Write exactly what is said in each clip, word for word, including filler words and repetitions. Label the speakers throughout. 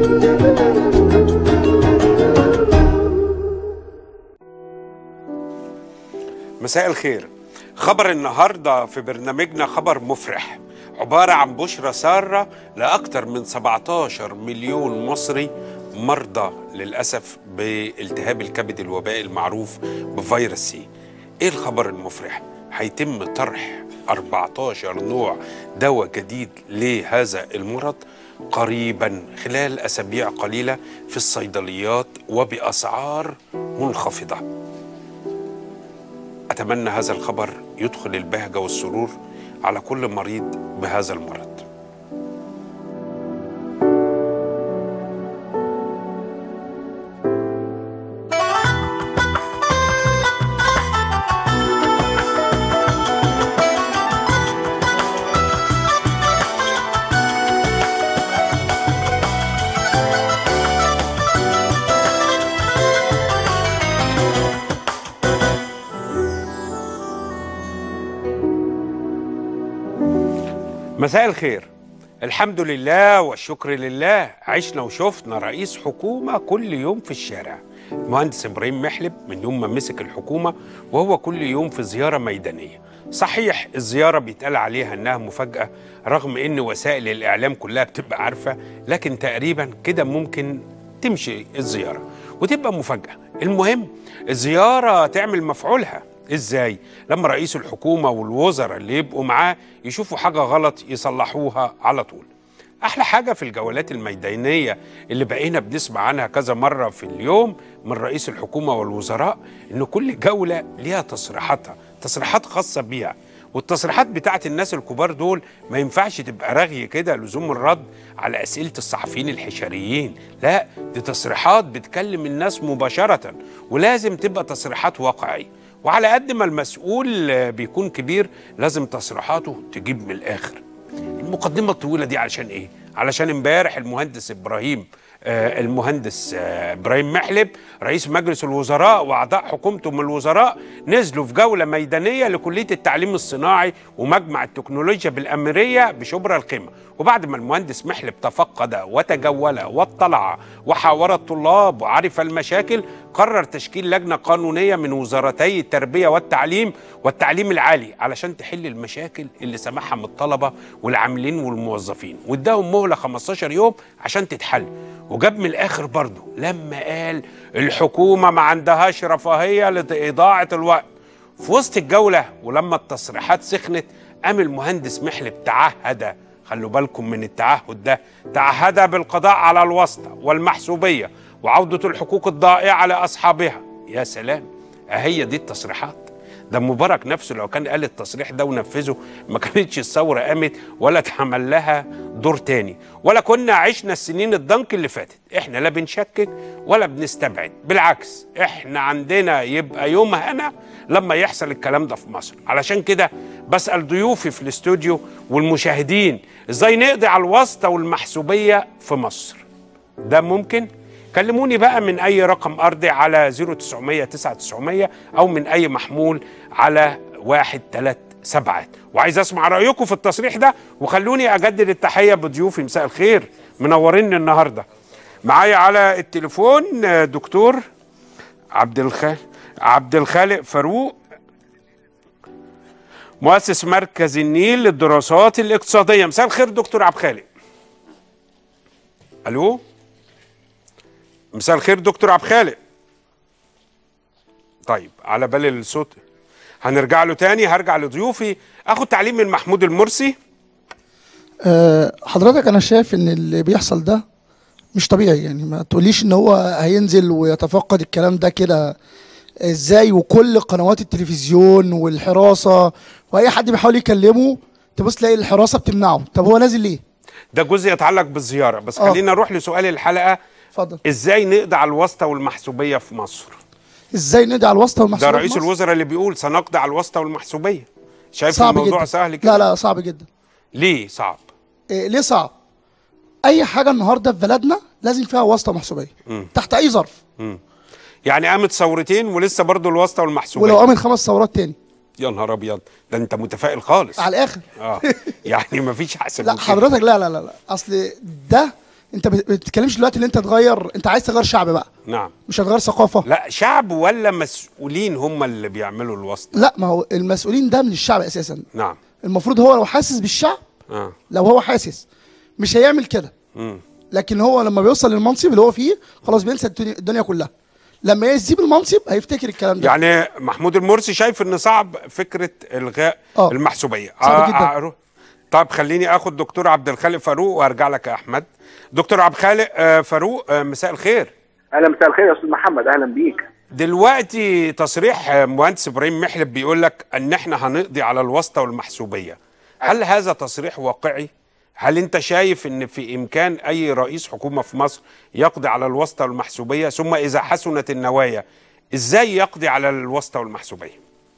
Speaker 1: مساء الخير. خبر النهارده في برنامجنا خبر مفرح، عباره عن بشرى ساره لاكثر من سبعتاشر مليون مصري مرضى للاسف بالتهاب الكبد الوبائي المعروف بفيروس سي. ايه الخبر المفرح؟ هيتم طرح أربعتاشر نوع دواء جديد لهذا المرض قريبا خلال اسابيع قليله في الصيدليات وباسعار منخفضه. أتمنى هذا الخبر يدخل البهجة والسرور على كل مريض بهذا المرض. مساء الخير. الحمد لله والشكر لله، عشنا وشفنا رئيس حكومة كل يوم في الشارع. المهندس إبراهيم محلب من يوم ما مسك الحكومة وهو كل يوم في زيارة ميدانية. صحيح الزيارة بيتقال عليها إنها مفاجأة رغم إن وسائل الإعلام كلها بتبقى عارفة، لكن تقريبا كده ممكن تمشي الزيارة وتبقى مفاجأة. المهم الزيارة تعمل مفعولها. ازاي؟ لما رئيس الحكومة والوزراء اللي يبقوا معاه يشوفوا حاجة غلط يصلحوها على طول. احلى حاجة في الجولات الميدانية اللي بقينا بنسمع عنها كذا مرة في اليوم من رئيس الحكومة والوزراء ان كل جولة ليها تصريحاتها، تصريحات خاصة بيها، والتصريحات بتاعت الناس الكبار دول ما ينفعش تبقى رغي كده لزوم الرد على أسئلة الصحفيين الحشريين، لا دي تصريحات بتكلم الناس مباشرة ولازم تبقى تصريحات واقعية. وعلى قد ما المسؤول بيكون كبير لازم تصريحاته تجيب من الآخر. المقدمة الطويلة دي علشان إيه؟ علشان امبارح المهندس إبراهيم آه المهندس آه إبراهيم محلب رئيس مجلس الوزراء وأعضاء حكومته من الوزراء نزلوا في جولة ميدانية لكلية التعليم الصناعي ومجمع التكنولوجيا بالأميرية بشبرا الخيمة. وبعد ما المهندس محلب تفقد وتجول واطلع وحاور الطلاب وعرف المشاكل، قرر تشكيل لجنة قانونية من وزارتي التربية والتعليم والتعليم العالي علشان تحل المشاكل اللي سمعها من الطلبة والعاملين والموظفين، واداهم مهلة خمستاشر يوم عشان تتحل. وجاب من الآخر برضه لما قال الحكومة ما عندهاش رفاهية لإضاعة الوقت. في وسط الجولة ولما التصريحات سخنت قام المهندس محلب تعهد، خلوا بالكم من التعهد ده، تعهد بالقضاء على الواسطة والمحسوبية وعودة الحقوق الضائعة لأصحابها. يا سلام، أهي دي التصريحات. ده مبارك نفسه لو كان قال التصريح ده ونفذه ما كانتش الثورة قامت ولا اتعمل لها دور تاني، ولا كنا عشنا السنين الضنك اللي فاتت. احنا لا بنشكك ولا بنستبعد، بالعكس احنا عندنا يبقى يوم هنا لما يحصل الكلام ده في مصر. علشان كده بسأل ضيوفي في الاستوديو والمشاهدين ازاي نقضي على الواسطة والمحسوبية في مصر. ده ممكن؟ كلموني بقى من أي رقم أرضي على صفر تسعمية تسعة تسعمية أو من أي محمول على واحد تلاتة سبعة. وعايز أسمع رأيكم في التصريح ده، وخلوني أجدد التحية بضيوفي. مساء الخير، منورين النهاردة. معايا على التليفون دكتور عبد الخالق عبد الخالق فاروق، مؤسس مركز النيل للدراسات الاقتصادية. مساء الخير دكتور عبد الخالق. ألو، مساء الخير دكتور عبد الخالق. طيب على بال الصوت هنرجع له تاني. هرجع لضيوفي اخد تعليم من محمود المرسي.
Speaker 2: أه حضرتك انا شايف ان اللي بيحصل ده مش طبيعي، يعني ما تقوليش ان هو هينزل ويتفقد الكلام ده كده ازاي، وكل قنوات التلفزيون والحراسه واي حد بيحاول يكلمه تبص تلاقي الحراسه بتمنعه. طب هو نازل ليه؟
Speaker 1: ده جزء يتعلق بالزياره، بس أوه. خلينا نروح لسؤال الحلقه.
Speaker 2: اتفضل.
Speaker 1: ازاي نقضي على الواسطه والمحسوبيه في مصر؟
Speaker 2: ازاي نقضي على الواسطه والمحسوبيه؟
Speaker 1: ده رئيس الوزراء اللي بيقول سنقضي على الواسطه والمحسوبيه. شايف
Speaker 2: صعب
Speaker 1: الموضوع
Speaker 2: جدا.
Speaker 1: سهل كده؟
Speaker 2: لا لا صعب جدا.
Speaker 1: ليه صعب؟
Speaker 2: إيه ليه صعب؟ اي حاجه النهارده في بلدنا لازم فيها واسطه ومحسوبيه تحت اي ظرف.
Speaker 1: مم. يعني قامت ثورتين ولسه برضه الواسطه والمحسوبيه،
Speaker 2: ولو قامت خمس ثورات تاني.
Speaker 1: يا نهار ابيض، ده انت متفائل خالص
Speaker 2: على الاخر.
Speaker 1: اه يعني مفيش احسن
Speaker 2: لا
Speaker 1: من كده.
Speaker 2: حضرتك لا لا لا لا اصل ده انت بت- بتتكلمش دلوقتي ان انت تغير، انت عايز تغير شعب بقى،
Speaker 1: نعم.
Speaker 2: مش هتغير ثقافه.
Speaker 1: لا، شعب ولا مسؤولين هم اللي بيعملوا الواسطه؟
Speaker 2: لا، ما هو المسؤولين ده من الشعب اساسا.
Speaker 1: نعم.
Speaker 2: المفروض هو لو حاسس بالشعب،
Speaker 1: اه.
Speaker 2: لو هو حاسس مش هيعمل كده.
Speaker 1: امم
Speaker 2: لكن هو لما بيوصل للمنصب اللي هو فيه خلاص بينسى الدنيا الدنيا كلها. لما يسيب المنصب هيفتكر الكلام ده.
Speaker 1: يعني محمود المرسي شايف ان صعب فكره الغاء
Speaker 2: آه.
Speaker 1: المحسوبيه.
Speaker 2: صعب جدا.
Speaker 1: آه. طب خليني اخد دكتور عبد الخالق فاروق وارجع لك يا احمد. دكتور عبد الخالق آه فاروق، آه مساء الخير.
Speaker 3: اهلا، مساء الخير يا استاذ محمد، اهلا بيك.
Speaker 1: دلوقتي تصريح آه، مهندس ابراهيم محلب بيقول لك ان احنا هنقضي على الواسطه والمحسوبيه. هل هذا تصريح واقعي؟ هل انت شايف ان في امكان اي رئيس حكومه في مصر يقضي على الواسطه والمحسوبيه؟ ثم اذا حسنت النوايا ازاي يقضي على الواسطه والمحسوبيه؟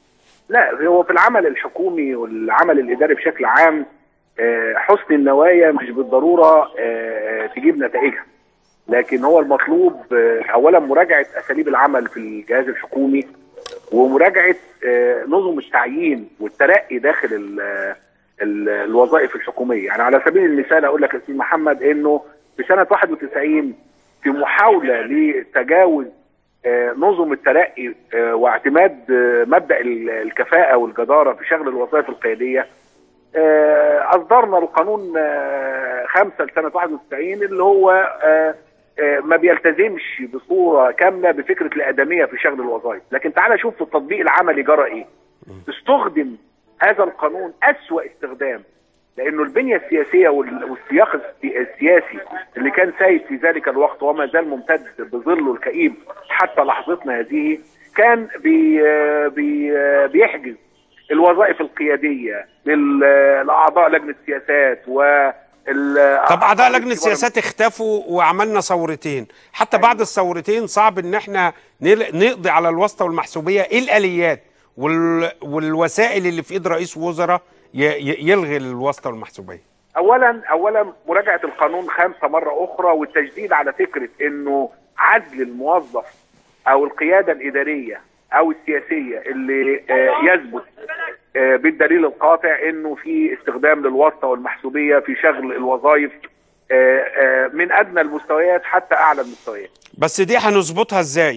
Speaker 3: لا، هو في العمل الحكومي والعمل الاداري بشكل عام آه، حسن النوايا مش بالضروره آه، تجيب نتائجها، لكن هو المطلوب آه، اولا مراجعه اساليب العمل في الجهاز الحكومي، ومراجعه آه، نظم التعيين والترقي داخل ال ال الوظائف الحكوميه. يعني على سبيل المثال اقول لك يا استاذ محمد انه في سنه واحد وتسعين في محاوله لتجاوز آه، نظم الترقي آه، واعتماد آه، مبدأ ال- الكفاءة والجدارة في شغل الوظائف القيادية، آه، أصدرنا القانون آه، خمسة لسنة واحد وتسعين اللي هو آه، آه، ما بيلتزمش بصورة كاملة بفكرة الأدمية في شغل الوظائف. لكن تعالى شوف في التطبيق العملي جرى إيه. استخدم هذا القانون أسوأ استخدام، لأنه البنية السياسية وال- والسياق السي- السياسي اللي كان سايد في ذلك الوقت وما زال ممتد بظله الكئيب حتى لحظتنا هذه، كان بي بي بيحجز الوظائف القيادية لل- لأعضاء لجنة السياسات و
Speaker 1: طب اعضاء لجنه السياسات اختفوا وعملنا ثورتين، حتى بعد الثورتين صعب ان احنا نل- نقضي على الواسطه والمحسوبيه. ايه الاليات وال... والوسائل اللي في ايد رئيس وزراء ي... ي- يلغي الواسطه والمحسوبيه؟
Speaker 3: اولا اولا مراجعه القانون خمسه مره اخرى، والتشديد على فكره انه عزل الموظف او القياده الاداريه او السياسيه اللي آه، يثبت آه، بالدليل القاطع انه في استخدام للواسطه والمحسوبيه في شغل الوظائف آه، آه، من ادنى المستويات حتى اعلى المستويات.
Speaker 1: بس دي هنظبطها ازاي؟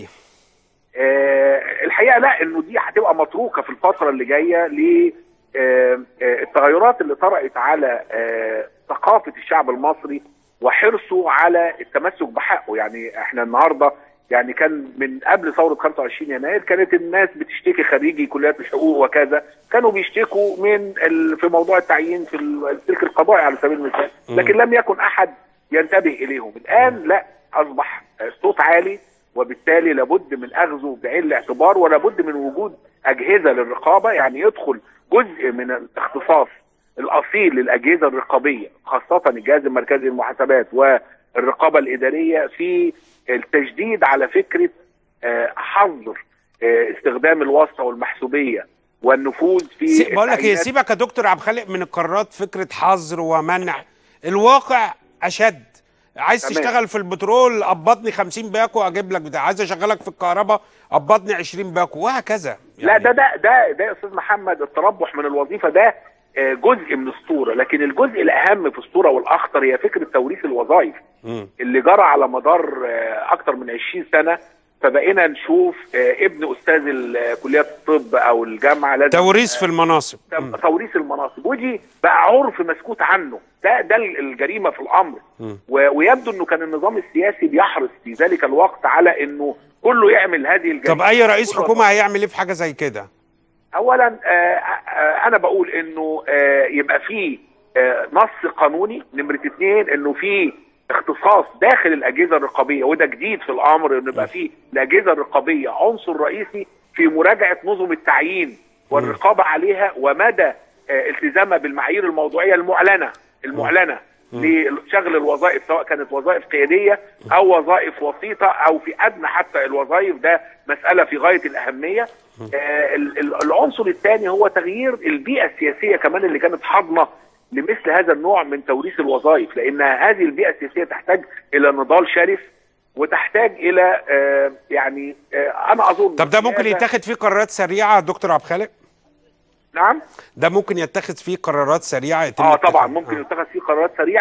Speaker 3: آه، الحقيقه لا، انه دي هتبقى متروكه في الفتره اللي جايه ل آه، آه، التغيرات اللي طرأت على آه، ثقافه الشعب المصري وحرصه على التمسك بحقه. يعني احنا النهارده يعني كان من قبل ثوره خمسة وعشرين يناير كانت الناس بتشتكي، خريجي كليات الحقوق وكذا كانوا بيشتكوا من ال- في موضوع التعيين في السلك القضائي على سبيل المثال، لكن لم يكن احد ينتبه اليهم. الان لا، اصبح الصوت عالي، وبالتالي لابد من اخذه بعين الاعتبار، ولابد من وجود اجهزه للرقابه. يعني يدخل جزء من الاختصاص الاصيل للاجهزه الرقابيه، خاصه الجهاز المركزي للمحاسبات والرقابه الاداريه، في التشديد على فكره آه، حظر آه، استخدام الواسطه والمحسوبيه والنفوذ في
Speaker 1: سي... بقول لك ايه،
Speaker 3: التعيينات.
Speaker 1: سيبك يا دكتور عبد الخالق من القرارات، فكره حظر ومنع. الواقع اشد. عايز
Speaker 3: تمام.
Speaker 1: تشتغل في البترول قبضني خمسين باكو اجيب لك بتاع، عايز اشغلك في الكهرباء قبضني عشرين باكو، وهكذا.
Speaker 3: لا، ده ده ده ده يا استاذ محمد، التربح من الوظيفه ده آه، جزء من الصوره، لكن الجزء الاهم في الصوره والاخطر هي فكره توريث الوظائف
Speaker 1: مم.
Speaker 3: اللي جرى على مدار آه، اكتر من عشرين سنه. فبقينا نشوف آه، ابن استاذ ال- كليات الطب او الجامعه لازم
Speaker 1: توريث في المناصب.
Speaker 3: تم- توريث المناصب، ودي بقى عرف مسكوت عنه. ده ده الجريمه في الامر. و- ويبدو انه كان النظام السياسي بيحرص في ذلك الوقت على انه كله يعمل هذه الجريمه.
Speaker 1: طب اي رئيس
Speaker 3: كله-
Speaker 1: حكومه هيعمل ايه في حاجه زي كده؟
Speaker 3: اولا آه، آه، انا بقول انه آه، يبقى في آه، نص قانوني. نمره اثنين انه في اختصاص داخل الاجهزه الرقابيه، وده جديد في الامر، انه يبقى في الاجهزه الرقابيه عنصر رئيسي في مراجعه نظم التعيين والرقابه عليها ومدى آه، التزامها بالمعايير الموضوعيه المعلنه المعلنه لشغل الوظائف، سواء كانت وظائف قياديه او وظائف وسيطه او في ادنى حتى الوظائف. ده مساله في غايه الاهميه. آه ال- ال- العنصر الثاني هو تغيير البيئه السياسيه كمان اللي كانت حاضنه لمثل هذا النوع من توريث الوظائف، لان هذه البيئه السياسيه تحتاج الى نضال شرس، وتحتاج الى آه يعني آه انا اظن.
Speaker 1: طب ده ممكن يتاخد فيه قرارات سريعه يا دكتور عبد الخالق؟
Speaker 3: نعم.
Speaker 1: ده ممكن يتخذ فيه قرارات سريعه يتم
Speaker 3: اه طبعا
Speaker 1: اتخاذ-
Speaker 3: ممكن يتخذ فيه قرارات سريعه،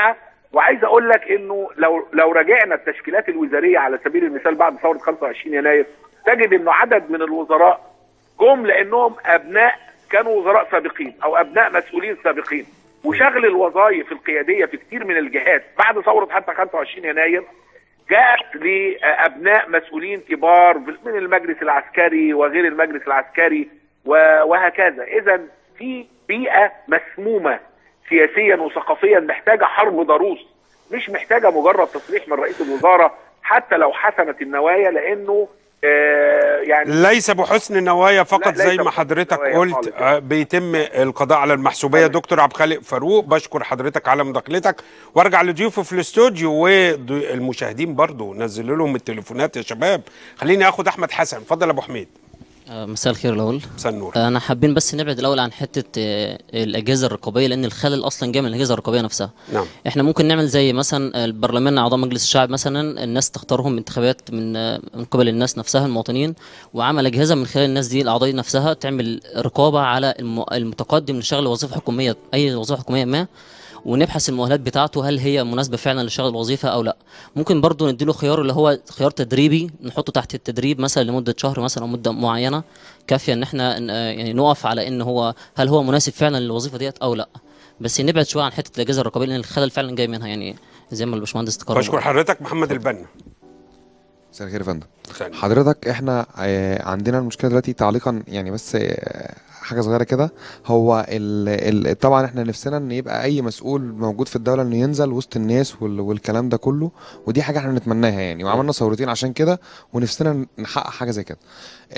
Speaker 3: وعايز اقول لك انه لو لو راجعنا التشكيلات الوزاريه على سبيل المثال بعد ثوره خمسة وعشرين يناير تجد انه عدد من الوزراء جم لانهم ابناء كانوا وزراء سابقين او ابناء مسؤولين سابقين، وشغل الوظائف القياديه في كتير من الجهات بعد ثوره حتى خمسة وعشرين يناير جاءت لابناء مسؤولين كبار من المجلس العسكري وغير المجلس العسكري وهكذا. اذا في بيئه مسمومه سياسيا وثقافيا محتاجه حرب ضروس، مش محتاجه مجرد تصريح من رئيس الوزراء حتى لو حسنت النوايا، لانه آه يعني
Speaker 1: ليس بحسن النوايا فقط زي ما حضرتك قلت آه بيتم القضاء على المحسوبيه. دكتور عبد الخالق فاروق، بشكر حضرتك على مداخلتك، وارجع لضيوفي في الاستوديو والمشاهدين برضو نزلوا لهم التليفونات يا شباب. خليني اخد احمد حسن. اتفضل يا ابو حميد.
Speaker 4: مساء الخير الاول.
Speaker 1: مساء النور.
Speaker 4: انا حابين بس نبعد الاول عن حته الاجهزه الرقابيه، لان الخلل اصلا جاي من الاجهزه الرقابيه نفسها.
Speaker 1: نعم.
Speaker 4: احنا ممكن نعمل زي مثلا البرلمان، اعضاء مجلس الشعب مثلا الناس تختارهم انتخابات من من قبل الناس نفسها المواطنين، وعمل اجهزه من خلال الناس دي الاعضاء نفسها تعمل رقابه على المتقدم لشغل وظيفه حكوميه، اي وظيفه حكوميه ما، ونبحث المؤهلات بتاعته هل هي مناسبه فعلا لشغل الوظيفه او لا. ممكن برضو نديله خيار اللي هو خيار تدريبي، نحطه تحت التدريب مثلا لمده شهر مثلا او مده معينه كافيه ان احنا يعني نقف على ان هو هل هو مناسب فعلا للوظيفه ديت او لا. بس نبعد شويه عن حته الاجهزه الرقابيه لان الخلل فعلا جاي منها، يعني زي ما الباشمهندس تكرر.
Speaker 1: بشكر حضرتك. محمد البنا.
Speaker 5: مساء الخير يا فندم. حضرتك احنا عندنا المشكله دلوقتي تعليقا يعني بس حاجه صغيره كده، هو ال ال طبعا احنا نفسنا ان يبقى اي مسؤول موجود في الدوله انه ينزل وسط الناس والكلام ده كله، ودي حاجه احنا نتمناها يعني، وعملنا ثورتين عشان كده ونفسنا نحقق حاجه زي كده.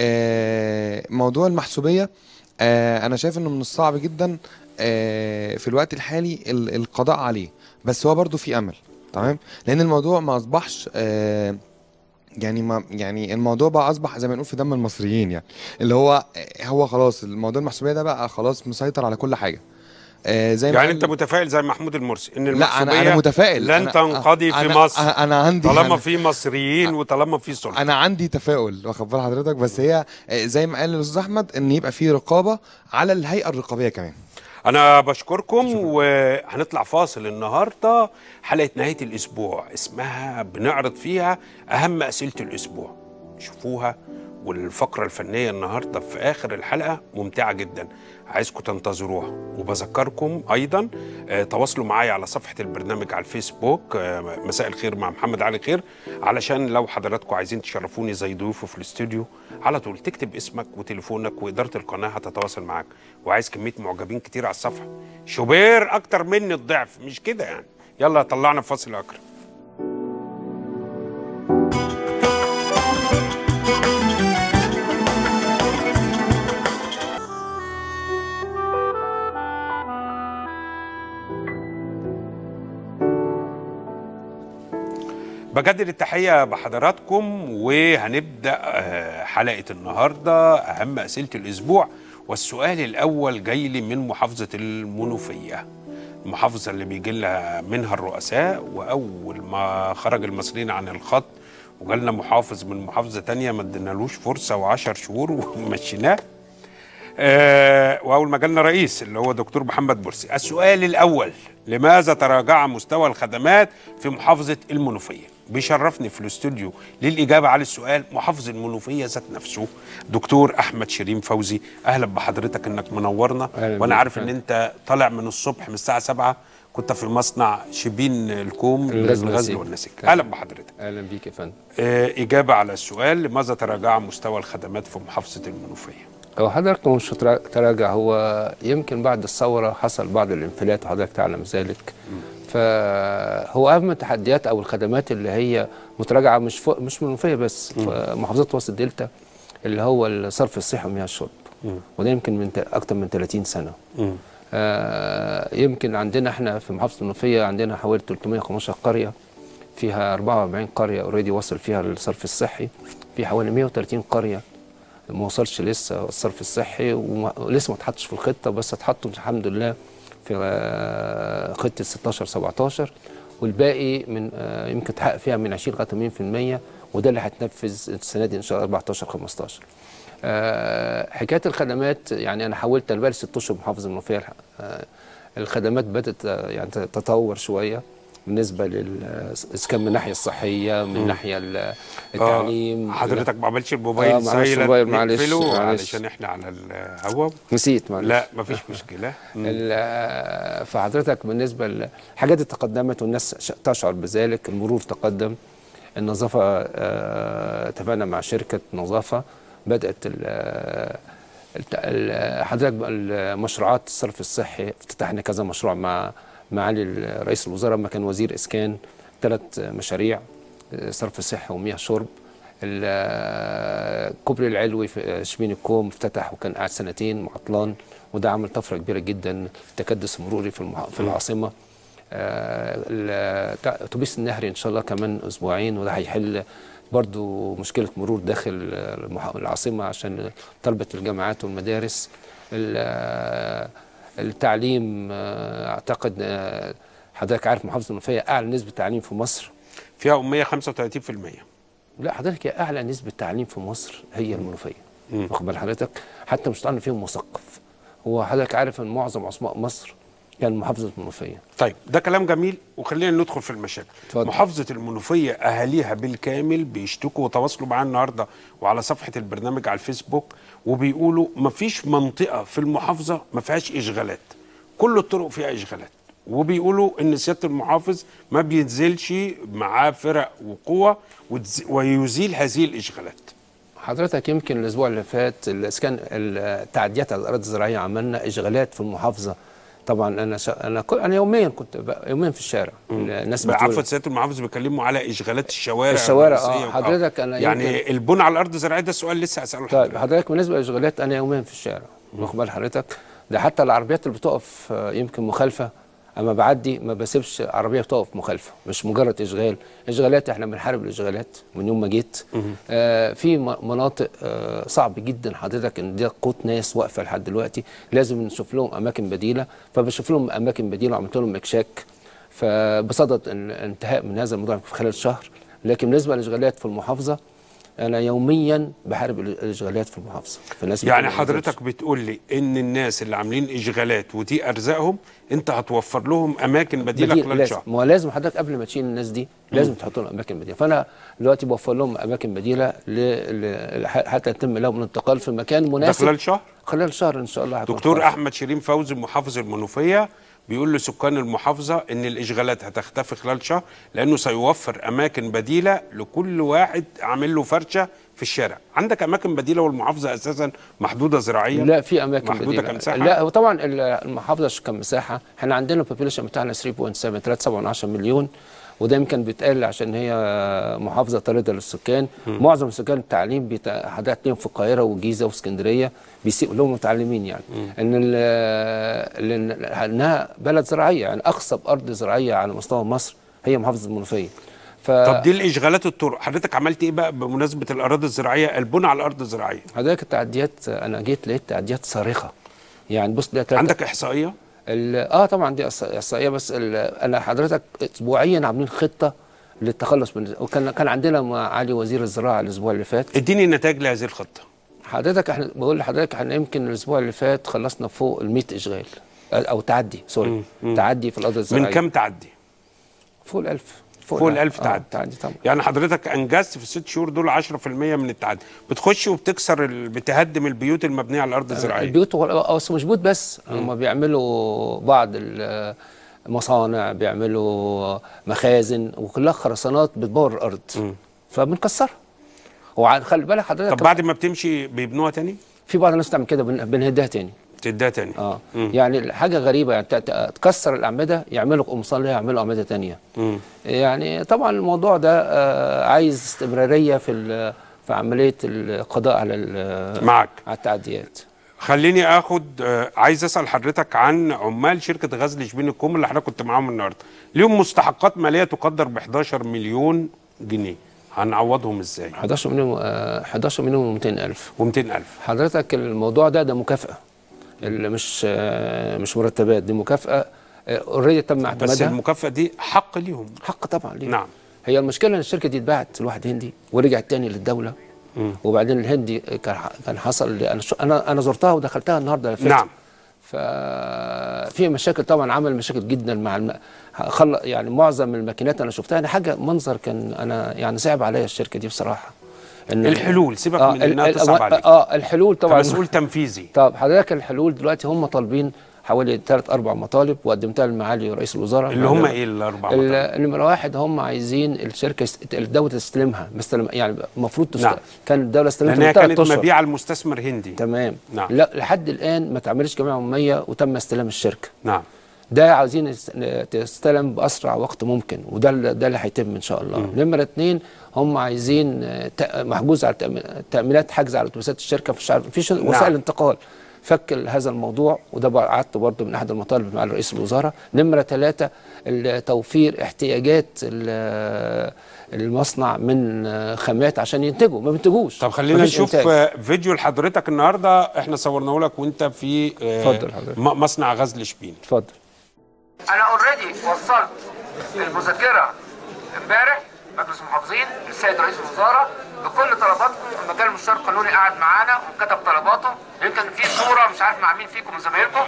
Speaker 5: اه موضوع المحسوبيه اه انا شايف انه من الصعب جدا اه في الوقت الحالي القضاء عليه، بس هو برضو في امل. تمام. لان الموضوع ما اصبحش اه يعني ما يعني الموضوع بقى اصبح زي ما نقول في دم المصريين، يعني اللي هو هو خلاص الموضوع المحسوبيه ده بقى خلاص مسيطر على كل حاجه. آه زي ما
Speaker 1: يعني انت متفائل زي محمود المرسي ان المحسوبيه
Speaker 5: لا انا انا متفائل
Speaker 1: لن
Speaker 5: أنا
Speaker 1: تنقضي في
Speaker 5: أنا
Speaker 1: مصر
Speaker 5: أنا, انا عندي
Speaker 1: طالما
Speaker 5: أنا
Speaker 1: في مصريين وطالما في سلطه.
Speaker 5: انا عندي تفاؤل واخد بال حضرتك، بس هي زي ما قال الاستاذ احمد ان يبقى في رقابه على الهيئه الرقابيه كمان.
Speaker 1: أنا بشكركم وهنطلع فاصل. النهاردة حلقة نهاية الأسبوع اسمها بنعرض فيها أهم أسئلة الأسبوع، شوفوها. والفقرة الفنية النهاردة في آخر الحلقة ممتعة جدا، عايزكم تنتظروها. وبذكركم أيضا آه تواصلوا معايا على صفحة البرنامج على الفيسبوك آه مساء الخير مع محمد علي خير، علشان لو حضراتكم عايزين تشرفوني زي ضيوفه في الاستوديو على طول تكتب اسمك وتليفونك وإدارة القناة هتتواصل معاك. وعايز كمية معجبين كتير على الصفحة، شوبير أكتر مني الضعف، مش كده يعني. يلا طلعنا فاصل أكرم. بجدد التحية بحضراتكم، وهنبدأ حلقة النهاردة أهم أسئلة الأسبوع. والسؤال الأول جاي لي من محافظة المنوفية، المحافظة اللي بيجي لها منها الرؤساء، وأول ما خرج المصريين عن الخط وجالنا محافظ من محافظة تانية ما ادينالوش فرصة وعشر شهور ومشيناه. أه وأول ما جالنا رئيس اللي هو دكتور محمد مرسي. السؤال الأول: لماذا تراجع مستوى الخدمات في محافظة المنوفية؟ بيشرفني في الاستوديو للإجابة على السؤال محافظ المنوفية ذات نفسه دكتور أحمد شيرين فوزي. أهلا بحضرتك، إنك منورنا. وأنا عارف إن أنت طالع من الصبح من الساعة سبعة كنت في مصنع شبين الكوم للغزل والنسيج. أهلا بحضرتك.
Speaker 6: أهلا بيك يا فندم.
Speaker 1: آه إجابة على السؤال: لماذا تراجع مستوى الخدمات في محافظة المنوفية؟
Speaker 6: هو حضرتك مش تراجع، هو يمكن بعد الثورة حصل بعض الانفلات وحضرتك تعلم ذلك. فهو أهم التحديات أو الخدمات اللي هي متراجعة مش فوق مش منوفية بس، في محافظات وسط الدلتا، اللي هو الصرف الصحي ومياه الشرب، وده يمكن من أكتر من ثلاثين سنة. آه يمكن عندنا احنا في محافظة المنوفية عندنا حوالي ثلاثمائة وخمسة عشر قرية، فيها أربعة وأربعين قرية اوريدي وصل فيها الصرف الصحي، في حوالي مائة وثلاثين قرية ما وصلش لسه الصرف الصحي ولسه ما اتحطش في الخطة، بس اتحطوا الحمد لله في خطة ستاشر سبعتاشر، والباقي من يمكن تحقق فيها من عشرين لغاية ثمانين بالمئة، وده اللي هيتنفذ السنة دي ان شاء الله أربعتاشر خمستاشر. حكاية الخدمات يعني انا حاولت، انا بقالي ست اشهر محافظ المنوفية، الخدمات بدأت يعني تتطور شوية، بالنسبه لل اذا كان من الناحيه الصحيه، من الناحيه التعليم.
Speaker 1: آه حضرتك ما عملتش الموبايل
Speaker 6: آه
Speaker 1: سايلنت
Speaker 6: معلش معلش
Speaker 1: علشان احنا على الهواء
Speaker 6: نسيت معلش.
Speaker 1: لا ما فيش مشكله.
Speaker 6: فحضرتك بالنسبه للحاجات تقدمت والناس تشعر بذلك، المرور تقدم، النظافه آه اتفقنا مع شركه نظافه بدات حضرتك المشروعات الصرف الصحي، افتتحنا كذا مشروع مع معالي رئيس الوزراء لما كان وزير اسكان، ثلاث مشاريع صرف صحي ومياه شرب. الكوبري العلوي في شبين الكوم افتتح وكان قاعد سنتين معطلان، وده عمل طفره كبيره جدا في التكدس المروري في في العاصمه. الاتوبيس النهري ان شاء الله كمان اسبوعين، وده هيحل برضو مشكله مرور داخل العاصمه عشان طلبه الجامعات والمدارس. التعليم اعتقد حضرتك عارف محافظه المنوفيه اعلى نسبه تعليم في مصر،
Speaker 1: فيها أمية خمسة وثلاثين في المية.
Speaker 6: لا حضرتك هي اعلى نسبه تعليم في مصر هي المنوفيه، واخد بال حضرتك؟ حتى مش طالع فيهم مثقف. هو حضرتك عارف ان معظم عصماء مصر كان محافظه المنوفيه.
Speaker 1: طيب ده كلام جميل، وخلينا ندخل في المشاكل. اتفضل. محافظه المنوفيه اهاليها بالكامل بيشتكوا وتواصلوا معانا النهارده وعلى صفحه البرنامج على الفيسبوك، وبيقولوا مفيش منطقه في المحافظه ما فيهاش اشغالات، كل الطرق فيها اشغالات، وبيقولوا ان سياده المحافظ ما بينزلش معاه فرق وقوه ويزيل هذه الاشغالات.
Speaker 6: حضرتك يمكن الاسبوع اللي فات كان التعديات على الاراضي الزراعيه عملنا اشغالات في المحافظه. طبعا انا شا... انا ك... انا يوميا كنت يوميا في الشارع.
Speaker 1: الناس عفوا سياده المحافظ بيكلموا على اشغالات الشوارع
Speaker 6: الشوارع اه حضرتك انا
Speaker 1: يعني البنى على الارض الزراعيه، ده سؤال لسه هساله
Speaker 6: لحضرتك. طيب حضرتك بالنسبه للاشغالات انا يوميا في الشارع، واخد بال حضرتك؟ ده حتى العربيات اللي بتقف يمكن مخالفه، اما بعدي ما بسيبش عربيه تقف مخالفه، مش مجرد اشغال. اشغالات احنا بنحارب الاشغالات من يوم ما جيت. آه في مناطق آه صعب جدا حضرتك ان دي قوت ناس واقفه لحد دلوقتي، لازم نشوف لهم اماكن بديله، فبشوف لهم اماكن بديله وعملت لهم اكشاك، فبصدد الانتهاء من هذا الموضوع في خلال شهر. لكن بالنسبه للاشغالات في المحافظه انا يوميا بحارب الاشغالات في المحافظه.
Speaker 1: فالناس يعني حضرتك بتقول لي ان الناس اللي عاملين اشغالات ودي ارزاقهم انت هتوفر لهم اماكن بديله
Speaker 6: بديل
Speaker 1: خلال شهر؟
Speaker 6: ما هو لازم حضرتك قبل ما تشيل الناس دي لازم تحط لهم اماكن بديله، فانا دلوقتي بوفر لهم اماكن بديله ل... ل... حتى يتم لهم الانتقال في مكان مناسب.
Speaker 1: ده خلال شهر؟
Speaker 6: خلال شهر ان شاء الله.
Speaker 1: دكتور احمد شيرين فوزي محافظ المنوفيه بيقول لسكان المحافظه ان الاشغالات هتختفي خلال شهر، لانه سيوفر اماكن بديله لكل واحد عامل له فرشه في الشارع. عندك اماكن بديله والمحافظه اساسا محدوده زراعيا؟
Speaker 6: لا في اماكن
Speaker 1: محدوده
Speaker 6: بديله
Speaker 1: كمساحه؟
Speaker 6: لا هو طبعا المحافظه كمساحه احنا عندنا البوبيليشن بتاعنا ثلاثة فاصلة سبعة ثلاثة فاصلة سبعة مليون، وده يمكن بيتقال عشان هي محافظه طارده للسكان. م. معظم سكان التعليم بتا... حضرتك ليهم في القاهره والجيزه واسكندريه بيسيئوا لهم متعلمين يعني. م. ان ال... لان انها بلد زراعيه، يعني اقصى ارض زراعيه على مستوى مصر هي محافظه المنوفيه.
Speaker 1: ف... طب دي الاشغالات الطرق، حضرتك عملت ايه بقى بمناسبه الاراضي الزراعيه، البنى على الارض الزراعيه؟
Speaker 6: حضرتك التعديات انا جيت لقيت تعديات صارخه، يعني بص ده
Speaker 1: عندك احصائيه؟
Speaker 6: اه طبعا دي احصائيه، بس انا حضرتك اسبوعيا عاملين خطه للتخلص من، وكان كان عندنا معالي وزير الزراعه الاسبوع اللي فات.
Speaker 1: اديني النتائج لهذه الخطه.
Speaker 6: حضرتك احنا بقول لحضرتك احنا يمكن الاسبوع اللي فات خلصنا فوق ال مية اشغال او تعدي سوري مم. تعدي في الارض الزراعيه.
Speaker 1: من كم تعدي؟
Speaker 6: فوق الألف.
Speaker 1: فوق, فوق الألف تعدي.
Speaker 6: آه تعدي طبعا.
Speaker 1: يعني حضرتك انجزت في الست شهور دول عشرة في المية من التعدي، بتخش وبتكسر ال... بتهدم البيوت المبنيه على الارض الزراعيه.
Speaker 6: البيوت اصل مش بيوت بس، هم بيعملوا بعض المصانع، بيعملوا مخازن وكلها خرسانات بتبور الارض م. فبنكسرها. وخلي بالك حضرتك
Speaker 1: طب بعد ما بتمشي بيبنوها تاني؟
Speaker 6: في بعض الناس تعمل كده بنهدها تاني.
Speaker 1: تديها تاني
Speaker 6: اه مم. يعني حاجه غريبه، يعني تكسر الاعمده يعملوا قمصان ليها يعملوا اعمده ثانيه. يعني طبعا الموضوع ده آه عايز استمراريه في في عمليه القضاء على
Speaker 1: معك
Speaker 6: على التعديات.
Speaker 1: خليني اخد آه عايز اسال حضرتك عن عمال شركه غزل شبين الكوم اللي حضرتك كنت معاهم النهارده، ليهم مستحقات ماليه تقدر ب حداشر مليون جنيه، هنعوضهم ازاي؟
Speaker 6: حداشر مليون آه حداشر مليون ومئتين ألف
Speaker 1: ومئتين ألف.
Speaker 6: حضرتك الموضوع ده ده مكافاه، اللي مش مش مرتبات، دي مكافأة اوريدي تم اعتمادها.
Speaker 1: بس المكافأة دي حق ليهم.
Speaker 6: حق طبعا ليهم.
Speaker 1: نعم.
Speaker 6: هي المشكلة ان الشركة دي اتباعت لواحد هندي ورجعت تاني للدولة. م. وبعدين الهندي كان كان حصل انا انا انا زرتها ودخلتها النهارده.
Speaker 1: نعم.
Speaker 6: ففي مشاكل طبعا، عمل مشاكل جدا مع الم... خل... يعني معظم الماكينات انا شفتها، يعني حاجه منظر كان انا يعني صعب عليا الشركه دي بصراحه.
Speaker 1: إن الحلول سيبك
Speaker 6: آه
Speaker 1: من انها تصعب عليك.
Speaker 6: اه الحلول طبعا
Speaker 1: مسؤول تنفيذي.
Speaker 6: طب حضرتك الحلول دلوقتي هم طالبين حوالي ثلاث اربع مطالب وقدمتها لمعالي رئيس الوزراء.
Speaker 1: اللي هم ايه الاربع مطالب؟
Speaker 6: نمره واحد هم عايزين الشركه است... الدوله تستلمها، مستلم يعني المفروض تست...
Speaker 1: نعم.
Speaker 6: كان الدوله استلمتها
Speaker 1: لانها كانت مبيعه لمستثمر هندي.
Speaker 6: تمام.
Speaker 1: نعم.
Speaker 6: لا لحد الان ما تعملش جمعيه عموميه وتم استلام الشركه.
Speaker 1: نعم.
Speaker 6: ده عاوزين تستلم باسرع وقت ممكن، وده ده اللي هيتم ان شاء الله. نمره اثنين هم عايزين محجوز على التامينات، حجز على اتوبيسات الشركه في الشعر في نعم. وسائل انتقال. فك هذا الموضوع، وده قعدت برضه من احد المطالب مع رئيس الوزراء. نمره ثلاثه توفير احتياجات المصنع من خامات عشان ينتجوا، ما بينتجوش.
Speaker 1: طب خلينا نشوف إنتاج. فيديو لحضرتك النهارده احنا صورناه لك وانت في
Speaker 6: اتفضل حضرتك
Speaker 1: مصنع غزل شبين.
Speaker 6: اتفضل.
Speaker 7: انا اوريدي وصلت المذكره امبارح مجلس المحافظين للسيد رئيس الوزراء بكل طلباتكم. المجال المستشار القانوني قعد معانا وكتب طلباته. يمكن في صوره مش عارف مع مين فيكم من زمايلكم.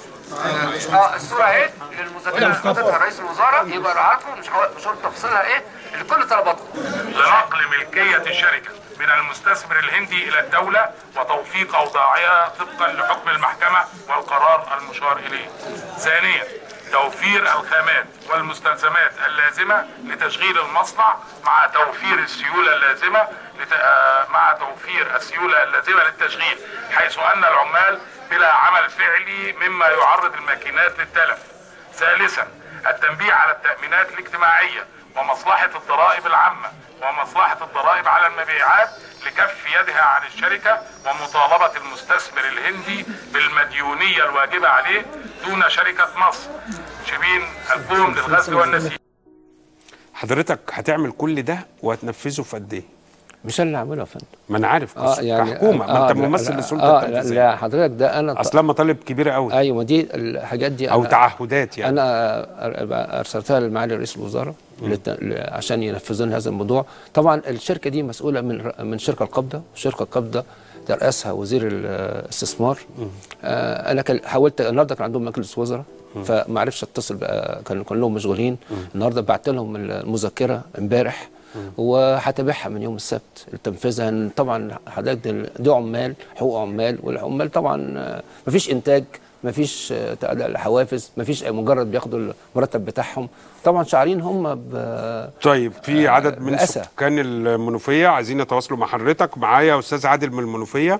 Speaker 7: اه الصوره اهي للمذكره اللي حطتها رئيس الوزراء، يبقى راعاكم مش مش هقول تفاصيلها ايه، لكل طلباتكم.
Speaker 8: لنقل ملكيه الشركه من المستثمر الهندي الى الدوله وتوثيق اوضاعها طبقا لحكم المحكمه والقرار المشار اليه. ثانيا توفير الخامات والمستلزمات اللازمه لتشغيل المصنع مع توفير السيوله اللازمه لت... مع توفير السيوله اللازمه للتشغيل، حيث ان العمال بلا عمل فعلي مما يعرض الماكينات للتلف. ثالثا التنبيه على التامينات الاجتماعيه ومصلحه الضرائب العامه ومصلحه الضرائب على المبيعات لكف يدها عن الشركه ومطالبه المستثمر الهندي بالمديونيه الواجبه عليه دون شركه مصر شبين القوم للغزل والنسيج.
Speaker 1: حضرتك هتعمل كل ده وهتنفذه في قد ايه؟
Speaker 6: مش انا اللي هعمله يا فندم.
Speaker 1: ما انا عارف
Speaker 6: آه يعني
Speaker 1: كحكومه، ما
Speaker 6: آه
Speaker 1: انت ممثل للسلطه
Speaker 6: آه
Speaker 1: التنفيذيه.
Speaker 6: لا حضرتك ده انا
Speaker 1: اصلا مطالب كبيره قوي.
Speaker 6: ايوه، ما دي الحاجات دي
Speaker 1: او تعهدات يعني.
Speaker 6: انا ارسلتها لمعالي رئيس الوزراء عشان ينفذون هذا الموضوع. طبعا الشركه دي مسؤوله من من شركه القبضه، شركه القبضه ترأسها وزير الاستثمار. آه انا حاولت النهارده كان عندهم مجلس وزراء فما عرفش اتصل بقى، كانوا كلهم مشغولين. النهارده بعت لهم المذكره امبارح وهتابعها من يوم السبت لتنفيذها. طبعا حضرتك دي عمال، حقوق عمال، والعمال طبعا مفيش انتاج، مفيش حوافز، مفيش مجرد بياخدوا المرتب بتاعهم. طبعا شعارين هم ب
Speaker 1: طيب في عدد من
Speaker 6: بأسى.
Speaker 1: سكان المنوفيه عايزين يتواصلوا مع حضرتك. معايا استاذ عادل من المنوفيه.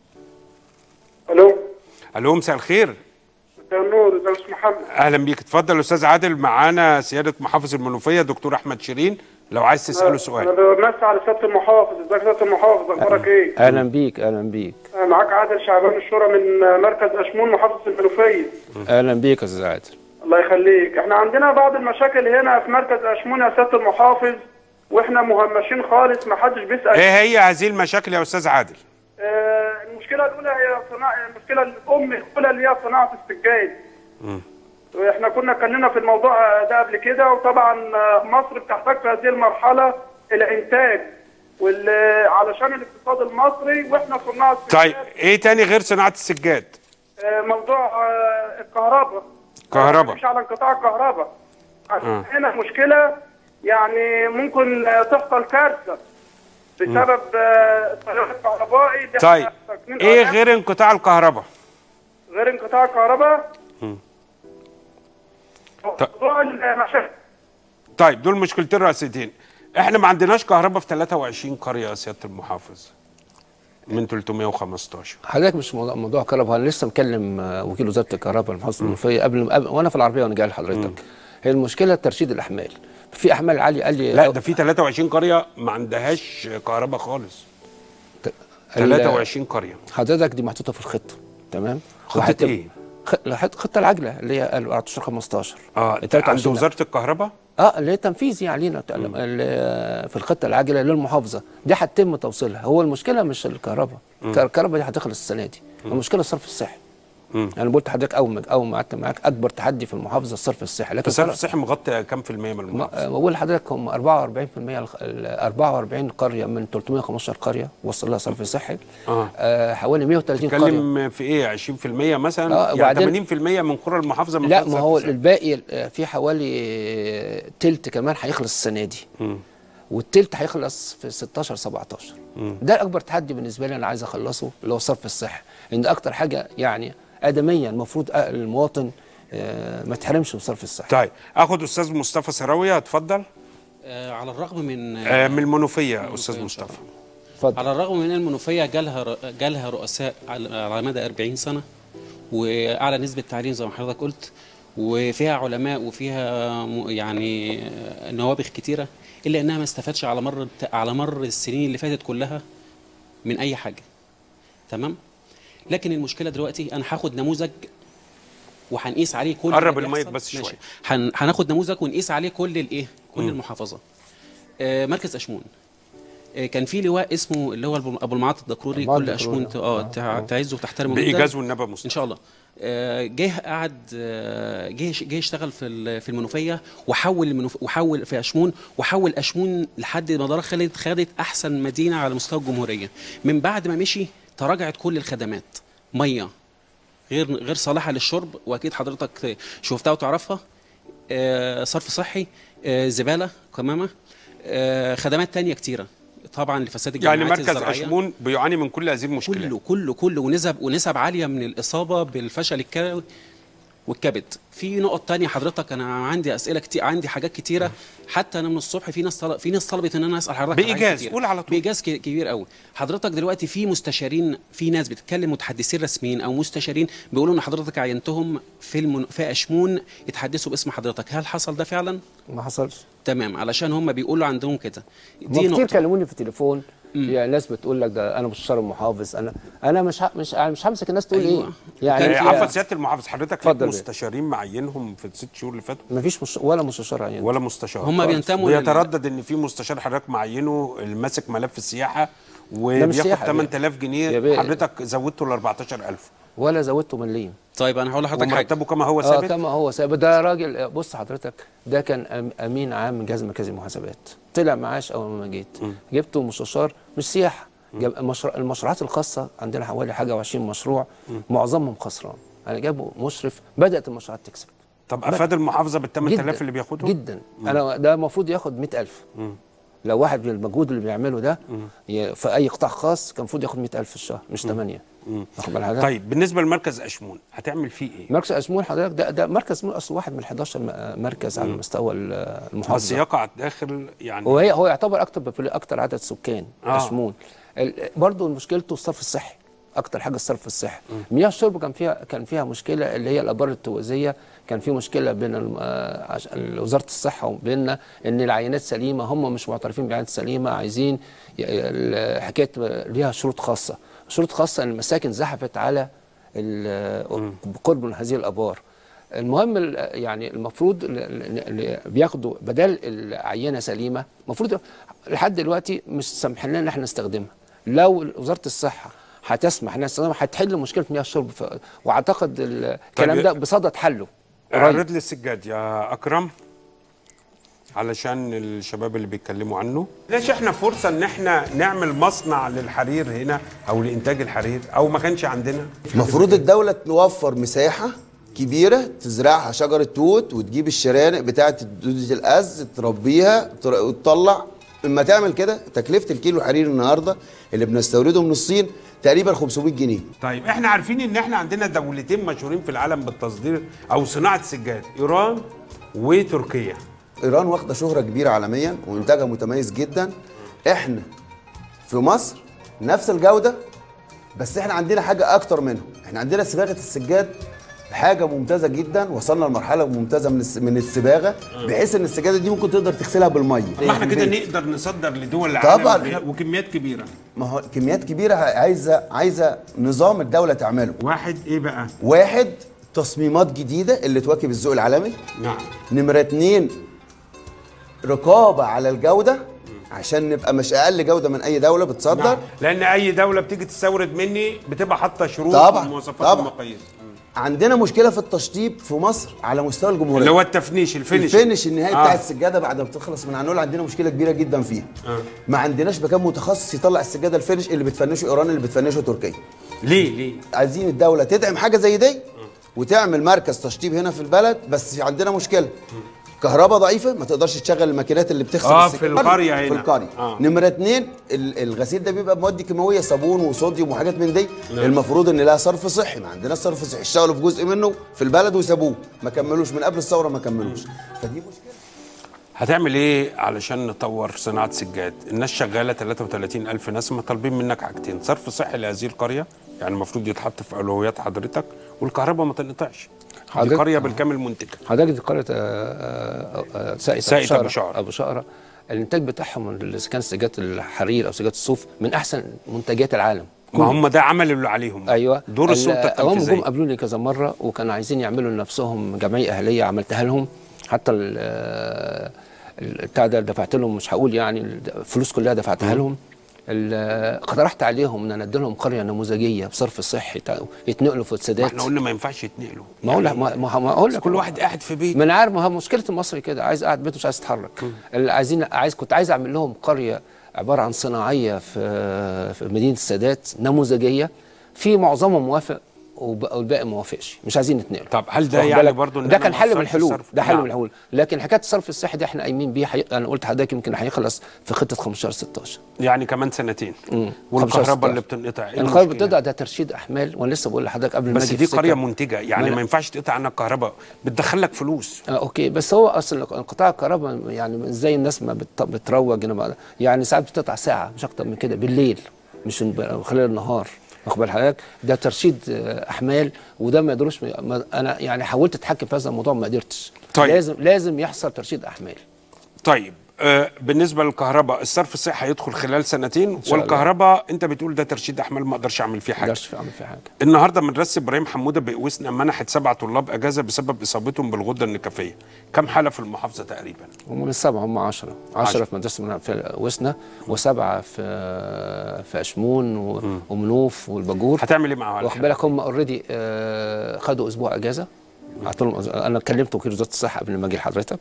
Speaker 9: الو
Speaker 1: الو مساء الخير.
Speaker 9: مساء النور، ازيك يا استاذ محمد؟
Speaker 1: اهلا بيك، اتفضل استاذ عادل. معانا سياده محافظ المنوفيه دكتور احمد شيرين لو عايز تساله سؤال.
Speaker 9: انا بمسي على سياده المحافظ. ازيك يا سياده المحافظ، اخبارك ايه؟
Speaker 6: اهلا بيك. اهلا بيك.
Speaker 9: معاك عادل شعبان الشورى من مركز اشمون محافظه المنوفيه.
Speaker 6: اهلا بيك يا استاذ عادل.
Speaker 9: الله يخليك. احنا عندنا بعض المشاكل هنا في مركز اشمون يا سياده المحافظ، واحنا مهمشين خالص، ما حدش بيسال.
Speaker 1: ايه هي هذه المشاكل يا استاذ عادل؟
Speaker 9: آه المشكله الاولى هي صناعه، المشكله الام الاولى اللي هي صناعه السجاد. امم احنا كنا اتكلمنا في الموضوع ده قبل كده، وطبعا مصر بتحتاج في هذه المرحله الى انتاج علشان الاقتصاد المصري، واحنا صناع السجاد.
Speaker 1: طيب ايه تاني غير صناعه السجاد؟
Speaker 9: موضوع الكهرباء.
Speaker 1: كهرباء
Speaker 9: مش على انقطاع الكهرباء. آه. هنا مشكله، يعني ممكن تحصل كارثه بسبب التيار الكهربائي.
Speaker 1: طيب ايه غير انقطاع الكهرباء؟
Speaker 9: غير انقطاع الكهرباء
Speaker 1: طيب دول مشكلتين رئيسيتين. احنا ما عندناش كهرباء في ثلاثة وعشرين قريه يا سياده المحافظ من ثلاثمائة وخمستاشر.
Speaker 6: حضرتك مش موضوع, موضوع كهرباء. انا لسه مكلم وكيل وزاره الكهرباء المحافظه المنوفيه قبل, قبل وانا في العربيه وانا جاي لحضرتك. هي المشكله ترشيد الاحمال. في احمال عاليه. قال لي
Speaker 1: لا ده في ثلاثة وعشرين قريه ما عندهاش كهرباء خالص. ثلاثة وعشرين قريه.
Speaker 6: حضرتك دي محطوطه في الخطه. تمام.
Speaker 1: خطه ايه؟
Speaker 6: خطه العجله اللي هي أربعتاشر خمستاشر.
Speaker 1: اه عند وزاره الكهرباء؟
Speaker 6: اه اللي هي تنفيذي علينا في الخطه العاجله للمحافظه دي هتتم توصيلها. هو المشكله مش الكهرباء، الكهرباء دي هتخلص السنه دي. المشكله الصرف الصحي. انا يعني قلت لحضرتك اول ما اول ما قعدت معاك اكبر تحدي في المحافظه الصرف الصحي، لكن
Speaker 1: الصرف الصحي مغطي كام في المية من المحافظه؟
Speaker 6: بقول لحضرتك هم أربعة وأربعين في المية، أربعة وأربعين قريه من ثلاثمائة وخمستاشر قريه وصل لها صرف صحي.
Speaker 1: اه,
Speaker 6: آه حوالي مئة وثلاثين قريه.
Speaker 1: تتكلم في ايه عشرين في المية مثلا؟
Speaker 6: آه
Speaker 1: يعني ثمانين في المية من قرى المحافظه من
Speaker 6: لا، ما هو الباقي في حوالي تلت كمان هيخلص السنه دي. م. والتلت هيخلص في ستاشر سبعتاشر. م. ده اكبر تحدي بالنسبه لي انا عايز اخلصه، اللي هو الصرف الصحي، لان ده اكتر حاجه يعني ادميا المفروض المواطن ما تحرمش من الصرف الصحي.
Speaker 1: طيب اخد استاذ مصطفى سراويه، اتفضل.
Speaker 10: آه على الرغم من
Speaker 1: آه من المنوفيه استاذ مصطفى.
Speaker 10: اتفضل. على الرغم من المنوفيه جالها جالها رؤساء على مدى أربعين سنه واعلى نسبه تعليم زي ما حضرتك قلت، وفيها علماء وفيها يعني نوابغ كتيره، الا انها ما استفادش على مر على مر السنين اللي فاتت كلها من اي حاجه. تمام؟ لكن المشكله دلوقتي انا هاخد نموذج وهنقيس عليه كل
Speaker 1: قرب المايك بس شويه.
Speaker 10: هناخد نموذج ونقيس عليه كل الايه؟ كل م. المحافظه. آه مركز اشمون. آه كان في لواء اسمه اللي هو ابو المعاط الدكروري، كل اشمون اه تعزه وتحترمه
Speaker 1: بايجاز والنبى مصطفى
Speaker 10: ان شاء الله. آه جه قعد آه جه جه اشتغل في في المنوفيه، وحول المنوف وحول في اشمون، وحول اشمون لحد ما دار خالد خدت احسن مدينه على مستوى الجمهوريه. من بعد ما مشي تراجعت كل الخدمات، ميه غير غير صالحه للشرب، واكيد حضرتك شفتها وتعرفها، آه صرف صحي، آه زباله، قمامه، آه خدمات تانية كتيره طبعا لفساد الجامعات
Speaker 1: يعني مركز
Speaker 10: الزراعية.
Speaker 1: أشمون بيعاني من كل هذه المشكلات،
Speaker 10: كله كله كله ونسب ونسب عاليه من الاصابه بالفشل الكلوي والكبد. في نقط تانية حضرتك، انا عندي اسئله كتير، عندي حاجات كتيره، حتى انا من الصبح في ناس طلب في ناس طلبت ان انا اسال حضرتك
Speaker 1: بايجاز، قول على طول.
Speaker 10: بايجاز كبير قوي. حضرتك دلوقتي في مستشارين، في ناس بتتكلم متحدثين رسميين او مستشارين بيقولوا ان حضرتك عينتهم في المن... في اشمون يتحدثوا باسم حضرتك، هل حصل ده فعلا؟
Speaker 6: ما حصلش.
Speaker 10: تمام، علشان هم بيقولوا عندهم كده.
Speaker 6: دي نقطه كتير كلموني في التليفون، يعني ناس بتقول لك ده انا مستشار المحافظ، انا انا مش ه... مش مش همسك الناس تقول أيوة. ايه
Speaker 1: يعني. عفوا سياده المحافظ، حضرتك ليك مستشارين معينهم في الست شهور اللي فاتوا؟
Speaker 6: مفيش مش... ولا مستشار عينه
Speaker 1: ولا مستشار.
Speaker 10: هم بينتموا
Speaker 1: بيتردد ان في مستشار حضرتك معينه ماسك ملف السياحه وبياخد ثمانية آلاف جنيه، حضرتك زودته ل أربعتاشر ألف
Speaker 6: ولا زودته مليم.
Speaker 10: طيب انا هقول لحضرتك حاجه،
Speaker 1: مرتبه كما هو ثابت.
Speaker 6: اه كما هو ثابت. ده راجل، بص حضرتك، ده كان امين عام من جهاز مركزي المحاسبات، طلع معاش اول ما جيت، م. جبته مستشار مش سياحه، مشروع المشروعات الخاصه عندنا حوالي حاجه وعشرين مشروع، م. معظمهم خسران، انا جابه مشرف، بدات المشروعات تكسب.
Speaker 1: طب افاد المحافظه بال ثمانية آلاف اللي بياخدهم؟
Speaker 6: جدا. م. انا ده المفروض ياخد مئة ألف. م. لو واحد بالمجهود اللي بيعمله ده م. في اي قطاع خاص كان المفروض ياخد مئة ألف في الشهر مش ثمانية.
Speaker 1: طيب بالنسبه لمركز اشمون هتعمل فيه ايه؟
Speaker 6: مركز اشمون حضرتك ده ده مركز اشمون اصله واحد من حداشر مركز على مستوى المحافظه،
Speaker 1: بس يقع داخل يعني
Speaker 6: هو هو يعتبر اكتر اكتر عدد سكان آه. اشمون. برضه مشكلته الصرف الصحي، اكتر حاجه الصرف الصحي. مياه الشرب كان فيها كان فيها مشكله، اللي هي الابار التوزيه، كان في مشكله بين وزاره الصحه وبيننا ان العينات سليمه، هم مش معترفين بعينات سليمه، عايزين حكايه ليها شروط خاصه، شروط خاصه ان المساكن زحفت على قرب من هذه الابار. المهم يعني المفروض اللي بياخدوا بدل العينه سليمه، المفروض لحد دلوقتي مش سامحين لنا ان احنا نستخدمها. لو وزاره الصحه هتسمح انها تستخدمها هتحل مشكله مياه الشرب، واعتقد الكلام ده بصدد حله.
Speaker 1: اعرض لي السجاد يا اكرم علشان الشباب اللي بيتكلموا عنه. ليش احنا فرصه ان احنا نعمل مصنع للحرير هنا او لانتاج الحرير، او ما كانش عندنا؟
Speaker 11: المفروض الدوله توفر مساحه كبيره تزرعها شجره توت، وتجيب الشرانق بتاعه دودة الأز تربيها وتطلع. اما تعمل كده تكلفه الكيلو حرير النهارده اللي بنستورده من الصين تقريبا خمسمائة جنيه.
Speaker 1: طيب احنا عارفين ان احنا عندنا دولتين مشهورين في العالم بالتصدير او صناعه السجاد، ايران وتركيا.
Speaker 11: ايران واخده شهره كبيره عالميا وانتاجها متميز جدا. احنا في مصر نفس الجوده، بس احنا عندنا حاجه اكتر منهم، احنا عندنا صباغه السجاد حاجه ممتازه جدا، وصلنا لمرحله ممتازه من من الصباغه، بحيث ان السجاده دي ممكن تقدر تغسلها بالميه.
Speaker 1: ما احنا كده نقدر نصدر لدول العالم طبعا وكميات كبيره.
Speaker 11: ما هو كميات كبيره عايزه عايزه نظام الدوله تعمله.
Speaker 1: واحد ايه بقى؟
Speaker 11: واحد تصميمات جديده اللي تواكب الذوق العالمي.
Speaker 1: نعم.
Speaker 11: نمره اتنين رقابه على الجوده عشان نبقى مش اقل جوده من اي دوله بتصدر.
Speaker 1: نعم. لان اي دوله بتيجي تستورد مني بتبقى حاطه شروط
Speaker 11: طبعا
Speaker 1: ومواصفات ومقاييس.
Speaker 11: عندنا مشكله في التشطيب في مصر على مستوى الجمهوريه،
Speaker 1: اللي هو التفنيش الفينش
Speaker 11: الفينش النهائي
Speaker 1: آه.
Speaker 11: بتاع السجاده بعد ما بتخلص من عنول. عندنا مشكله كبيره جدا فيها. آه. ما عندناش مكان متخصص يطلع السجاده الفينش اللي بتفنشه ايران اللي بتفنشه تركيا.
Speaker 1: ليه ليه
Speaker 11: عايزين الدوله تدعم حاجه زي دي وتعمل مركز تشطيب هنا في البلد، بس عندنا مشكله كهرباء ضعيفه، ما تقدرش تشغل الماكينات اللي بتغسل
Speaker 1: اه
Speaker 11: السجادة
Speaker 1: في القريه هنا
Speaker 11: في القريه. آه. نمره اتنين الغسيل ده بيبقى بمواد كيماويه، صابون وصوديوم وحاجات من دي. نعم. المفروض ان لها صرف صحي، ما عندناش صرف صحي. اشتغلوا في جزء منه في البلد وسابوه، ما كملوش من قبل الثوره، ما كملوش. فدي مشكله.
Speaker 1: هتعمل ايه علشان نطور صناعه سجاد؟ الناس شغاله ثلاثة وثلاثين ألف ناس، ما طالبين منك حاجتين: صرف صحي لهذه القريه، يعني المفروض يتحط في اولويات حضرتك، والكهرباء ما تنقطعش. دي قريه بالكامل منتجه.
Speaker 6: حضرتك دي قريه ساقية
Speaker 1: ابو شقره
Speaker 6: ابو شقره الانتاج بتاعهم اذا كان سجاد الحرير او سجاد الصوف من احسن منتجات العالم.
Speaker 1: ما هم ده عملوا اللي عليهم.
Speaker 6: ايوه
Speaker 1: دور السلطه التنفيذيه.
Speaker 6: هم جم قابلوني كذا مره وكانوا عايزين يعملوا لنفسهم جمعيه اهليه، عملتها لهم. حتى بتاع ده دفعت لهم، مش هقول يعني الفلوس كلها دفعتها لهم. اقترحت عليهم ان ندي لهم قريه نموذجيه بصرف صحي يتنقلوا في السادات.
Speaker 1: احنا قلنا ما ينفعش يتنقلوا.
Speaker 6: ما اقول لك ما, ما اقول لك
Speaker 1: كل واحد قاعد في بيته.
Speaker 6: ما انا عارف، ما هو مشكله المصري كده، عايز قاعد بيته مش عايز يتحرك. اللي عايزين عايز كنت عايز اعمل لهم قريه عباره عن صناعيه في في مدينه السادات نموذجيه، في معظمهم موافق والباقي ما وافقش، مش عايزين نتنقل.
Speaker 1: طب هل ده يعني برضه
Speaker 6: ده كان حل من الحلول، ده حل من الحلول. لكن حكايه الصرف الصحي دي احنا قايمين بيه. حي... انا قلت لحضرتك يمكن هيخلص في خطه خمستاشر ستاشر،
Speaker 1: يعني كمان سنتين. والكهرباء اللي بتنقطع،
Speaker 6: الكهرباء بتقطع ده ترشيد احمال، وانا لسه بقول لحضرتك قبل ما
Speaker 1: بس دي قريه منتجه، يعني ما ينفعش تقطع عنها الكهرباء، بتدخل لك فلوس.
Speaker 6: آه اوكي، بس هو اصلا انقطاع الكهرباء يعني زي الناس ما بت... بتروج، يعني ساعات بتقطع ساعه مش اكتر من كده بالليل، مش خلال النهار. واخد بال حضرتك؟ ده ترشيد احمال، وده ما يقدروش. انا يعني حاولت اتحكم في هذا الموضوع ما قدرتش.
Speaker 1: طيب.
Speaker 6: لازم لازم يحصل ترشيد احمال.
Speaker 1: طيب آه بالنسبه للكهرباء، الصرف الصحي هيدخل خلال سنتين، والكهرباء انت بتقول ده ترشيد احمال ما اقدرش اعمل فيه حاجه.
Speaker 6: ما اقدرش اعمل فيه حاجه.
Speaker 1: النهارده مدرسه ابراهيم حموده بقوسنا منحت سبع طلاب اجازه بسبب اصابتهم بالغده النكفيه. كم حاله في المحافظه تقريبا؟
Speaker 6: هم من سبعه، هم عشرة عشرة في مدرسه في وسنا، وسبعه في في اشمون ومنوف والباجور.
Speaker 1: هتعمل ايه معاهم؟
Speaker 6: واخد بالك هم اوريدي آه خدوا اسبوع اجازه. انا كلمت وكيل وزاره الصحه قبل ما اجي لحضرتك.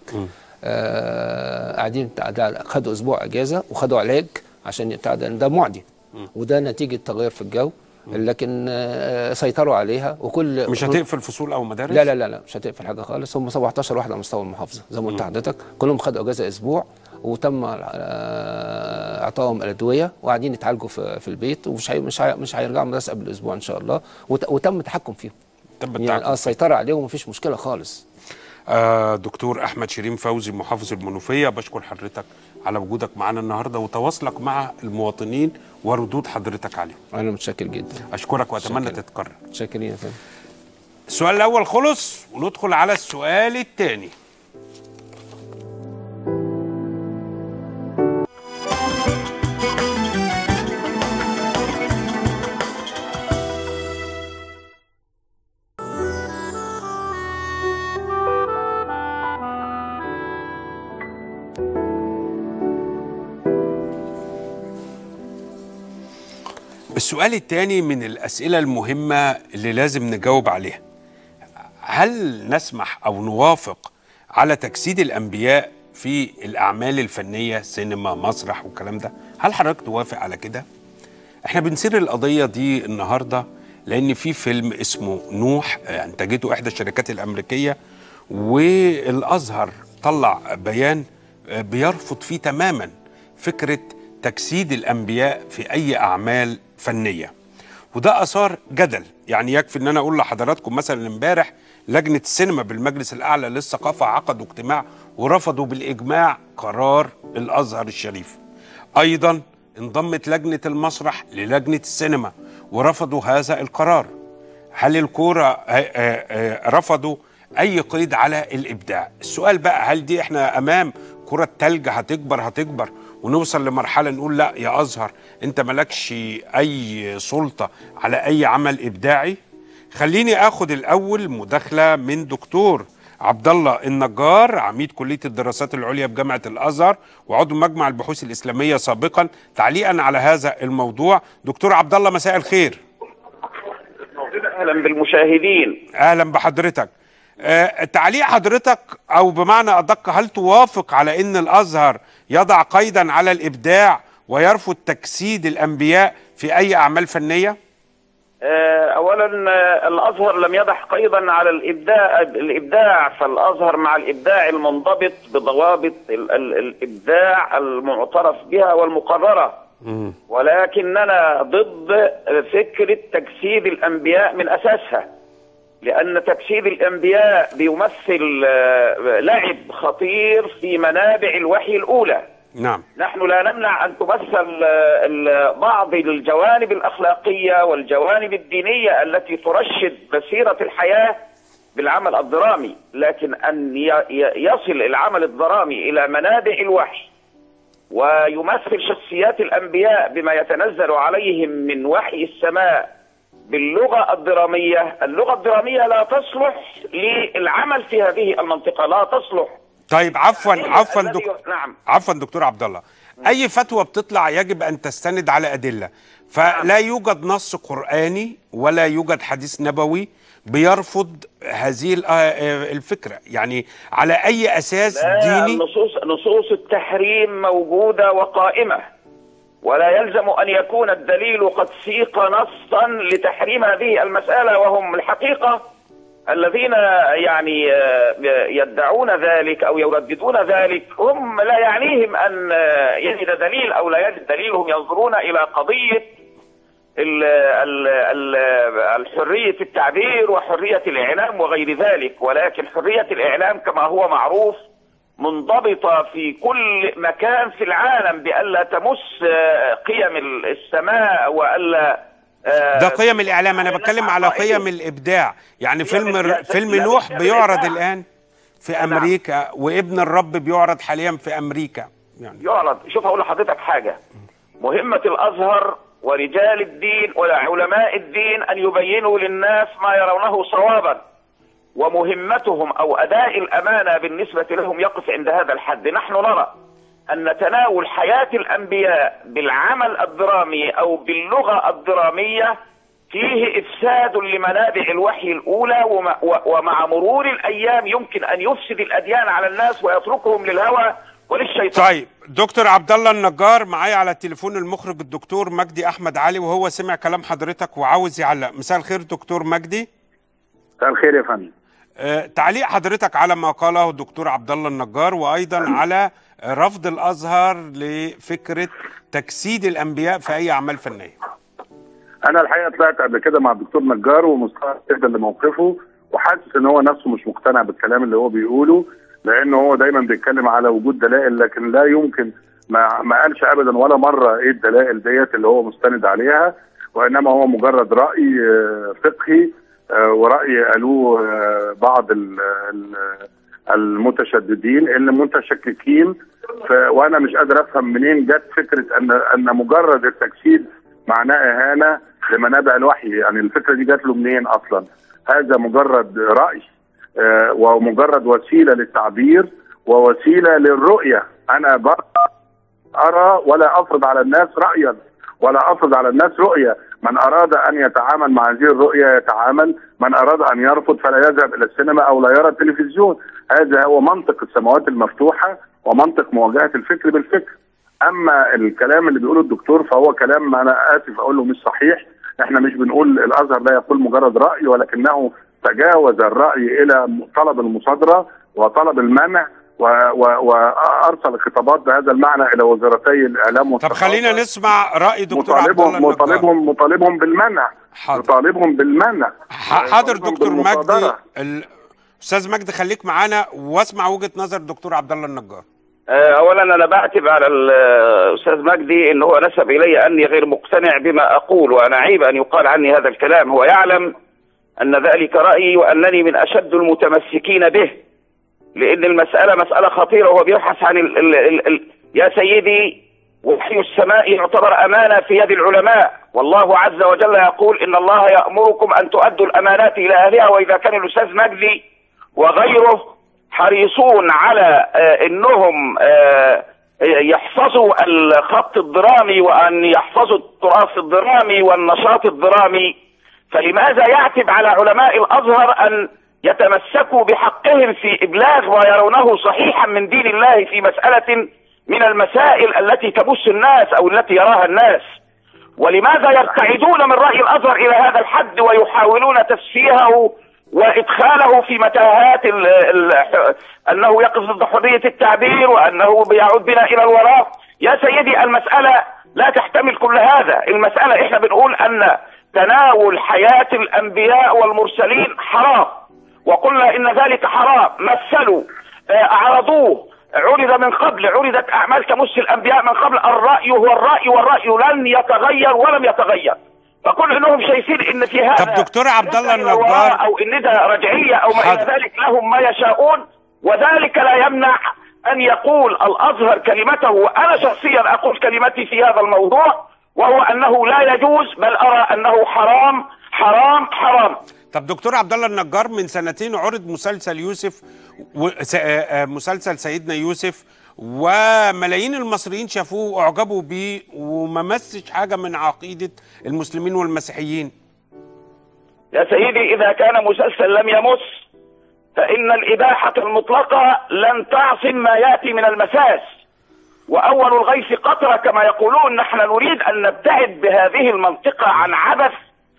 Speaker 6: آه قاعدين خدوا اسبوع اجازه وخدوا علاج عشان ده, ده معدي، وده نتيجه تغير في الجو. لكن آه سيطروا عليها. وكل
Speaker 1: مش هتقفل فصول او مدارس؟
Speaker 6: لا لا لا لا مش هتقفل حاجه خالص. هم سبعتاشر واحد على مستوى المحافظه زي ما قلت لحضرتك، كلهم خدوا اجازه اسبوع، وتم آه اعطائهم الادويه وقاعدين يتعالجوا في, في البيت، ومش هي مش هي مش هيرجعوا المدرسه قبل اسبوع ان شاء الله. وتم التحكم فيهم، يعني اه السيطره عليهم مفيش مشكله خالص.
Speaker 1: آه دكتور احمد شيرين فوزي محافظ المنوفيه، بشكر حضرتك على وجودك معنا النهارده وتواصلك مع المواطنين وردود حضرتك عليهم.
Speaker 6: انا متشكر جدا.
Speaker 1: اشكرك واتمنى تتكرر.
Speaker 6: متشكرين يا فندم.
Speaker 1: السؤال الاول خلص وندخل على السؤال الثاني. السؤال الثاني من الأسئلة المهمة اللي لازم نجاوب عليها: هل نسمح أو نوافق على تجسيد الأنبياء في الأعمال الفنية، سينما، مسرح والكلام ده؟ هل حضرتك توافق على كده؟ احنا بنسير القضية دي النهاردة لأن في فيلم اسمه نوح انتجته إحدى الشركات الأمريكية، والأزهر طلع بيان بيرفض فيه تماما فكرة تجسيد الأنبياء في أي أعمال فنية، وده أثار جدل. يعني يكفي أن أنا أقول لحضراتكم مثلا امبارح لجنة السينما بالمجلس الأعلى للثقافة عقدوا اجتماع ورفضوا بالإجماع قرار الأزهر الشريف. أيضا انضمت لجنة المسرح للجنة السينما ورفضوا هذا القرار. هل الكورة رفضوا أي قيد على الإبداع؟ السؤال بقى، هل دي احنا أمام كرة تلج هتكبر هتكبر ونوصل لمرحلة نقول لا يا أزهر أنت مالكش أي سلطة على أي عمل إبداعي؟ خليني أخد الأول مداخلة من دكتور عبد الله النجار، عميد كلية الدراسات العليا بجامعة الأزهر وعضو مجمع البحوث الإسلامية سابقا، تعليقا على هذا الموضوع. دكتور عبد الله مساء الخير.
Speaker 12: اهلا بالمشاهدين.
Speaker 1: اهلا بحضرتك. أه تعليق حضرتك او بمعنى ادق، هل توافق على ان الازهر يضع قيدا على الابداع ويرفض تجسيد الانبياء في اي اعمال فنيه؟
Speaker 12: اولا الازهر لم يضع قيدا على الابداع الابداع فالازهر مع الابداع المنضبط بضوابط ال ال الابداع المعترف بها والمقرره، ولكننا ضد فكره تجسيد الانبياء من اساسها، لان تجسيد الانبياء بيمثل لعب خطير في منابع الوحي الاولى.
Speaker 1: نعم.
Speaker 12: نحن لا نمنع أن تمثل بعض الجوانب الأخلاقية والجوانب الدينية التي ترشد مسيرة الحياة بالعمل الدرامي، لكن أن يصل العمل الدرامي إلى منابع الوحي ويمثل شخصيات الأنبياء بما يتنزل عليهم من وحي السماء باللغة الدرامية، اللغة الدرامية لا تصلح للعمل في هذه المنطقة، لا تصلح.
Speaker 1: طيب عفوا عفوا دكتور
Speaker 12: نعم.
Speaker 1: عفوا دكتور عبد الله، اي فتوى بتطلع يجب ان تستند على ادله، فلا يوجد نص قراني ولا يوجد حديث نبوي بيرفض هذه الفكره، يعني على اي اساس ديني؟
Speaker 12: نصوص نصوص التحريم موجوده وقائمه، ولا يلزم ان يكون الدليل قد سيق نصا لتحريم هذه المساله، وهم الحقيقه الذين يعني يدعون ذلك أو يرددون ذلك هم لا يعنيهم أن يجد دليل أو لا يجد دليل، هم ينظرون إلى قضية الحرية التعبير وحرية الإعلام وغير ذلك، ولكن حرية الإعلام كما هو معروف منضبطة في كل مكان في العالم بألا تمس قيم السماء وألا
Speaker 1: ده قيم الإعلام، أنا بتكلم على قيم الإبداع. يعني فيلم فيلم نوح بيعرض الآن في أمريكا، وابن الرب بيعرض حاليا في أمريكا.
Speaker 12: يعني يعرض. شوف هقول لحضرتك حاجة، مهمة الأزهر ورجال الدين وعلماء الدين أن يبينوا للناس ما يرونه صوابا، ومهمتهم أو أداء الأمانة بالنسبة لهم يقف عند هذا الحد. نحن نرى أن تناول حياة الأنبياء بالعمل الدرامي أو باللغة الدرامية فيه إفساد لمنابع الوحي الأولى، ومع مرور الأيام يمكن أن يفسد الأديان على الناس ويتركهم للهوى وللشيطان.
Speaker 1: طيب دكتور عبد الله النجار معايا على التليفون المخرج الدكتور مجدي أحمد علي، وهو سمع كلام حضرتك وعاوز يعلق. مساء الخير دكتور مجدي.
Speaker 3: مساء الخير يا فندم.
Speaker 1: أه تعليق حضرتك على ما قاله الدكتور عبد الله النجار، وأيضا على رفض الازهر لفكره تجسيد الانبياء في اي اعمال فنيه.
Speaker 3: انا الحقيقه طلعت قبل كده مع الدكتور نجار ومستغرب جدا لموقفه، وحاسس ان هو نفسه مش مقتنع بالكلام اللي هو بيقوله، لانه هو دايما بيتكلم على وجود دلائل، لكن لا يمكن ما, ما قالش ابدا ولا مره ايه الدلائل ديت اللي هو مستند عليها، وانما هو مجرد راي فقهي وراي قالوه بعض ال ال المتشددين اللي متشككين. وانا مش قادر افهم منين جت فكره ان ان مجرد التجسيد معناه اهانه لمنابع الوحي، يعني الفكره دي جات له منين اصلا؟ هذا مجرد راي آه ومجرد وسيله للتعبير ووسيله للرؤيه. انا ارى ولا افرض على الناس رايا ولا افرض على الناس رؤيه، من اراد ان يتعامل مع هذه الرؤيه يتعامل، من اراد ان يرفض فلا يذهب الى السينما او لا يرى التلفزيون. هذا هو منطق السماوات المفتوحه ومنطق مواجهه الفكر بالفكر. اما الكلام اللي بيقوله الدكتور فهو كلام انا اسف اقول له مش صحيح. احنا مش بنقول الازهر لا يقول مجرد راي، ولكنه تجاوز الراي الى طلب المصادره وطلب المنع وارسل خطابات بهذا المعنى الى وزارتي الاعلام
Speaker 1: والثقافه. طب خلينا نسمع راي دكتور عبد الله
Speaker 3: النجار. مطالبهم مطالبهم بالمنع.
Speaker 1: حاضر.
Speaker 3: مطالبهم بالمنع.
Speaker 1: حاضر دكتور مجدي. الاستاذ مجدي خليك معانا واسمع وجهه نظر الدكتور عبد الله النجار.
Speaker 12: اولا انا بعتب على الاستاذ مجدي ان هو نسب الي اني غير مقتنع بما اقول، وانا عيب ان يقال عني هذا الكلام. هو يعلم ان ذلك رايي وانني من اشد المتمسكين به، لان المساله مساله خطيره وهو بيبحث عن ال ال ال ال يا سيدي وحي السماء يعتبر امانه في يد العلماء، والله عز وجل يقول ان الله يامركم ان تؤدوا الامانات الى اهلها. واذا كان الاستاذ مجدي وغيره حريصون على آه انهم آه يحفظوا الخط الدرامي وان يحفظوا التراث الدرامي والنشاط الدرامي، فلماذا يعتب على علماء الأزهر أن يتمسكوا بحقهم في إبلاغ ما يرونه صحيحا من دين الله في مسألة من المسائل التي تمس الناس أو التي يراها الناس؟ ولماذا يبتعدون من رأي الأزهر إلى هذا الحد ويحاولون تسفيهه وإدخاله في متاهات ال ال أنه يقف ضد حرية التعبير وأنه بيعود بنا إلى الوراء؟ يا سيدي المسألة لا تحتمل كل هذا. المسألة إحنا بنقول أن تناول حياة الأنبياء والمرسلين حرام، وقلنا إن ذلك حرام. مثلوا، أعرضوه، عرض من قبل، عرضت أعمال تمس الأنبياء من قبل. الرأي هو الرأي، والرأي لن يتغير ولم يتغير. فكل انهم شايفين ان في هذا
Speaker 1: طب دكتور عبد الله النجار
Speaker 12: او ان ده رجعيه او ما الى ذلك، لهم ما يشاءون، وذلك لا يمنع ان يقول الازهر كلمته، وانا شخصيا اقول كلمتي في هذا الموضوع، وهو انه لا يجوز، بل ارى انه حرام حرام حرام.
Speaker 1: طب دكتور عبد الله النجار، من سنتين عرض مسلسل يوسف و... مسلسل سيدنا يوسف، وملايين المصريين شافوه واعجبوا بيه، وما مسش حاجه من عقيده المسلمين والمسيحيين.
Speaker 12: يا سيدي اذا كان مسلسل لم يمس، فان الاباحه المطلقه لن تعصم ما ياتي من المساس، واول الغيث قطره كما يقولون. نحن نريد ان نبتعد بهذه المنطقه عن عبث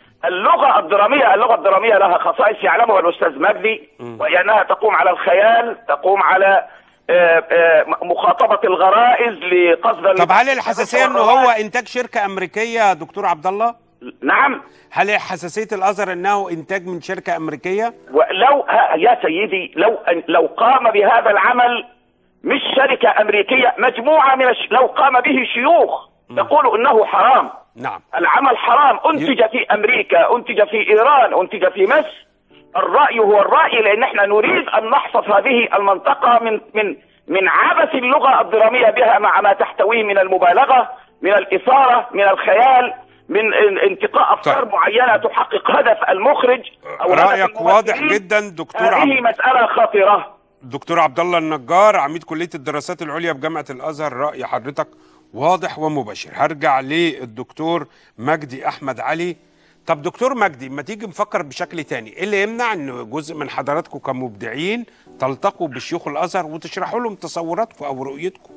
Speaker 12: اللغه الدراميه. اللغه الدراميه لها خصائص يعلمها الاستاذ مجدي، وهي انها تقوم على الخيال، تقوم على آآ آآ مخاطبة الغرائز لقصد.
Speaker 1: طب هل الحساسية انه هو انتاج شركة امريكية يا دكتور عبد الله؟
Speaker 12: نعم.
Speaker 1: هل حساسية الازهر انه انتاج من شركة امريكية؟
Speaker 12: ولو يا سيدي لو لو قام بهذا العمل مش شركة امريكية، مجموعة من الش... لو قام به شيوخ يقولوا انه حرام.
Speaker 1: نعم.
Speaker 12: العمل حرام، انتج في امريكا، انتج في ايران، انتج في مصر. الرأي هو الرأي، لأن احنا نريد أن نحفظ هذه المنطقة من من من عبث اللغة الدرامية بها، مع ما تحتويه من المبالغة، من الإثارة، من الخيال، من انتقاء أفكار طيب. معينة تحقق هدف المخرج أو
Speaker 1: رأيك واضح جدا دكتور.
Speaker 12: هذه عبد... مسألة خطيرة.
Speaker 1: دكتور عبد الله النجار، عميد كلية الدراسات العليا بجامعة الأزهر، رأي حضرتك واضح ومباشر. هرجع للدكتور مجدي أحمد علي. طب دكتور مجدي، ما تيجي نفكر بشكل تاني، ايه اللي يمنع ان جزء من حضراتكم كمبدعين تلتقوا بشيوخ الازهر وتشرحوا لهم تصوراتكم او رؤيتكم؟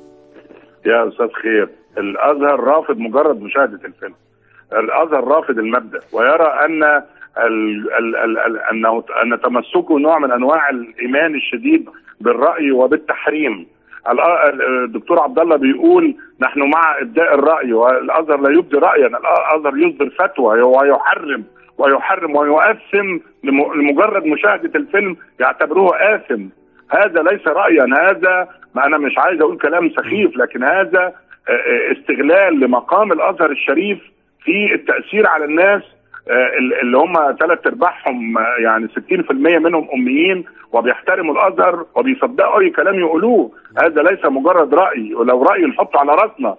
Speaker 13: يا استاذ خير، الازهر رافض مجرد مشاهده الفيلم. الازهر رافض المبدا، ويرى ان ال ال ال ال انه ان تمسكه نوع من انواع الايمان الشديد بالراي وبالتحريم. الدكتور عبد الله بيقول نحن مع ابداء الراي، والازهر لا يبدي رايا، الازهر يصدر فتوى ويحرم ويحرم ويؤثم لمجرد مشاهده الفيلم، يعتبروه آثم. هذا ليس رايا، هذا ما انا مش عايز اقول كلام سخيف، لكن هذا استغلال لمقام الازهر الشريف في التاثير على الناس اللي هم ثلاث ارباعهم يعني ستين في المية منهم اميين وبيحترموا الازهر وبيصدقوا اي كلام يقولوه. هذا ليس مجرد راي، ولو راي نحطه على راسنا.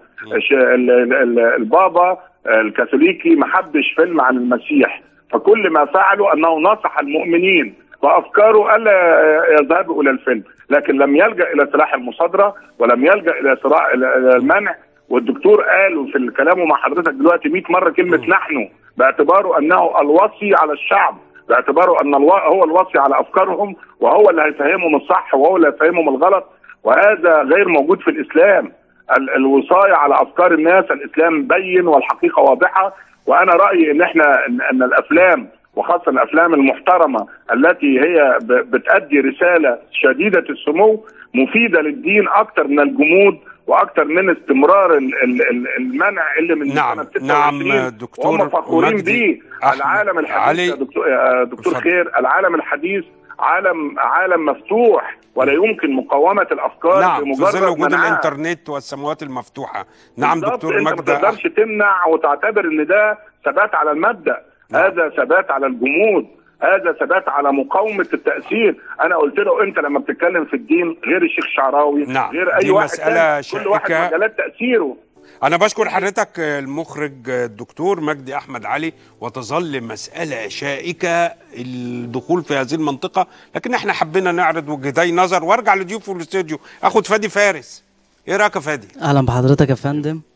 Speaker 13: البابا الكاثوليكي ما حبش فيلم عن المسيح، فكل ما فعلوا انه نصح المؤمنين وافكاره الا يذهبوا الى الفيلم، لكن لم يلجا الى سلاح المصادره ولم يلجا الى صراع المنع. والدكتور قال في كلامه مع حضرتك دلوقتي مئة مره كلمه نحن، باعتباره انه الوصي على الشعب، باعتباره ان هو الوصي على افكارهم، وهو اللي هيفهمهم الصح وهو اللي هيفهمهم الغلط، وهذا غير موجود في الاسلام. الوصايه على افكار الناس، الاسلام بين والحقيقه واضحه. وانا رايي ان احنا ان الافلام وخاصه الافلام المحترمه التي هي بتأدي رساله شديده السمو مفيده للدين اكثر من الجمود واكثر من استمرار المنع اللي من
Speaker 1: نعم
Speaker 13: سنه ستة وعشرين.
Speaker 1: نعم دكتور
Speaker 13: وهم فخورين بيه. العالم الحديث يا دكتور, يا دكتور خير، العالم الحديث عالم عالم مفتوح ولا يمكن مقاومه الافكار.
Speaker 1: نعم،
Speaker 13: بمجرد
Speaker 1: في ظل وجود
Speaker 13: منعها.
Speaker 1: الانترنت والسماوات المفتوحه. نعم دكتور مجدي،
Speaker 13: انت ما تقدرش تمنع وتعتبر ان ده ثبات على المبدا. نعم. هذا ثبات على الجمود، هذا ثبات على مقاومه التاثير. انا قلت له انت لما بتتكلم في الدين غير الشيخ شعراوي،
Speaker 1: نعم.
Speaker 13: غير اي
Speaker 1: دي
Speaker 13: واحد
Speaker 1: مسألة
Speaker 13: تاني. كل واحد مجالات تاثيره.
Speaker 1: أنا بشكر حضرتك المخرج الدكتور مجدي أحمد علي، وتظل مسألة شائكة الدخول في هذه المنطقة، لكن احنا حبينا نعرض وجهتي نظر. وارجع لضيوف في الاستوديو، اخد فادي فارس. ايه رأيك يا فادي؟
Speaker 14: اهلا بحضرتك يا فندم.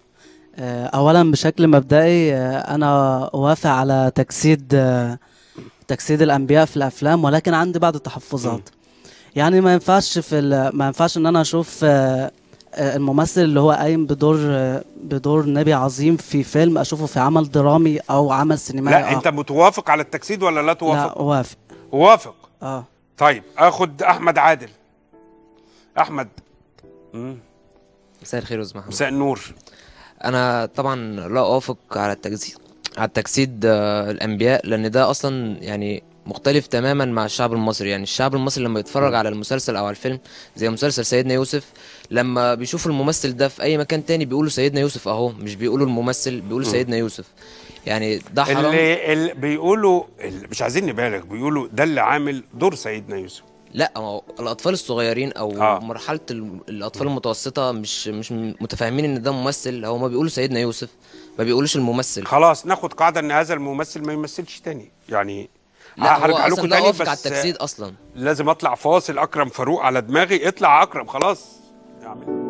Speaker 14: اولا بشكل مبدئي انا اوافق على تجسيد تجسيد الانبياء في الافلام، ولكن عندي بعض التحفظات. يعني ما ينفعش في ما ينفعش ان انا اشوف الممثل اللي هو قايم بدور بدور نبي عظيم في فيلم اشوفه في عمل درامي او عمل سينمائي.
Speaker 1: لا انت متوافق على التجسيد ولا لا توافق؟
Speaker 14: لا اوافق.
Speaker 1: اوافق.
Speaker 14: اه
Speaker 1: طيب اخد احمد عادل. احمد. امم
Speaker 15: مساء الخير يا استاذ محمد.
Speaker 1: مساء النور.
Speaker 15: انا طبعا لا اوافق على التجسيد على التجسيد الانبياء، لان ده اصلا يعني مختلف تماما مع الشعب المصري. يعني الشعب المصري لما يتفرج على المسلسل او على الفيلم زي مسلسل سيدنا يوسف، لما بيشوفوا الممثل ده في اي مكان تاني بيقولوا سيدنا يوسف اهو، مش بيقولوا الممثل، بيقولوا سيدنا يوسف. يعني ده حرام.
Speaker 1: اللي, اللي بيقولوا اللي مش عايزين نبالغ، بيقولوا ده اللي عامل دور سيدنا يوسف.
Speaker 15: لا هو الاطفال الصغيرين او آه. مرحله الاطفال المتوسطه مش مش متفاهمين ان ده ممثل، هو ما بيقولوا سيدنا يوسف، ما بيقولوش الممثل.
Speaker 1: خلاص ناخد قاعده ان هذا الممثل ما يمثلش تاني يعني.
Speaker 15: لا هو اصلا لا اوافق على التجسيد اصلا.
Speaker 1: لازم اطلع فاصل. اكرم فاروق على دماغي. اطلع اكرم خلاص. يعني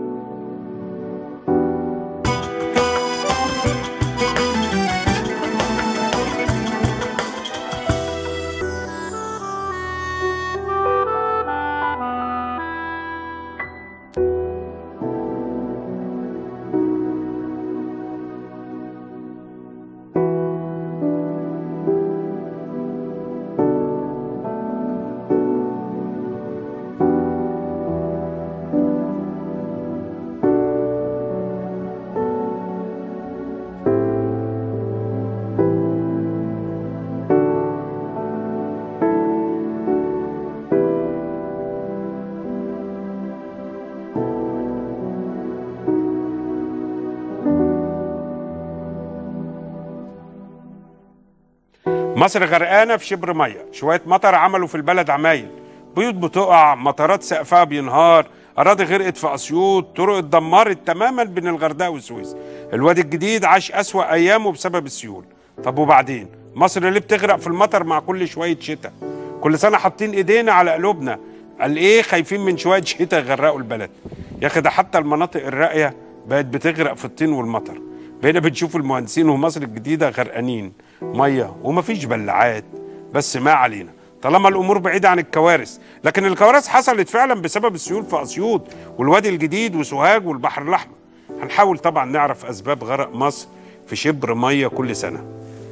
Speaker 1: مصر غرقانه في شبر ميه، شويه مطر عملوا في البلد عمايل، بيوت بتقع، مطارات سقفها بينهار، اراضي غرقت في اسيوط، طرق اتدمرت تماما بين الغردقه والسويس. الوادي الجديد عاش اسوأ ايامه بسبب السيول. طب وبعدين؟ مصر ليه بتغرق في المطر مع كل شويه شتاء؟ كل سنه حاطين ايدينا على قلوبنا، قال ايه خايفين من شويه شتاء يغرقوا البلد. يا اخي ده حتى المناطق الراقيه بقت بتغرق في الطين والمطر. بقينا بنشوف المهندسين ومصر الجديده غرقانين ميه ومفيش بلعات. بس ما علينا طالما الامور بعيده عن الكوارث، لكن الكوارث حصلت فعلا بسبب السيول في اسيوط والوادي الجديد وسوهاج والبحر الاحمر. هنحاول طبعا نعرف اسباب غرق مصر في شبر ميه كل سنه.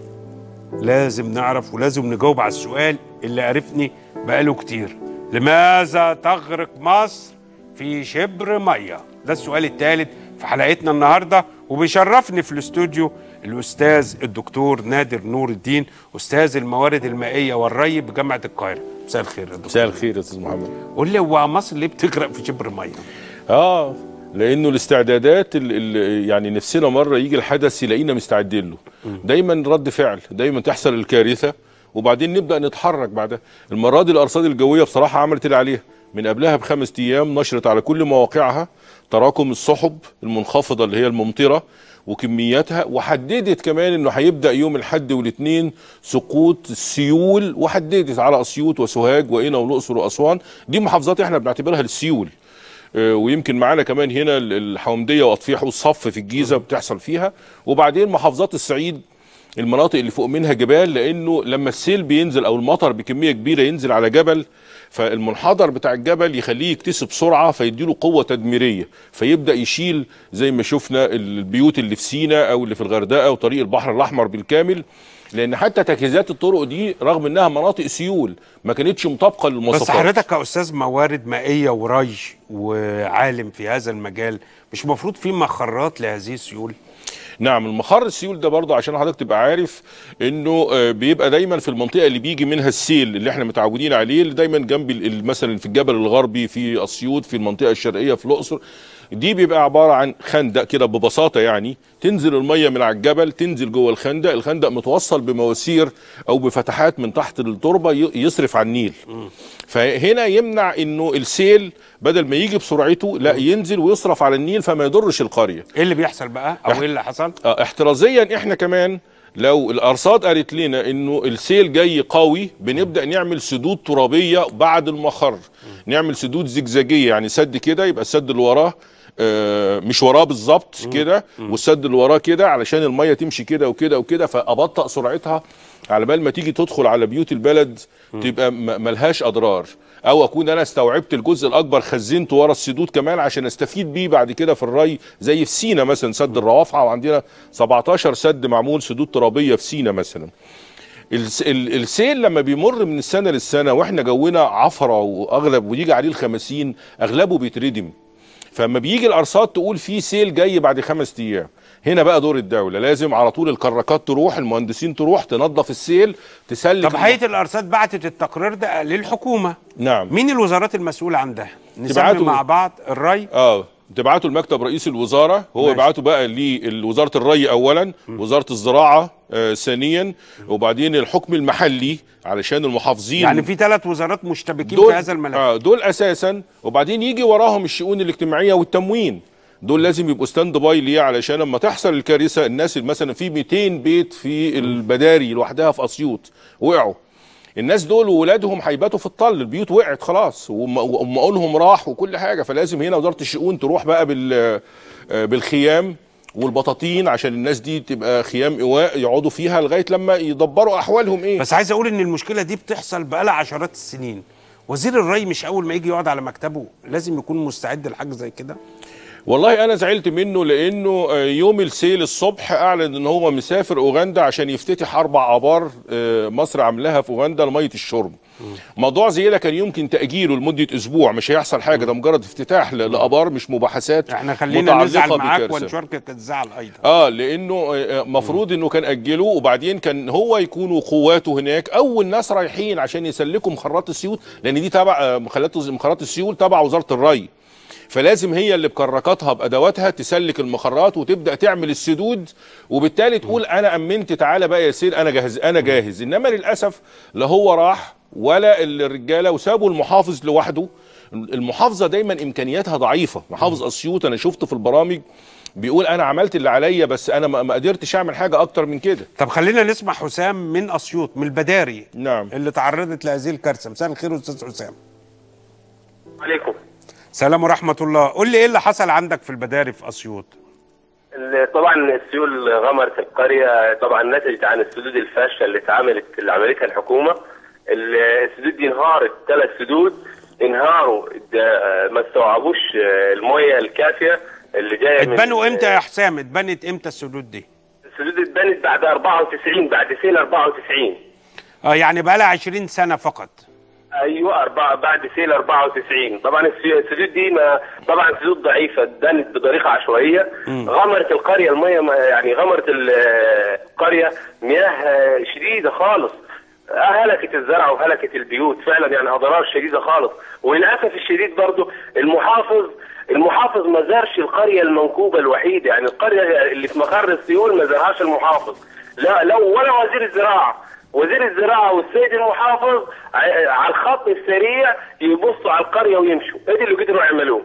Speaker 1: لازم نعرف ولازم نجاوب على السؤال اللي عرفني بقاله كتير، لماذا تغرق مصر في شبر ميه؟ ده السؤال الثالث في حلقتنا النهارده، وبيشرفني في الاستوديو الاستاذ الدكتور نادر نور الدين، استاذ الموارد المائيه والري بجامعه القاهره. مساء الخير يا دكتور.
Speaker 16: مساء الخير يا استاذ محمد.
Speaker 1: قول لي هو مصر ليه بتغرق في شبر ميه؟
Speaker 16: اه لانه الاستعدادات اللي يعني نفسنا مره يجي الحدث يلاقينا مستعدين له. دايما رد فعل، دايما تحصل الكارثه وبعدين نبدا نتحرك بعدها. المره دي الارصاد الجويه بصراحه عملت اللي عليها، من قبلها بخمس ايام نشرت على كل مواقعها تراكم السحب المنخفضه اللي هي الممطره وكمياتها، وحددت كمان انه هيبدا يوم الاحد والاثنين سقوط السيول، وحددت على اسيوط وسوهاج وقنا والاقصر واسوان. دي محافظات احنا بنعتبرها للسيول. آه ويمكن معانا كمان هنا الحومديه واطفيح والصف في الجيزه بتحصل فيها، وبعدين محافظات الصعيد المناطق اللي فوق منها جبال، لانه لما السيل بينزل او المطر بكميه كبيره ينزل على جبل، فالمنحدر بتاع الجبل يخليه يكتسب سرعه فيديله قوه تدميريه، فيبدا يشيل زي ما شفنا البيوت اللي في سيناء او اللي في الغردقه وطريق البحر الاحمر بالكامل. لان حتى تجهيزات الطرق دي رغم انها مناطق سيول ما كانتش مطابقه للمواصفات.
Speaker 1: بس حضرتك كاستاذ موارد مائيه وري وعالم في هذا المجال، مش المفروض في مخرات لهذه السيول؟
Speaker 16: نعم، المخر السيول ده برضه عشان حضرتك تبقى عارف انه بيبقى دايما في المنطقه اللي بيجي منها السيل اللي احنا متعودين عليه، اللي دايما جنب مثلا في الجبل الغربي في اسيوط، في المنطقه الشرقيه في الاقصر. دي بيبقى عباره عن خندق كده ببساطه، يعني تنزل الميه من على الجبل تنزل جوه الخندق، الخندق متوصل بمواسير او بفتحات من تحت التربه يصرف على النيل. فهنا يمنع انه السيل بدل ما يجي بسرعته لا ينزل ويصرف على النيل فما يضرش القريه.
Speaker 1: ايه اللي بيحصل بقى او ايه اللي حصل؟
Speaker 16: اه احترازيا احنا كمان لو الارصاد قالت لنا انه السيل جاي قوي بنبدا نعمل سدود ترابيه بعد المخر، نعمل سدود زجزاجيه، يعني سد كده يبقى السد اللي وراه آه، مش وراه بالظبط كده، والسد اللي وراه كده، علشان الميه تمشي كده وكده وكده، فابطأ سرعتها على بال ما تيجي تدخل على بيوت البلد تبقى ملهاش اضرار، او اكون انا استوعبت الجزء الاكبر خزنته ورا السدود كمان عشان استفيد بيه بعد كده في الري، زي في سينا مثلا سد الروافعه، وعندنا سبعتاشر سد معمول سدود ترابيه في سينا مثلا. السيل لما بيمر من السنه للسنه واحنا جونا عفره واغلب ويجي عليه الخمسين اغلبه بيتردم، فلما بيجي الارصاد تقول في سيل جاي بعد خمس ايام، هنا بقى دور الدوله، لازم على طول الكراكات تروح، المهندسين تروح تنظف السيل تسلك.
Speaker 1: طب هيئه الارصاد بعتت التقرير ده للحكومه.
Speaker 16: نعم.
Speaker 1: مين الوزارات المسؤوله عن ده؟ نسمي مع بعض الري.
Speaker 16: اه تبعته لمكتب رئيس الوزاره، هو يبعته بقى لوزاره الري اولا، وزاره الزراعه آه ثانيا، وبعدين الحكم المحلي علشان المحافظين.
Speaker 1: يعني في ثلاث وزارات مشتبكين في هذا الملف.
Speaker 16: آه دول اساسا، وبعدين يجي وراهم الشؤون الاجتماعيه والتموين، دول لازم يبقوا ستاند باي ليه علشان لما تحصل الكارثه. الناس مثلا في مئتين بيت في البداري لوحدها في اسيوط وقعوا، الناس دول وولادهم هيباتوا في الطل، البيوت وقعت خلاص ومقولهم راح وكل حاجه، فلازم هنا وزاره الشؤون تروح بقى بال بالخيام والبطاطين عشان الناس دي تبقى خيام ايواء يقعدوا فيها لغايه لما يدبروا احوالهم ايه.
Speaker 1: بس عايز اقول ان المشكله دي بتحصل بقالها عشرات السنين، وزير الري مش اول ما يجي يقعد على مكتبه لازم يكون مستعد لحاجه زي كده.
Speaker 16: والله انا زعلت منه لانه يوم السيل الصبح اعلن ان هو مسافر اوغندا عشان يفتتح اربع ابار مصر عاملاها في اوغندا لميه الشرب. موضوع زي ده كان يمكن تاجيله لمده اسبوع، مش هيحصل حاجه، ده مجرد افتتاح لابار مش مباحثات.
Speaker 1: احنا خلينا نزعل معاك ونشاركك الزعل ايضا.
Speaker 16: اه لانه مفروض انه كان اجله، وبعدين كان هو يكون وقواته هناك اول ناس رايحين عشان يسلكوا مخرات السيول، لان دي تبع مخرات السيول تبع وزاره الري، فلازم هي اللي بكركاتها بادواتها تسلك المخرات وتبدا تعمل السدود، وبالتالي تقول انا امنت تعالى بقى يا سيد انا جاهز انا جاهز. انما للاسف لا هو راح ولا الرجاله، وسابوا المحافظ لوحده. المحافظه دايما امكانياتها ضعيفه، محافظ اسيوط انا شفته في البرامج بيقول انا عملت اللي عليا بس انا ما قدرتش اعمل حاجه اكتر من كده.
Speaker 1: طب خلينا نسمع حسام من اسيوط من البداري.
Speaker 16: نعم.
Speaker 1: اللي تعرضت لهذه الكارثه. مساء الخير استاذ حسام.
Speaker 17: عليكم
Speaker 1: سلام ورحمه الله. قول لي ايه اللي حصل عندك في البداري في اسيوط؟
Speaker 17: طبعا السيول غمرت القريه، طبعا نتجت عن السدود الفاشله اللي اتعملت اللي عملتها الحكومه. السدود دي انهارت، ثلاث سدود انهاروا، ما استوعبوش الميه الكافيه اللي جايه.
Speaker 1: اتبنوا امتى يا حسام؟ اتبنت امتى السدود دي؟
Speaker 17: السدود اتبنت بعد أربعة وتسعين، بعد سيل أربعة وتسعين.
Speaker 1: اه يعني بقى لها عشرين سنه فقط.
Speaker 17: ايوه أربعة بعد سيل أربعة وتسعين. طبعا السدود دي ما طبعا سدود ضعيفه، اتبنت بطريقه عشوائيه، م. غمرت القريه الميه، يعني غمرت القريه مياه شديده خالص، هلكت الزرع وهلكت البيوت فعلا، يعني اضرار شديده خالص. وللاسف الشديد برضو المحافظ المحافظ ما زارش القريه المنكوبه الوحيده، يعني القريه اللي في مخر السيول ما زارهاش المحافظ، لا لو ولا وزير الزراعه. وزير الزراعه والسيد المحافظ على الخط السريع يبصوا على القريه ويمشوا، ادي اللي قدروا يعملوه.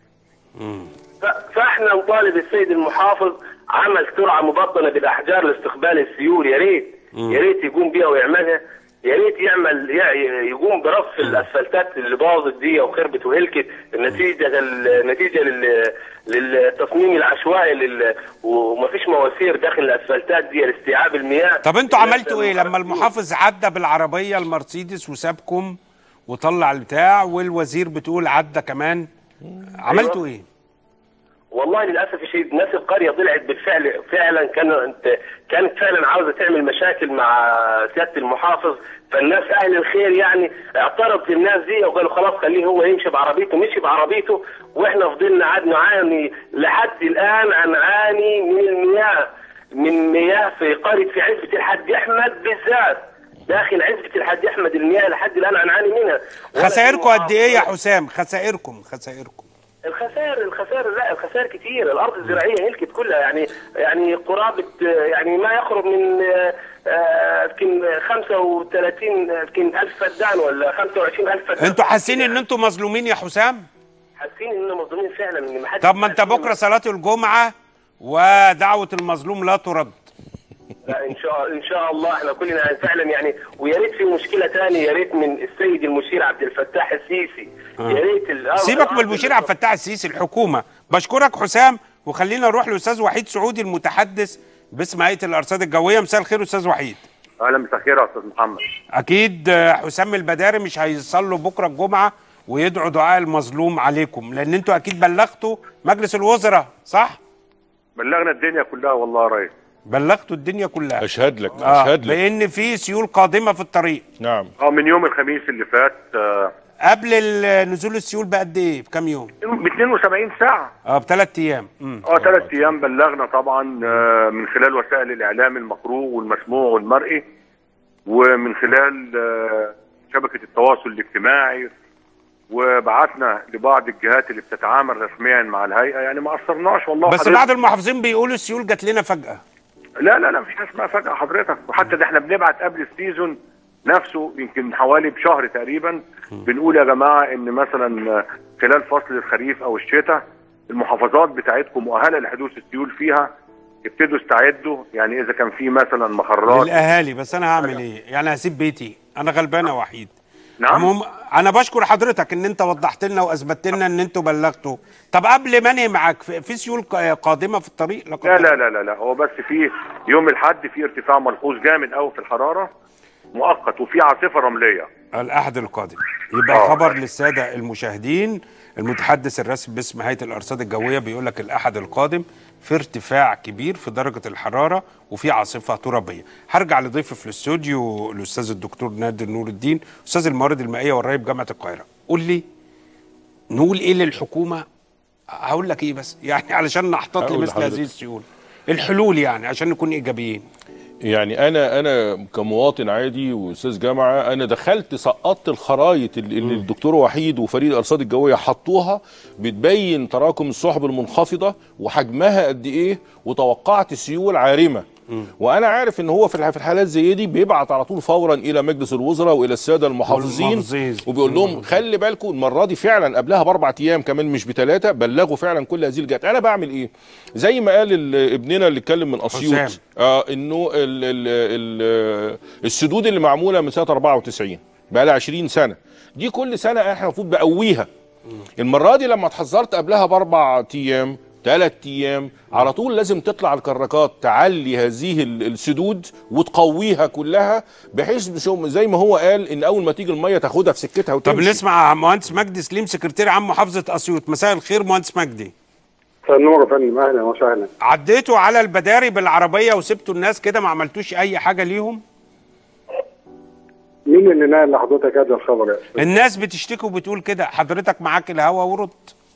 Speaker 17: فاحنا نطالب السيد المحافظ عمل ترعه مبطنه بالاحجار لاستقبال السيول، يا ريت يا ريت يقوم بيها ويعملها، يا ريت يعمل يقوم برصف الاسفلتات اللي باظت دي وخربت وهلكت نتيجه نتيجه للتصميم العشوائي لل... ومفيش مواسير داخل الاسفلتات دي لاستيعاب المياه.
Speaker 1: طب انتوا عملتوا ايه لما المحافظ عدى بالعربيه المرسيدس وسابكم وطلع البتاع والوزير بتقول عدى كمان؟ عملتوا ايه؟
Speaker 17: والله للاسف الشديد ناس القريه طلعت بالفعل فعلا كانت كانت فعلا عاوزه تعمل مشاكل مع سياده المحافظ، فالناس اهل الخير يعني اعترضت الناس دي وقالوا خلاص خليه هو يمشي بعربيته، مشي بعربيته، واحنا فضلنا قعدنا نعاني لحد الان، نعاني من المياه من مياه في قريه في عزبه الحاج احمد بالذات، داخل عزبه الحاج احمد المياه لحد الان نعاني منها.
Speaker 1: خسائركم قد ايه يا حسام؟ خسائركم خسائركم
Speaker 17: الخسائر الخسائر لا الخسائر كتير، الارض الزراعيه هلكت كلها، يعني يعني قرابه يعني ما يقرب من يمكن خمسة وثلاثين يمكن ألف فدان ولا خمسة وعشرين ألف فدان.
Speaker 1: انتوا حاسين ان انتوا مظلومين يا حسام؟
Speaker 17: حاسين اننا مظلومين فعلا، ان ما حدش.
Speaker 1: طب ما انت بكره صلاه الجمعه ودعوه المظلوم لا ترد.
Speaker 17: لا ان شاء ان شاء الله احنا كلنا فعلا يعني. ويا ريت في مشكله ثانيه، يا ريت من السيد المشير عبد الفتاح السيسي.
Speaker 1: آه.
Speaker 17: يا ريت ال-
Speaker 1: سيبك من المشير عبد الفتاح السيسي، الحكومه. بشكرك حسام، وخلينا نروح لاستاذ وحيد سعودي المتحدث باسم هيئه الارصاد الجويه. مساء الخير استاذ وحيد.
Speaker 18: اهلا، مساء الخير يا استاذ محمد.
Speaker 1: اكيد حسام البداري مش هيصلوا بكره الجمعه ويدعوا دعاء المظلوم عليكم، لان انتوا اكيد بلغتوا مجلس الوزراء، صح؟
Speaker 18: بلغنا الدنيا كلها والله يا ريس.
Speaker 1: بلغتوا الدنيا كلها.
Speaker 16: اشهد لك
Speaker 1: آه
Speaker 16: اشهد لك
Speaker 1: بان في سيول قادمه في الطريق.
Speaker 16: نعم.
Speaker 18: اه من يوم الخميس اللي فات. آه
Speaker 1: قبل ال- نزول السيول بقد ايه؟ بكام يوم؟
Speaker 18: ب اثنين وسبعين ساعه.
Speaker 1: اه بثلاث ايام. امم
Speaker 18: اه ثلاث ايام بلغنا طبعا، آه من خلال وسائل الاعلام المقروء والمسموع والمرئي، ومن خلال آه شبكه التواصل الاجتماعي، وبعتنا لبعض الجهات اللي بتتعامل رسميا مع الهيئه. يعني ما قصرناش والله.
Speaker 1: بس
Speaker 18: حضرتك.
Speaker 1: بعض المحافظين بيقولوا السيول جات لنا فجاه.
Speaker 18: لا لا لا مفيش حاجه اسمها فجأة حضرتك، وحتى ده احنا بنبعت قبل السيزون نفسه يمكن حوالي بشهر تقريبا، بنقول يا جماعه ان مثلا خلال فصل الخريف او الشتاء المحافظات بتاعتكم مؤهله لحدوث السيول فيها، ابتدوا استعدوا. يعني اذا كان في مثلا مخرات
Speaker 1: للاهالي. بس انا هعمل ايه؟ يعني هسيب بيتي؟ انا غلبان يا وحيد.
Speaker 18: نعم.
Speaker 1: عموم انا بشكر حضرتك ان انت وضحت لنا واثبتت لنا ان انتوا بلغتوا. طب قبل ما انهي معاك، في في سيول ق- قادمه في الطريق؟ لا
Speaker 18: لا لا لا لا, لا. هو بس في يوم الاحد في ارتفاع ملحوظ جامد قوي في الحراره مؤقت، وفي عاصفه رمليه
Speaker 1: الاحد القادم. يبقى
Speaker 18: آه.
Speaker 1: خبر للساده المشاهدين، المتحدث الرسمي باسم هيئه الارصاد الجويه بيقول لك الاحد القادم في ارتفاع كبير في درجه الحراره وفي عاصفه ترابيه. هرجع لضيفي في الاستوديو الاستاذ الدكتور نادر نور الدين، استاذ الموارد المائيه والري بجامعه القاهره. قول لي نقول ايه للحكومه؟ هقول لك ايه بس يعني علشان نحتاط
Speaker 16: هقول
Speaker 1: لمثل
Speaker 16: لحضرتك.
Speaker 1: هذه السيول، الحلول يعني عشان نكون ايجابيين.
Speaker 16: يعني انا انا كمواطن عادي واستاذ جامعه، انا دخلت سقطت الخرايط اللي اللي الدكتور وحيد وفريق الارصاد الجويه حطوها، بتبين تراكم السحب المنخفضه وحجمها قد ايه، وتوقعت سيول عارمه. وانا عارف ان هو في الح- في الحالات زي دي بيبعت على طول فورا الى مجلس الوزراء والى الساده المحافظين،
Speaker 1: والمحافظين.
Speaker 16: وبيقول لهم خلي بالكم المره دي فعلا قبلها باربع ايام كمان مش بثلاثه، بلغوا فعلا كل هذه الجهات. انا بعمل ايه؟ زي ما قال ال- ابننا اللي اتكلم من اسيوط،
Speaker 1: حسام.
Speaker 16: آه انه ال ال ال السدود اللي معموله من سنه أربعة وتسعين بقى لها عشرين سنه، دي كل سنه احنا المفروض بقويها. المره دي لما اتحذرت قبلها باربع ايام ثلاث ايام على طول لازم تطلع الكراكات تعلي هذه ال- السدود وتقويها كلها، بحيث بشو- زي ما هو قال ان اول ما تيجي الميه تاخدها في سكتها
Speaker 1: طب
Speaker 16: وتمشي.
Speaker 1: نسمع مهندس مجدي سليم، سكرتير عام محافظه اسيوط. مساء الخير مهندس مجدي.
Speaker 19: مساء النور يا فندم، اهلا وسهلا.
Speaker 1: عديتوا على البداري بالعربيه وسبتوا الناس كده ما عملتوش اي حاجه ليهم؟
Speaker 19: مين اللي نقل لحضرتك هذا الخبر يا استاذ؟
Speaker 1: الناس بتشتكي وبتقول كده، حضرتك معاك الهوا ورد.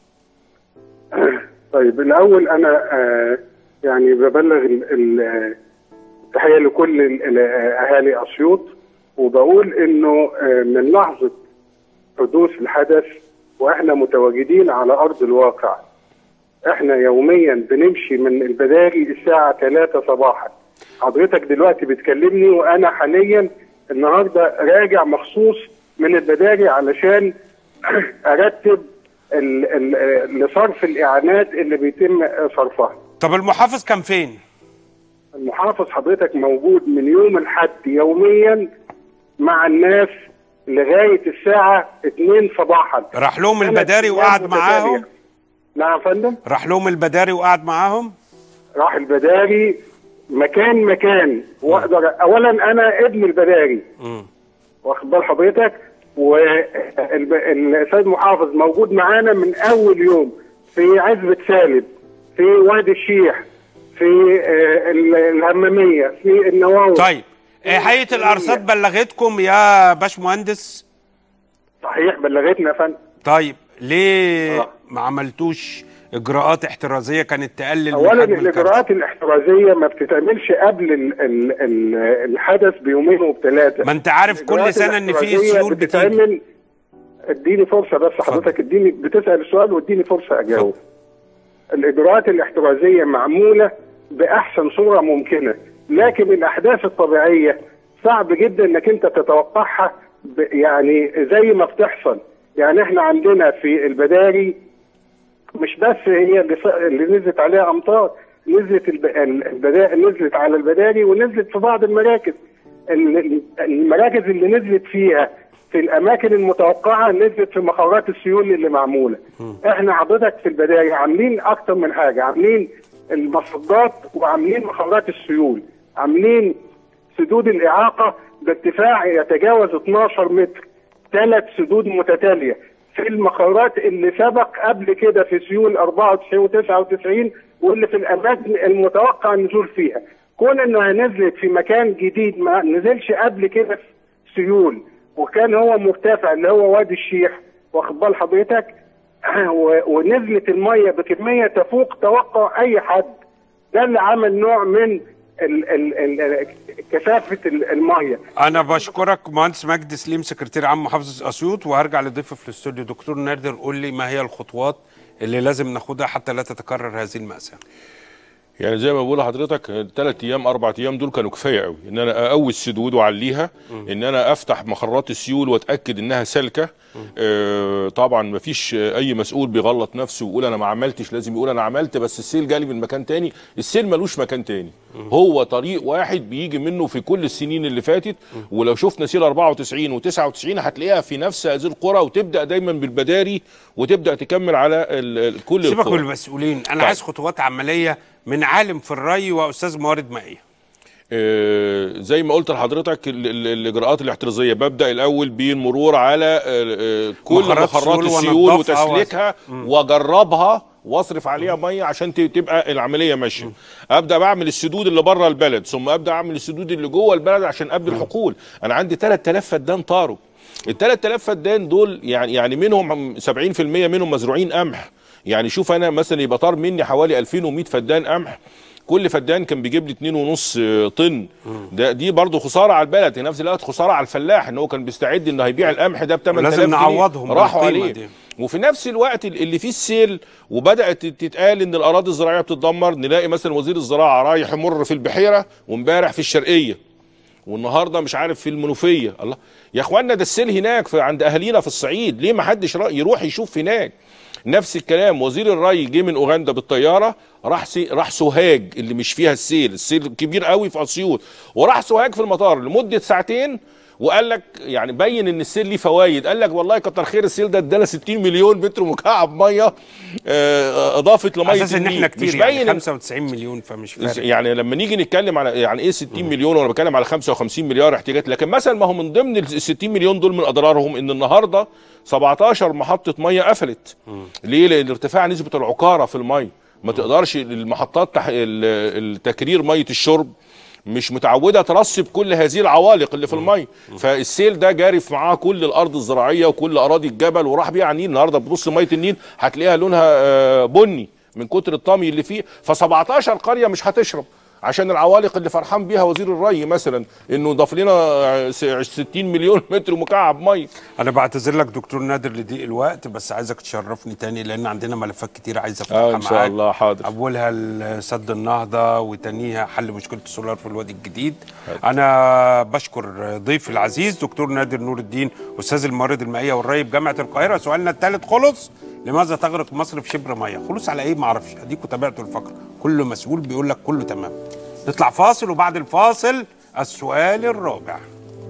Speaker 19: طيب الاول انا آه يعني ببلغ ال- ال- التحيه لكل ال- ال- اهالي اسيوط، وبقول انه آه من لحظه حدوث الحدث واحنا متواجدين على ارض الواقع. احنا يوميا بنمشي من البداري الساعه ثلاثة صباحا. حضرتك دلوقتي بتكلمني وانا حاليا النهارده راجع مخصوص من البداري علشان ارتب ال- ال- لصرف الاعانات اللي بيتم صرفها.
Speaker 1: طب المحافظ كان فين؟
Speaker 19: المحافظ حضرتك موجود من يوم الاحد يوميا مع الناس لغايه الساعه اتنين صباحا.
Speaker 1: راح لهم
Speaker 19: ثلاث
Speaker 1: البداري
Speaker 19: أيام
Speaker 1: وقعد
Speaker 19: متتالية.
Speaker 1: معاهم؟
Speaker 19: نعم يا فندم.
Speaker 1: راح لهم البداري وقعد معاهم؟
Speaker 19: راح البداري مكان مكان، واقدر اولا انا ابن البداري
Speaker 1: مم.
Speaker 19: واخد بال حضرتك، والسيد محافظ موجود معانا من اول يوم في عزبة سالب، في وادي الشيح، في آه، ال- الهمامية، في النواوي.
Speaker 1: طيب إيه هيئه الارصاد بلغتكم يا باشمهندس؟
Speaker 19: صحيح بلغتنا يا فندم.
Speaker 1: طيب ليه آه. ما عملتوش اجراءات احترازيه كانت تقلل
Speaker 19: اولا
Speaker 1: من حجم الكارثه؟
Speaker 19: الاجراءات الاحترازيه ما بتتعملش قبل ال ال ال الحدث بيومين وبثلاثه.
Speaker 1: ما انت عارف كل سنه ان في سيول بتيجي.
Speaker 19: بتتعمل. اديني فرصه بس حضرتك، اديني بتسال السؤال واديني فرصه اجاوب. الاجراءات الاحترازيه معموله باحسن صوره ممكنه، لكن الاحداث الطبيعيه صعب جدا انك انت تتوقعها ب- يعني زي ما بتحصل. يعني احنا عندنا في البداري مش بس هي اللي, اللي نزلت عليها امطار، نزلت البدائل نزلت على البداري ونزلت في بعض المراكز. المراكز اللي نزلت فيها في الاماكن المتوقعه نزلت في مخرجات السيول اللي معموله. احنا حضرتك في البدايه عاملين اكتر من حاجه، عاملين المصدات وعاملين مخرجات السيول، عاملين سدود الاعاقه بارتفاع يتجاوز اتناشر متر، ثلاث سدود متتاليه في المخرجات اللي سبق قبل كده في سيول اربعة وتسعين وتسعة وتسعين واللي في الاماكن المتوقع النزول فيها. كون انها نزلت في مكان جديد ما نزلش قبل كده في سيول وكان هو مرتفع اللي هو وادي الشيح، واخد بال حضرتك، ونزلت الميه بكميه تفوق توقع اي حد، ده اللي عمل نوع من ال ال ال كثافه الميه.
Speaker 1: انا بشكرك مهندس مجدي سليم سكرتير عام محافظه اسيوط، وهرجع لضيفي في الاستوديو دكتور نادر. قول لي ما هي الخطوات اللي لازم ناخدها حتى لا تتكرر هذه المأساة؟
Speaker 16: يعني زي ما بقول لحضرتك ثلاث ايام اربع ايام دول كانوا كفايه قوي ان انا اقوي السدود واعليها، ان انا افتح مخرات السيول واتاكد انها سالكه. آه طبعا ما فيش اي مسؤول بيغلط نفسه ويقول انا ما عملتش، لازم يقول انا عملت بس السيل جالي من مكان تاني. السيل ملوش مكان تاني، هو طريق واحد بيجي منه في كل السنين اللي فاتت. ولو شفنا سيل اربعة وتسعين وتسعة وتسعين هتلاقيها في نفس هذه القرى، وتبدا دايما بالبداري وتبدا تكمل على ال كل القرى.
Speaker 1: سيبك من المسؤولين، انا طيب. عايز خطوات عمليه من عالم في الري واستاذ موارد مائيه.
Speaker 16: آه زي ما قلت لحضرتك ال ال الاجراءات الاحترازيه، ببدا الاول بالمرور على آه كل مخرات السيول وتسليكها واجربها واصرف عليها ميه عشان تبقى العمليه ماشيه. ابدا بعمل السدود اللي بره البلد، ثم ابدا اعمل السدود اللي جوه البلد عشان ابني الحقول. انا عندي ثلاثة آلاف فدان طاروا. ال ثلاثة آلاف فدان دول يعني يعني منهم سبعين في المية منهم مزروعين قمح. يعني شوف انا مثلا يبقى طار مني حوالي ألفين ومئة فدان قمح، كل فدان كان بيجيب لي اتنين ونص طن. ده دي برضه خساره على البلد، في نفس الوقت خساره على الفلاح ان هو كان بيستعد انه هيبيع القمح ده ب ثمانية آلاف جنيه،
Speaker 1: لازم نعوضهم
Speaker 16: راحوا عليه دي. وفي نفس الوقت اللي فيه السيل وبدات تتقال ان الاراضي الزراعيه بتتدمر، نلاقي مثلا وزير الزراعه رايح يمر في البحيره وامبارح في الشرقيه والنهارده مش عارف في المنوفيه. الله يا اخوانا، ده السيل هناك في عند اهالينا في الصعيد، ليه ما حدش يروح يشوف هناك؟ نفس الكلام وزير الري جه من اوغندا بالطياره، راح سي... راح سوهاج اللي مش فيها السيل، السيل كبير قوي في اسيوط، وراح سوهاج في المطار لمده ساعتين وقال لك يعني بين ان السيل ليه فوائد. قال لك والله كتر خير السيل ده ادانا ستين مليون متر مكعب ميه اضافه لميه
Speaker 1: اساس ان احنا كتير، يعني خمسة وتسعين مليون، فمش فارق.
Speaker 16: يعني لما نيجي نتكلم على يعني ايه ستين مليون وانا بتكلم على خمسة وخمسين مليار احتياجات، لكن مثلا ما هو من ضمن ال ستين مليون دول من اضرارهم ان النهارده سبعتاشر محطه ميه قفلت. ليه؟ لان ارتفاع نسبه العقاره في الميه، ما تقدرش المحطات التكرير ميه الشرب مش متعوده ترسب كل هذه العوالق اللي في الميه. فالسيل ده جارف معاه كل الارض الزراعيه وكل اراضي الجبل وراح بيها على النيل. النهارده بتبص ميه النيل هتلاقيها لونها بني من كتر الطمي اللي فيه. ف سبعتاشر قريه مش هتشرب عشان العوالق اللي فرحان بيها وزير الري مثلا انه ضاف لنا ستين مليون متر مكعب ميه.
Speaker 1: انا بعتذر لك دكتور نادر لضيق الوقت، بس عايزك تشرفني تاني لان عندنا ملفات كتير عايز افتحها
Speaker 16: معاك. اه ان شاء الله حاضر.
Speaker 1: اولها سد النهضه وتانيها حل مشكله السولار في الوادي الجديد. حاضر. انا بشكر ضيفي العزيز دكتور نادر نور الدين استاذ الموارد المائيه والري بجامعه القاهره. سؤالنا الثالث خلص: لماذا تغرق مصر في شبر ميه؟ خلص على ايه؟ ما اعرفش، اديكوا تابعتوا الفقره، كل مسؤول بيقول لك كله تمام. نطلع فاصل وبعد الفاصل السؤال الرابع.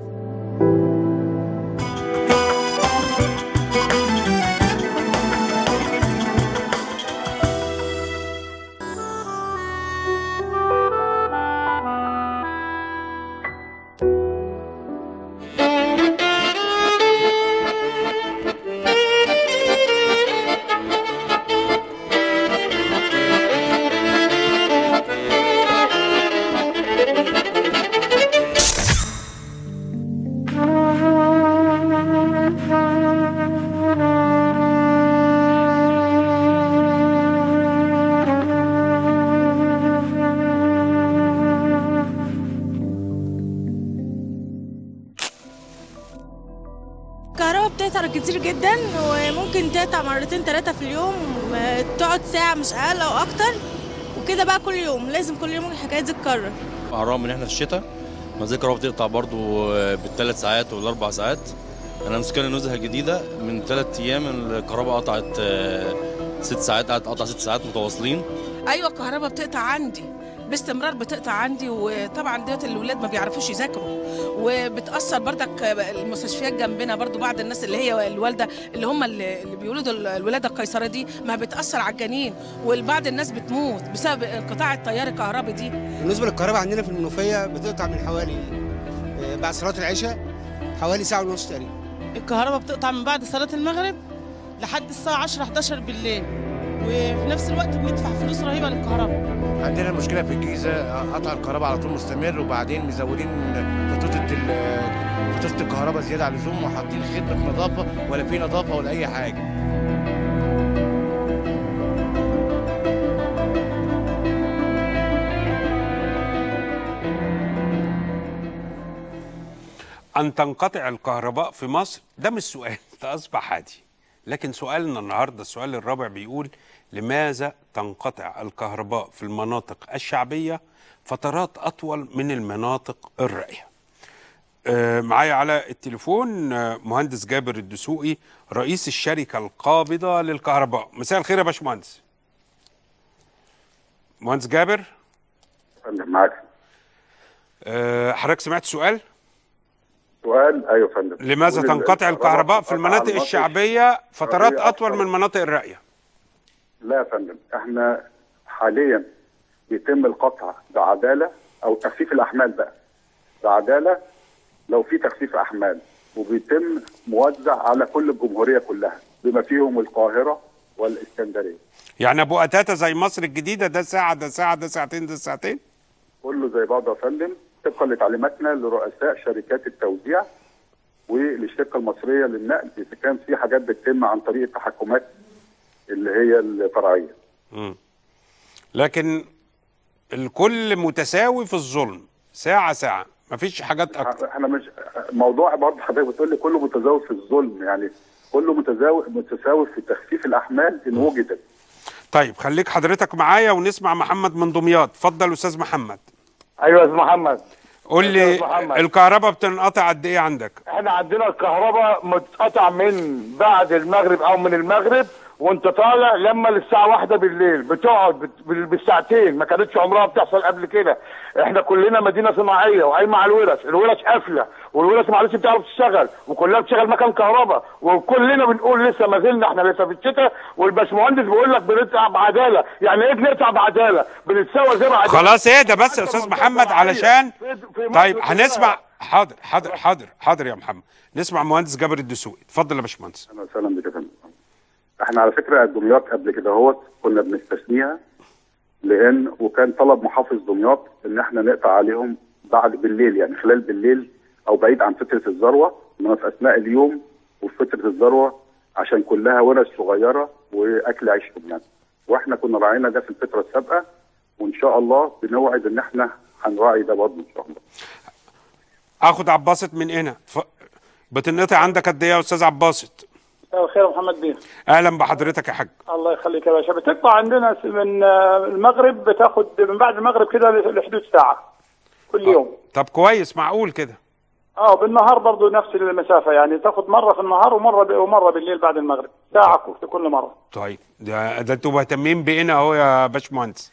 Speaker 20: كتير جدا وممكن تقطع مرتين ثلاثة في اليوم، تقعد ساعة مش أقل أو أكتر، وكده بقى كل يوم لازم كل يوم الحكاية دي تتكرر.
Speaker 21: على الرغم ان احنا في الشتاء ما زي الكهرباء بتقطع برضو بالثلاث ساعات والاربع ساعات. انا مسكن النزهه الجديده من ثلاث ايام الكهرباء قطعت ست ساعات، قعدت قطع ست ساعات متواصلين.
Speaker 2: ايوه الكهرباء بتقطع عندي باستمرار، بتقطع عندي، وطبعا ديت الولاد ما بيعرفوش يذاكروا، وبتاثر برضك المستشفيات جنبنا برضو بعض الناس اللي هي الوالده اللي هم اللي بيولدوا الولاده القيصريه دي ما بتاثر على الجنين، وبعض الناس بتموت بسبب انقطاع التيار الكهربي دي.
Speaker 22: بالنسبه للكهرباء عندنا في المنوفيه بتقطع من حوالي بعد صلاه العشاء حوالي ساعه ونص تقريبا.
Speaker 23: الكهرباء بتقطع من بعد صلاه المغرب لحد الساعه عشرة حداشر بالليل، وفي نفس الوقت بندفع فلوس رهيبه للكهرباء.
Speaker 24: عندنا مشكله في الجيزه، قطع الكهرباء على طول مستمر، وبعدين مزودين فاتوره فاتوره الكهرباء زياده عن اللزوم، وحاطين خدمه نظافه ولا في نظافه ولا اي حاجه.
Speaker 1: أن تنقطع الكهرباء في مصر ده مش سؤال، ده أصبح عادي. لكن سؤالنا النهارده السؤال الرابع بيقول: لماذا تنقطع الكهرباء في المناطق الشعبية فترات أطول من المناطق الراقية؟ آه معايا على التليفون آه مهندس جابر الدسوقي رئيس الشركة القابضة للكهرباء. مساء الخير يا باشمهندس. مهندس جابر.
Speaker 25: معاك.
Speaker 1: آه حضرتك سمعت السؤال؟
Speaker 25: سؤال ايوه يا فندم.
Speaker 1: لماذا تنقطع الكهرباء في المناطق الشعبية فترات أطول من المناطق الراقية؟
Speaker 25: لا يا فندم، احنا حاليا بيتم القطع بعدالة أو تخفيف الأحمال بقى. بعدالة لو في تخفيف أحمال، وبيتم موزع على كل الجمهورية كلها بما فيهم القاهرة والإسكندرية.
Speaker 1: يعني أبو قتاتة زي مصر الجديدة ده ساعة ده ساعة ده ساعتين ده ساعتين؟
Speaker 25: كله زي بعضه يا فندم، طبقا لتعليماتنا لرؤساء شركات التوزيع وللشركه المصريه للنقل، اذا كان في حاجات بتتم عن طريق التحكمات اللي هي الفرعيه.
Speaker 1: امم لكن الكل متساوي في الظلم، ساعه ساعه، مفيش حاجات اكتر.
Speaker 25: احنا مش موضوع برضه حضرتك بتقول لي كله متساوي في الظلم، يعني كله متساوي متساوي في تخفيف الاحمال ان وجدت.
Speaker 1: طيب خليك حضرتك معايا ونسمع محمد من دمياط. اتفضل استاذ محمد.
Speaker 26: ايوه يا استاذ محمد.
Speaker 1: قول لي الكهرباء بتنقطع قد ايه عندك؟
Speaker 26: احنا عندنا الكهرباء متقطع من بعد المغرب او من المغرب وانت طالع لما للساعه واحدة بالليل، بتقعد بالساعتين، ما كانتش عمرها بتحصل قبل كده. احنا كلنا مدينه صناعيه وقايمه على الورش، الورش قافله والورش معلش بتعرف تشتغل وكلها بتشتغل مكان كهرباء، وكلنا بنقول لسه ما زلنا احنا لسه في الشتاء، والباشمهندس بيقول لك بنقطع بعداله. يعني ايه بنقطع بعداله؟ بنتساوى زي بعداله.
Speaker 1: خلاص اهدى بس يا استاذ محمد علشان طيب هنسمع. حاضر حاضر حاضر حاضر يا محمد، نسمع مهندس جابر الدسوقي. اتفضل يا باشمهندس.
Speaker 25: اهلا وسهلا بك يا فندم. احنا على فكره دمياط قبل كده اهوت كنا بنستثنيها، لان وكان طلب محافظ دمياط ان احنا نقطع عليهم بعد بالليل، يعني خلال بالليل او بعيد عن فتره الذروه، انما في اثناء اليوم وفي فتره الذروه عشان كلها ورش صغيره واكل عيشهم يعني. واحنا كنا راعينا ده في الفتره السابقه، وان شاء الله بنوعد ان احنا هنراعي ده برضه ان شاء الله.
Speaker 1: اخد عباسط من هنا. ف... بتنقطع عندك قد ايه يا استاذ عباسط؟
Speaker 27: مساء الخير يا محمد بيه.
Speaker 1: اهلا بحضرتك يا حاج.
Speaker 27: الله يخليك يا باشا. بتقطع عندنا من المغرب، بتاخد من بعد المغرب كده لحدود ساعه كل يوم.
Speaker 1: طب كويس، معقول كده.
Speaker 27: اه بالنهار برضه نفس المسافه، يعني تاخد مره في النهار ومره ومره بالليل بعد المغرب، ساعه في كل مره.
Speaker 1: طيب ده ده انتوا مهتمين بينا اهو يا باشمهندس.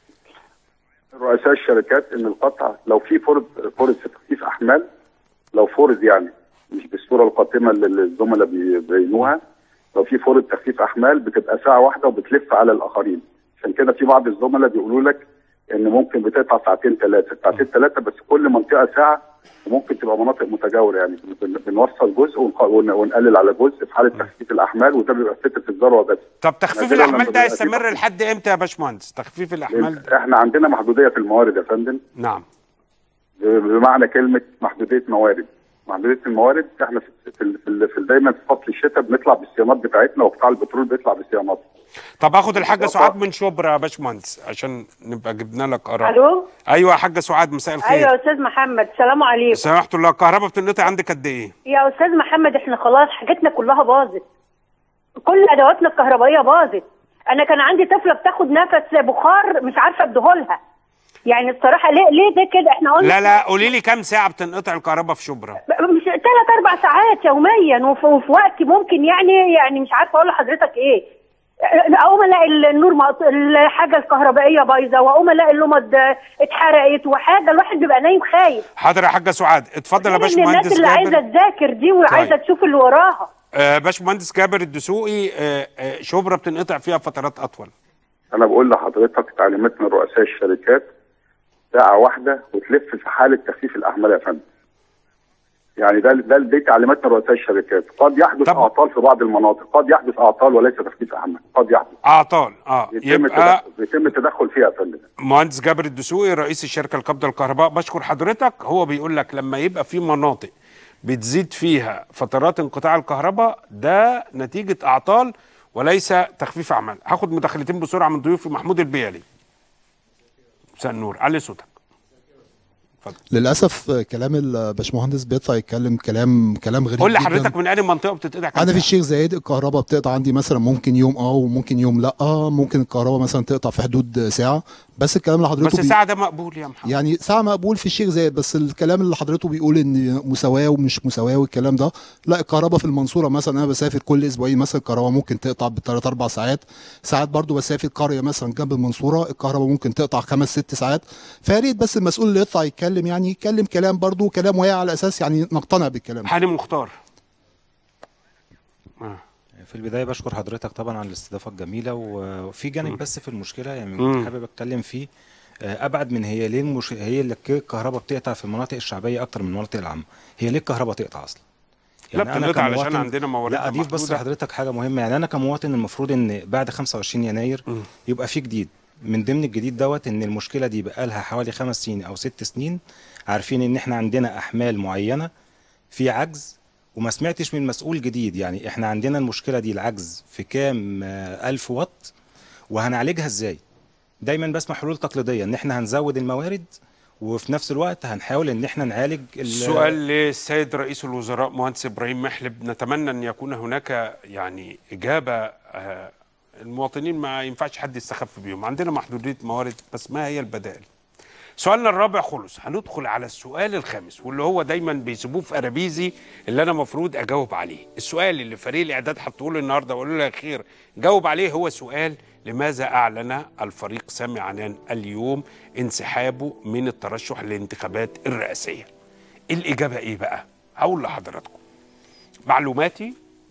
Speaker 25: رؤساء الشركات ان القطع لو في فرض فرض تخفيف احمال، لو فرض يعني مش بالصوره القاتمه اللي الزملاء بيبينوها، لو في فرض تخفيف احمال بتبقى ساعه واحده وبتلف على الاخرين. عشان كده في بعض الزملاء بيقولوا لك ان ممكن بتقطع ساعتين ثلاثه، ساعتين ثلاثه بس كل منطقه ساعه، وممكن تبقى مناطق متجاوره، يعني بنوصل جزء ونقلل على جزء في حاله تخفيف الاحمال، وده بيبقى فتره الذروه بس.
Speaker 1: طب تخفيف الاحمال ده يستمر لحد امتى يا باشمهندس؟ تخفيف الاحمال ده
Speaker 25: احنا عندنا محدوديه في الموارد يا فندم.
Speaker 1: نعم.
Speaker 25: بمعنى كلمه محدوديه موارد. محدوديه الموارد احنا في في, في, في دايما في فصل الشتاء بنطلع بالصيانات بتاعتنا، وقطاع البترول بيطلع بالصيانات.
Speaker 1: طب اخد الحاجه سعاد من شبرا يا باشمهندس عشان نبقى جبنا لك اراء.
Speaker 28: الو.
Speaker 1: ايوه يا حاجه سعاد، مساء الخير.
Speaker 28: ايوه يا استاذ محمد، السلام عليكم.
Speaker 1: سمحت الله. الكهرباء بتنقطع عندك قد ايه؟
Speaker 28: يا استاذ محمد احنا خلاص حاجتنا كلها باظت، كل ادواتنا الكهربائيه باظت. انا كان عندي طفله بتاخد نفس بخار مش عارفه اديهولها. يعني الصراحه ليه ليه ده كده؟ احنا قلنا
Speaker 1: لا لا قولي لي كام ساعه بتنقطع الكهرباء في شبرا؟
Speaker 28: مش ثلاث اربع ساعات يوميا، وفي, وفي وقت ممكن يعني يعني مش عارفه اقول لحضرتك ايه. اقوم الاقي النور مقط... الحاجه الكهربائيه بايظه، واقوم الاقي اللمض اتحرقت، وحاجه الواحد بيبقى نايم خايف.
Speaker 1: حاضر يا حاجه سعاد، اتفضل يا باشمهندس
Speaker 28: الناس اللي
Speaker 1: جابر.
Speaker 28: عايزه تذاكر دي وعايزه
Speaker 1: طيب.
Speaker 28: تشوف اللي وراها.
Speaker 1: آه باشمهندس جابر الدسوقي، آه آه شبرا بتنقطع فيها فترات اطول.
Speaker 25: انا بقول لحضرتك تعليمات من رؤساء الشركات ساعه واحده وتلف في حاله تخفيف الاحمال يا فندم. يعني ده ده دي تعليمات من رؤساء الشركات. قد يحدث طب. اعطال في بعض المناطق، قد يحدث اعطال وليس تخفيف احمال، قد يحدث
Speaker 1: اعطال اه
Speaker 25: يتم يبقى التدخل. يتم التدخل فيها يا فندم.
Speaker 1: مهندس جابر الدسوقي رئيس الشركه القابضه للكهرباء، بشكر حضرتك. هو بيقول لك لما يبقى في مناطق بتزيد فيها فترات انقطاع الكهرباء ده نتيجه اعطال وليس تخفيف اعمال. هاخد مداخلتين بسرعه من ضيوفي. محمود البيالي، مساء النور، علي صوتك.
Speaker 4: للاسف كلام الباشمهندس بيطلع يتكلم كلام كلام غريب.
Speaker 1: قول لي حضرتك من اي منطقه بتتقطع؟
Speaker 4: انا في الشيخ زايد الكهرباء بتقطع عندي مثلا ممكن يوم اه وممكن يوم لا، ممكن الكهرباء مثلا تقطع في حدود ساعه. بس الكلام اللي حضرته
Speaker 1: بس الساعه ده مقبول يا محمد؟
Speaker 4: يعني ساعه مقبول في الشيخ زايد، بس الكلام اللي حضرته بيقول ان مساواه ومش مساواه والكلام ده لا. الكهرباء في المنصوره مثلا انا بسافر كل اسبوعين مثلا الكهرباء ممكن تقطع بثلاث اربع ساعات. ساعات برضو بسافر قريه مثلا جنب المنصوره الكهرباء ممكن تقطع خمس ست ساعات. فيا ريت بس المسؤول اللي يطلع يتكلم يعني يتكلم كلام برضو كلام واعي على اساس يعني نقتنع بالكلام.
Speaker 1: حليم مختار.
Speaker 5: آه. في البدايه بشكر حضرتك طبعا على الاستضافه الجميله، وفي جانب م. بس في المشكله يعني م. حابب اتكلم فيه ابعد من هي ليه المش... هي اللي الكهرباء بتقطع في المناطق الشعبيه اكتر من المناطق العامه. هي ليه الكهرباء تقطع اصلا؟
Speaker 1: يعني لا بتقطع علشان عندنا موارد.
Speaker 5: لا اضيف بس لحضرتك حاجه مهمه. يعني انا كمواطن المفروض ان بعد خمسة وعشرين يناير م. يبقى في جديد. من ضمن الجديد دوت ان المشكله دي بقى لها حوالي خمس سنين او ست سنين عارفين ان احنا عندنا احمال معينه في عجز، وما سمعتش من مسؤول جديد. يعني احنا عندنا المشكله دي العجز في كام الف واط وهنعالجها ازاي؟ دايما بسمع حلول تقليديه ان احنا هنزود الموارد وفي نفس الوقت هنحاول ان احنا نعالج.
Speaker 1: السؤال للسيد رئيس الوزراء مهندس ابراهيم محلب، نتمنى ان يكون هناك يعني اجابه. آه المواطنين ما ينفعش حد يستخف بيهم، عندنا محدوديه موارد، بس ما هي البدائل؟ سؤالنا الرابع خلص، هندخل على السؤال الخامس واللي هو دايما بيسيبوه في قرابيزي اللي انا المفروض اجاوب عليه. السؤال اللي فريق الاعداد حطوه لي النهارده وقالوا لي خير جاوب عليه هو سؤال: لماذا اعلن الفريق سامي عنان اليوم انسحابه من الترشح للانتخابات الرئاسيه؟ الاجابه ايه بقى؟ هقول لحضراتكم. معلوماتي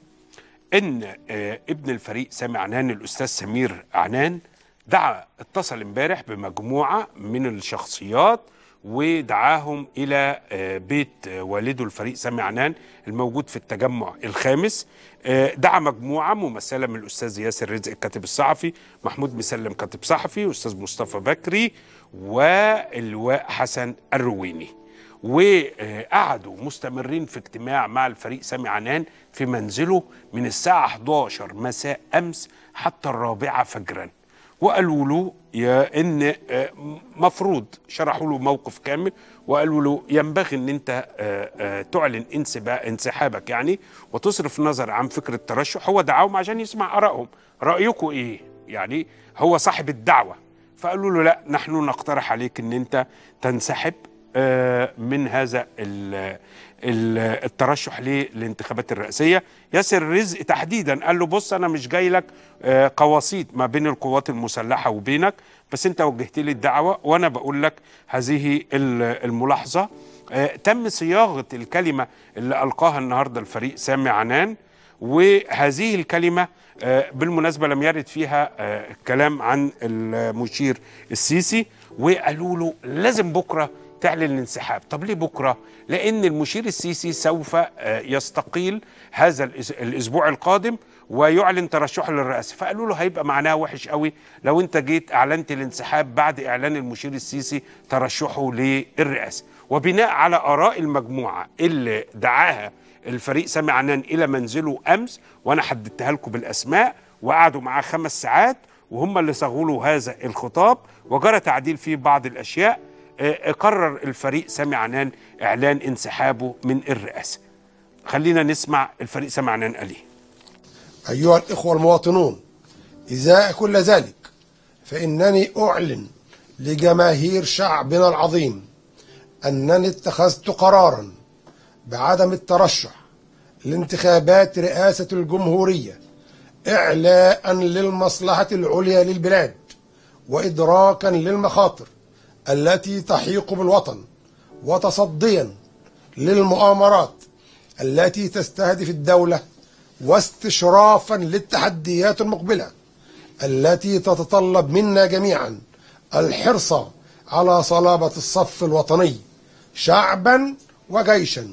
Speaker 1: ان ابن الفريق سامي عنان الاستاذ سمير عنان دعا اتصل امبارح بمجموعه من الشخصيات ودعاهم الى بيت والده الفريق سامي عنان الموجود في التجمع الخامس. دعا مجموعه ممثله من الاستاذ ياسر رزق الكاتب الصحفي، محمود مسلم كاتب صحفي، استاذ مصطفى بكري، واللواء حسن الرويني. وقعدوا مستمرين في اجتماع مع الفريق سامي عنان في منزله من الساعه احداشر مساء امس حتى الرابعه فجرا، وقالوا له يا ان مفروض شرحوا له موقف كامل وقالوا له ينبغي ان انت تعلن انسحابك يعني وتصرف نظر عن فكره الترشح. هو دعاهم عشان يسمع ارائهم، رايكم ايه؟ يعني هو صاحب الدعوه. فقالوا له لا، نحن نقترح عليك ان انت تنسحب من هذا الترشح للانتخابات الرئاسيه. ياسر رزق تحديدا قال له بص انا مش جاي لك قواسيط ما بين القوات المسلحه وبينك، بس انت وجهت لي الدعوه وانا بقول لك هذه الملاحظه. تم صياغه الكلمه اللي القاها النهارده الفريق سامي عنان، وهذه الكلمه بالمناسبه لم يرد فيها كلام عن المشير السيسي، وقالوا له لازم بكره تعلن الانسحاب. طب ليه بكره؟ لان المشير السيسي سوف يستقيل هذا الاسبوع القادم ويعلن ترشحه للرئاسه. فقالوا له هيبقى معناها وحش قوي لو انت جيت اعلنت الانسحاب بعد اعلان المشير السيسي ترشحه للرئاسه. وبناء على اراء المجموعه اللي دعاها الفريق سامي عنان الى منزله امس، وانا حددتها لكم بالاسماء، وقعدوا معاه خمس ساعات وهم اللي صاغوا له هذا الخطاب وجرى تعديل فيه بعض الاشياء، قرر الفريق سامي عنان اعلان انسحابه من الرئاسه. خلينا نسمع الفريق سامي عنان قال ايه.
Speaker 6: ايها الاخوه المواطنون، ازاء كل ذلك فانني اعلن لجماهير شعبنا العظيم انني اتخذت قرارا بعدم الترشح لانتخابات رئاسه الجمهوريه إعلاء للمصلحة العليا للبلاد وإدراكا للمخاطر التي تحيق بالوطن وتصديا للمؤامرات التي تستهدف الدولة واستشرافا للتحديات المقبلة التي تتطلب منا جميعا الحرص على صلابة الصف الوطني شعبا وجيشا.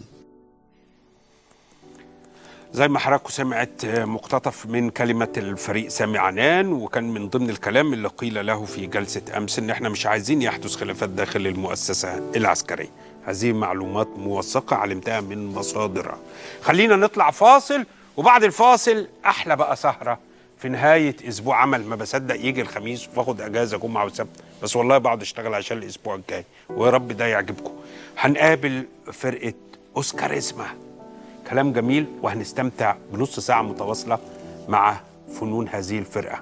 Speaker 1: زي ما حضراتكم سمعت مقتطف من كلمة الفريق سامي عنان، وكان من ضمن الكلام اللي قيل له في جلسة أمس إن إحنا مش عايزين يحدث خلافات داخل المؤسسة العسكرية. هذه معلومات موثقة علمتها من مصادرها. خلينا نطلع فاصل، وبعد الفاصل أحلى بقى سهرة في نهاية أسبوع عمل. ما بصدق يجي الخميس واخد أجازة جمعة وسبت، بس والله بقعد أشتغل عشان الأسبوع الجاي، ويا رب ده يعجبكم. هنقابل فرقة أوسكاريزما، كلام جميل، وهنستمتع بنص ساعة متواصلة مع فنون هذه الفرقة.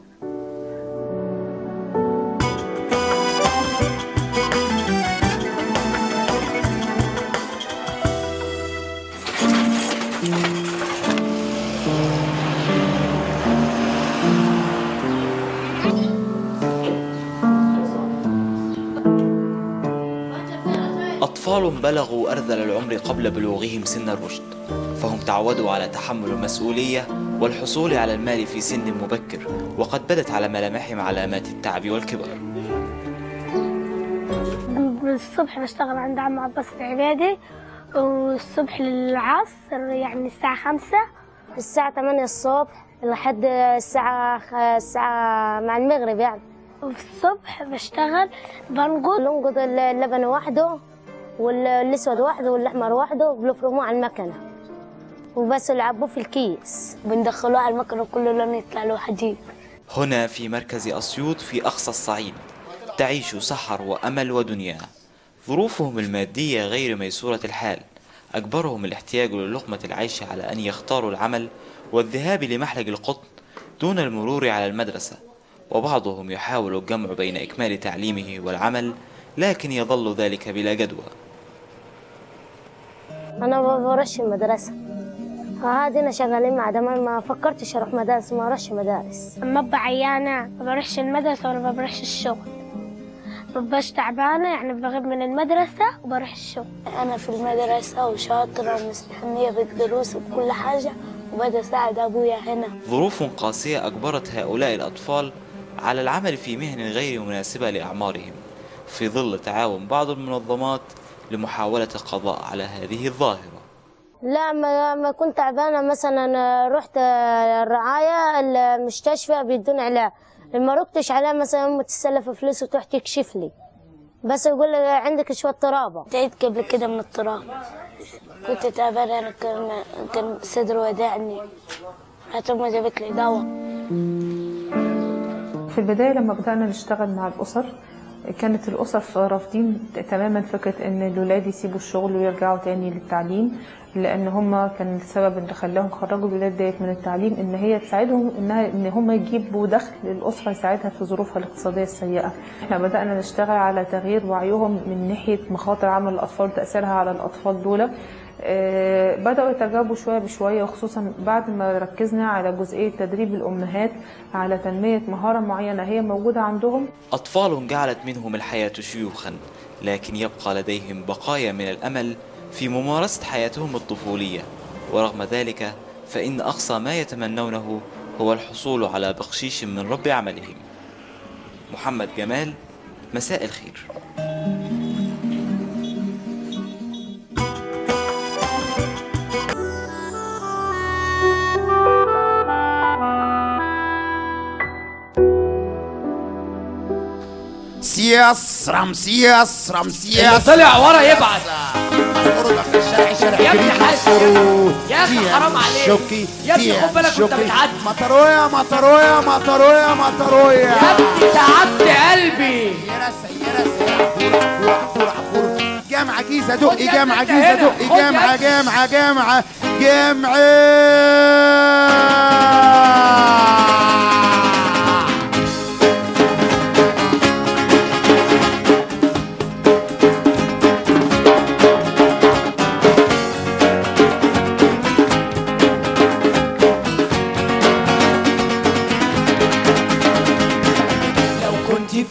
Speaker 3: أطفال بلغوا أرذل العمر قبل بلوغهم سن الرشد، فهم تعودوا على تحمل المسؤولية والحصول على المال في سن مبكر، وقد بدت على ملامحهم علامات التعب والكبر.
Speaker 7: الصبح بشتغل عند عم عباس العبادي، والصبح للعصر يعني الساعة خمسة، الساعة ثمانية الصبح لحد الساعة الساعة مع المغرب يعني. وفي الصبح بشتغل بنقض ننقض اللبن وحده والاسود وحده والاحمر وحده، وبنفرموه على المكنه وبس نلعبوه في الكيس، بندخلوه على المكنه كل لون يطلع له حديد.
Speaker 3: هنا في مركز أسيوط في أقصى الصعيد تعيش سحر وأمل ودنيا. ظروفهم المادية غير ميسورة الحال أجبرهم الاحتياج للقمة العيش على أن يختاروا العمل والذهاب لمحلق القطن دون المرور على المدرسة، وبعضهم يحاول الجمع بين إكمال تعليمه والعمل، لكن يظل ذلك بلا جدوى.
Speaker 7: أنا ما برش المدرسة، هادي أنا شغالين مع دمان، ما فكرتش أروح مدارس، ما برش مدارس. أما أبقى عيانة ما برش المدرسة ولا برش الشغل، مبقاش تعبانة يعني بغيب من المدرسة وبروح الشغل. أنا في المدرسة وشاطرة ومستحمية في الدروس وكل حاجة، وبدأ أساعد أبويا هنا.
Speaker 3: ظروف قاسية أجبرت هؤلاء الأطفال على العمل في مهن غير مناسبة لأعمارهم، في ظل تعاون بعض المنظمات لمحاولة القضاء على هذه الظاهرة.
Speaker 7: لا ما ما كنت تعبانة مثلا رحت الرعاية المستشفى بيدون علاج، لما رحتش عليه مثلا أمي تسلف فلوس وتروح تكشف لي، بس يقول لي عندك شوية ترابة. تعبت قبل كده من التراب، كنت تعبانة، أنا كان كان صدري ودعني، حتى أمي جابت لي دواء.
Speaker 8: في البداية لما بدأنا نشتغل مع الأسر كانت الأسر رافضين تماما فكرة إن الولاد يسيبوا الشغل ويرجعوا تاني للتعليم، لأن هم كان السبب اللي خلاهم خرجوا الولاد ديت من التعليم إن هي تساعدهم إنها إن هم يجيبوا دخل للأسرة يساعدها في ظروفها الاقتصادية السيئة. إحنا بدأنا نشتغل على تغيير وعيهم من ناحية مخاطر عمل الأطفال وتأثيرها على الأطفال دول. أه بدأوا يتجاوبوا شوية بشوية، وخصوصا بعد ما ركزنا على جزئية تدريب الأمهات على تنمية مهارة معينة هي موجودة عندهم.
Speaker 3: أطفال جعلت منهم الحياة شيوخا، لكن يبقى لديهم بقايا من الأمل في ممارسة حياتهم الطفولية، ورغم ذلك فإن أقصى ما يتمنونه هو الحصول على بقشيش من رب عملهم. محمد جمال، مساء الخير.
Speaker 9: سياس رمسيس رمسيس
Speaker 10: اللي طلع ورا يبعت
Speaker 9: يا
Speaker 10: ابني حاسس يا اخي حرام عليك يا ابني، خد بالك وانت بتعدي.
Speaker 9: مطرويا مطرويا مطرويا مطرويا
Speaker 10: يا ابني تعبت قلبي.
Speaker 9: يا سيارة عفور عفور عفور جامعة جيزة دقي، جامعة جيزة دقي، جامعة جامعة جامعة جامعة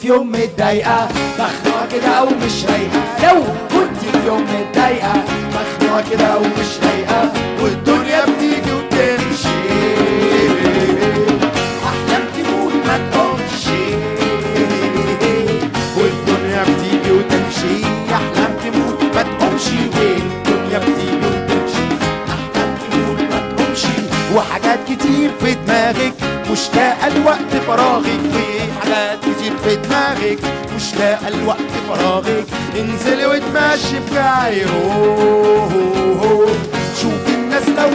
Speaker 10: في يوم متضايقة مخنوقة كده أو مش رايقة، لو كنت في يوم متضايقة مخنوقة كده أو مش رايقة، والدنيا بتيجي وتمشي أحلام تموت ما تقومش، والدنيا بتيجي وتمشي أحلام تموت ما تقومش، والدنيا بتيجي وتمشي أحلام تموت ما تقومش، وحاجات كتير في دماغك مشتاقة لوقت فراغك، وحاجات كتير في دماغك مشتاقة لوقت فراغك، انزلي وتمشي في كايرو شوفي الناس لو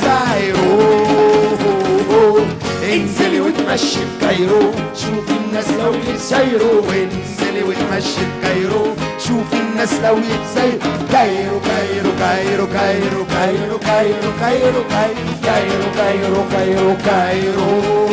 Speaker 10: يتسايروا، انزلي وتمشي في كايرو شوفي الناس لو يتسايروا، وانزلي وتمشي في كايرو شوفي الناس لو يتسايروا، كايرو كايرو كايرو كايرو كايرو كايرو كايرو كايرو كايرو كايرو كايرو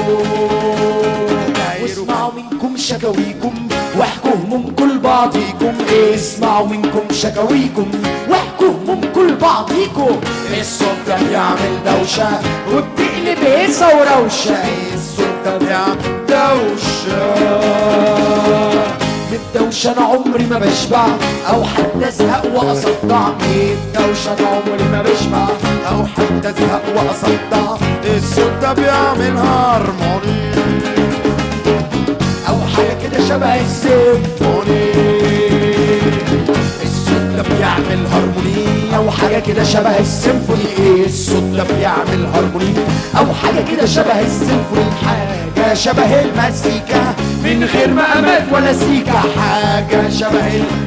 Speaker 10: واسمعوا منكم شكاويكم واحكوا همومكم لبعضيكم، اسمعوا منكم شكاويكم واحكوا همومكم لبعضيكم، الصوت ده بيعمل دوشة وبتقلب هيصة وروشة، الصوت ده بيعمل دوشة، بالدوشة أنا عمري ما بشبع أو حتى أزهق وأصدع، بالدوشة أنا عمري ما بشبع أو حتى أزهق وأصدع، الصوت ده بيعمل هارموني أو حاجة كده شبه السيمفوني، الصوت ده بيعمل هارموني أو حاجة كده شبه السيمفوني، الصوت ده بيعمل هارموني أو حاجة كده شبه السيمفوني، حاجة شبه المزيكا من غير مقامات ولا سيكا، حاجة شبه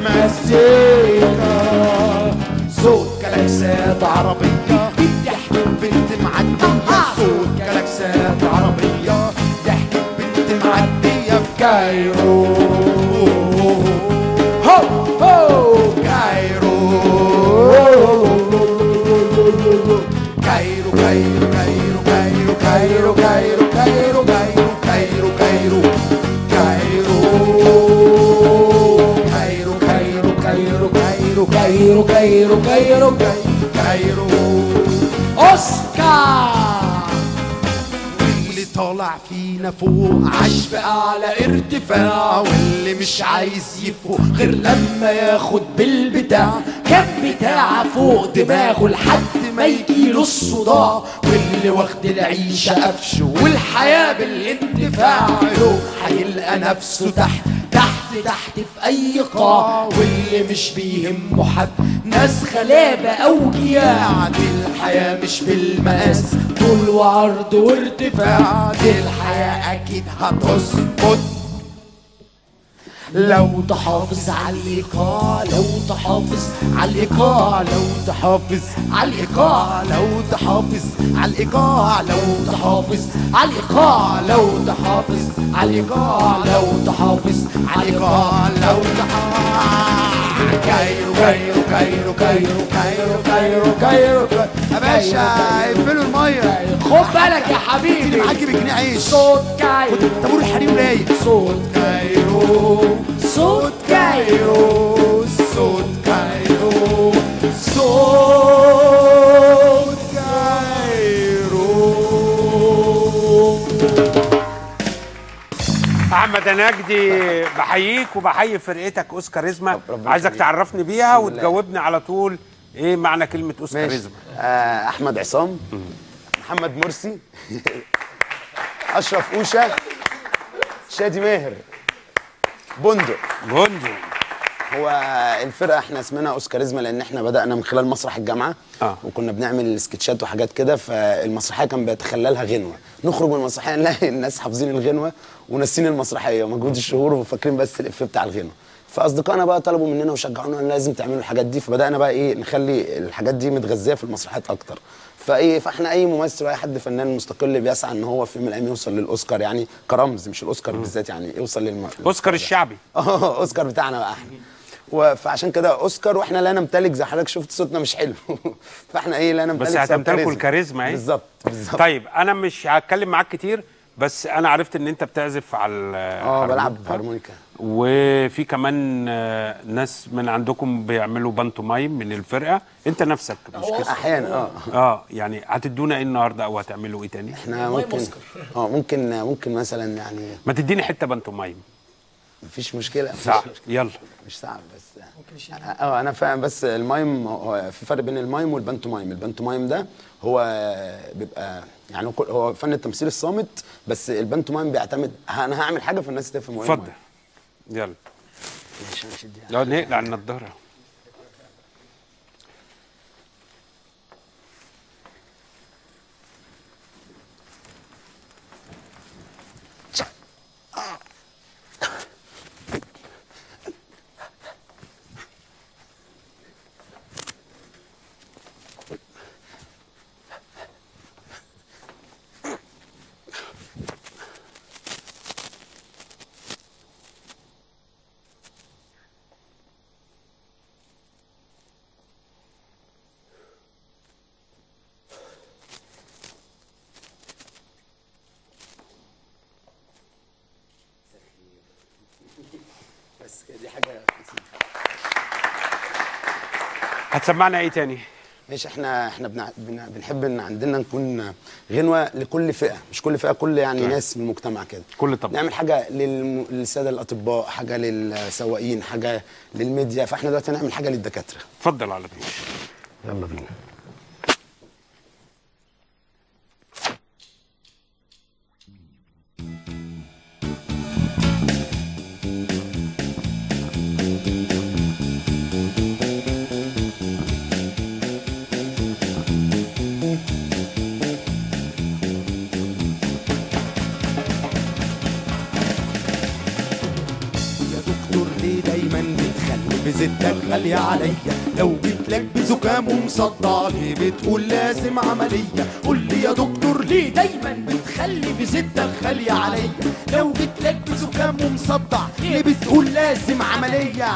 Speaker 10: المزيكا، صوت كلاكسات عربية ضحك بنت معدية، صوت كلاكسات عربية ضحك بنت معدية في كايرو، هو هو كايرو كايرو كايرو كايرو كايرو كايرو كايرو كايرو كايرو كايرو كايرو كايرو كايرو كايرو كايرو كايرو كايرو كايرو كايرو اوسكار، واللي طالع فينا فوق عاش في اعلى ارتفاع، واللي مش عايز يفوق غير لما ياخد بالبتاع، كان بتاع فوق دماغه لحد ما يجيله الصداع، واللي واخد العيشة قفش والحياة بالاندفاع، يروح هيلقى نفسه تحت تحت تحت في اي قاع، واللي مش بيهمه حد ناس غلابة او جياع، دي الحياة مش بالمقاس طول وعرض وارتفاع، دي الحياة اكيد هتظبط لو تحافظ على الايقاع، لو تحافظ على الايقاع، لو تحافظ على الايقاع، لو تحافظ على الايقاع، لو تحافظ على الايقاع، لو تحافظ على الايقاع، لو تحافظ على الايقاع، لو تحافظ كايرو كايرو كايرو كايرو كايرو كايرو كايرو يا باشا اقفلوا الميه، خد بالك يا حبيبي اللي معاكي بجنيه عيش، صوت كايرو طابور الحريم رايق، صوت كايرو صوت كايرو صوت كايرو صوت كايرو.
Speaker 1: احمد نجدي بحييك وبحيي فرقتك اوسكاريزما، عايزك تعرفني بيها وتجاوبني على طول ايه معنى كلمه اوسكاريزما.
Speaker 11: آه احمد عصام، محمد مرسي، اشرف اوشه، شادي ماهر، بندق
Speaker 1: بندق.
Speaker 11: هو الفرقه احنا اسمنا اوسكاريزما لان احنا بدانا من خلال مسرح الجامعه
Speaker 1: آه.
Speaker 11: وكنا بنعمل سكتشات وحاجات كده، فالمسرحيه كان بيتخللها غنوه، نخرج من المسرحيه نلاقي الناس حافظين الغنوه وناسين المسرحيه ومجهود الشهور وفاكرين بس الافيه بتاع الغنوه، فاصدقائنا بقى طلبوا مننا وشجعونا ان لازم تعملوا الحاجات دي، فبدانا بقى ايه نخلي الحاجات دي متغذيه في المسرحيات اكتر، فايه فاحنا اي ممثل واي حد فنان مستقل بيسعى ان هو في يوم من الايام يوصل للاوسكار، يعني كرمز مش الاوسكار بالذات، يعني يوصل للم...
Speaker 1: اوسكار الشعبي
Speaker 11: اه اوسكار بتاعنا بقى احنا، فعشان كده اوسكار واحنا لا نمتلك زي حضرتك شفت صوتنا مش حلو فاحنا ايه لا نمتلك
Speaker 1: بس هتمتلكوا الكاريزما ايه
Speaker 11: بالظبط بالظبط.
Speaker 1: طيب انا مش هتكلم معاك كتير، بس انا عرفت ان انت بتعزف على
Speaker 11: اه بلعب هارمونيكا،
Speaker 1: وفي كمان ناس من عندكم بيعملوا بانتومايم من الفرقه، انت نفسك مش كده
Speaker 11: احيانا اه
Speaker 1: اه يعني هتدونا ايه النهارده او هتعملوا ايه تاني؟
Speaker 11: احنا ممكن اه ممكن ممكن مثلا يعني
Speaker 1: ما تديني حته بانتومايم.
Speaker 11: مفيش مشكله مفيش
Speaker 1: صعب
Speaker 11: مشكلة.
Speaker 1: يلا
Speaker 11: مش صعب بس اه انا فاهم. بس المايم هو في فرق بين المايم والبانتومايم. البانتومايم ده هو بيبقى يعني هو فن التمثيل الصامت، بس البانتومايم بيعتمد انا هعمل حاجه فالناس تفهم.
Speaker 1: اتفضل يلا. لا نقلع النضاره.
Speaker 11: بس دي حاجه
Speaker 1: هتسمعنا ايه تاني؟
Speaker 11: ماشي. احنا احنا بنع... بن... بنحب ان عندنا نكون غنوه لكل فئه، مش كل فئه، كل يعني طيب. ناس من المجتمع كده.
Speaker 1: كل طبعا
Speaker 11: نعمل حاجه للم... للساده الاطباء، حاجه للسواقين، حاجه للميديا. فاحنا دلوقتي هنعمل حاجه للدكاتره.
Speaker 1: اتفضل على طول.
Speaker 11: يلا بينا.
Speaker 10: بزتك غالية عليا، لو جيتلك بزكام ومصدع ليه بتقول لازم عملية؟ قول لي يا دكتور ليه دايما بتخلي بزتك غالية عليا؟ لو جيتلك بزكام ومصدع ليه بتقول لازم عملية؟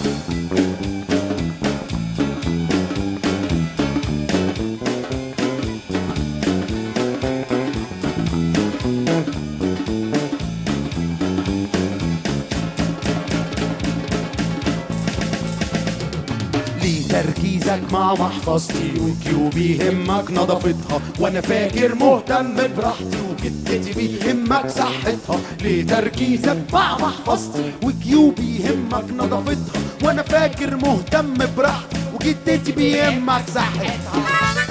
Speaker 10: تركيزك مع محفظتي وكيوبي يهمك نظافتها، وانا فاكر مهتم براحتي وجدتي بيهمك صحتها. ليه تركيزك مع محفظتي وكيوبي يهمك نظافتها، وانا فاكر مهتم براحتي وجدتي بيهمك صحتها.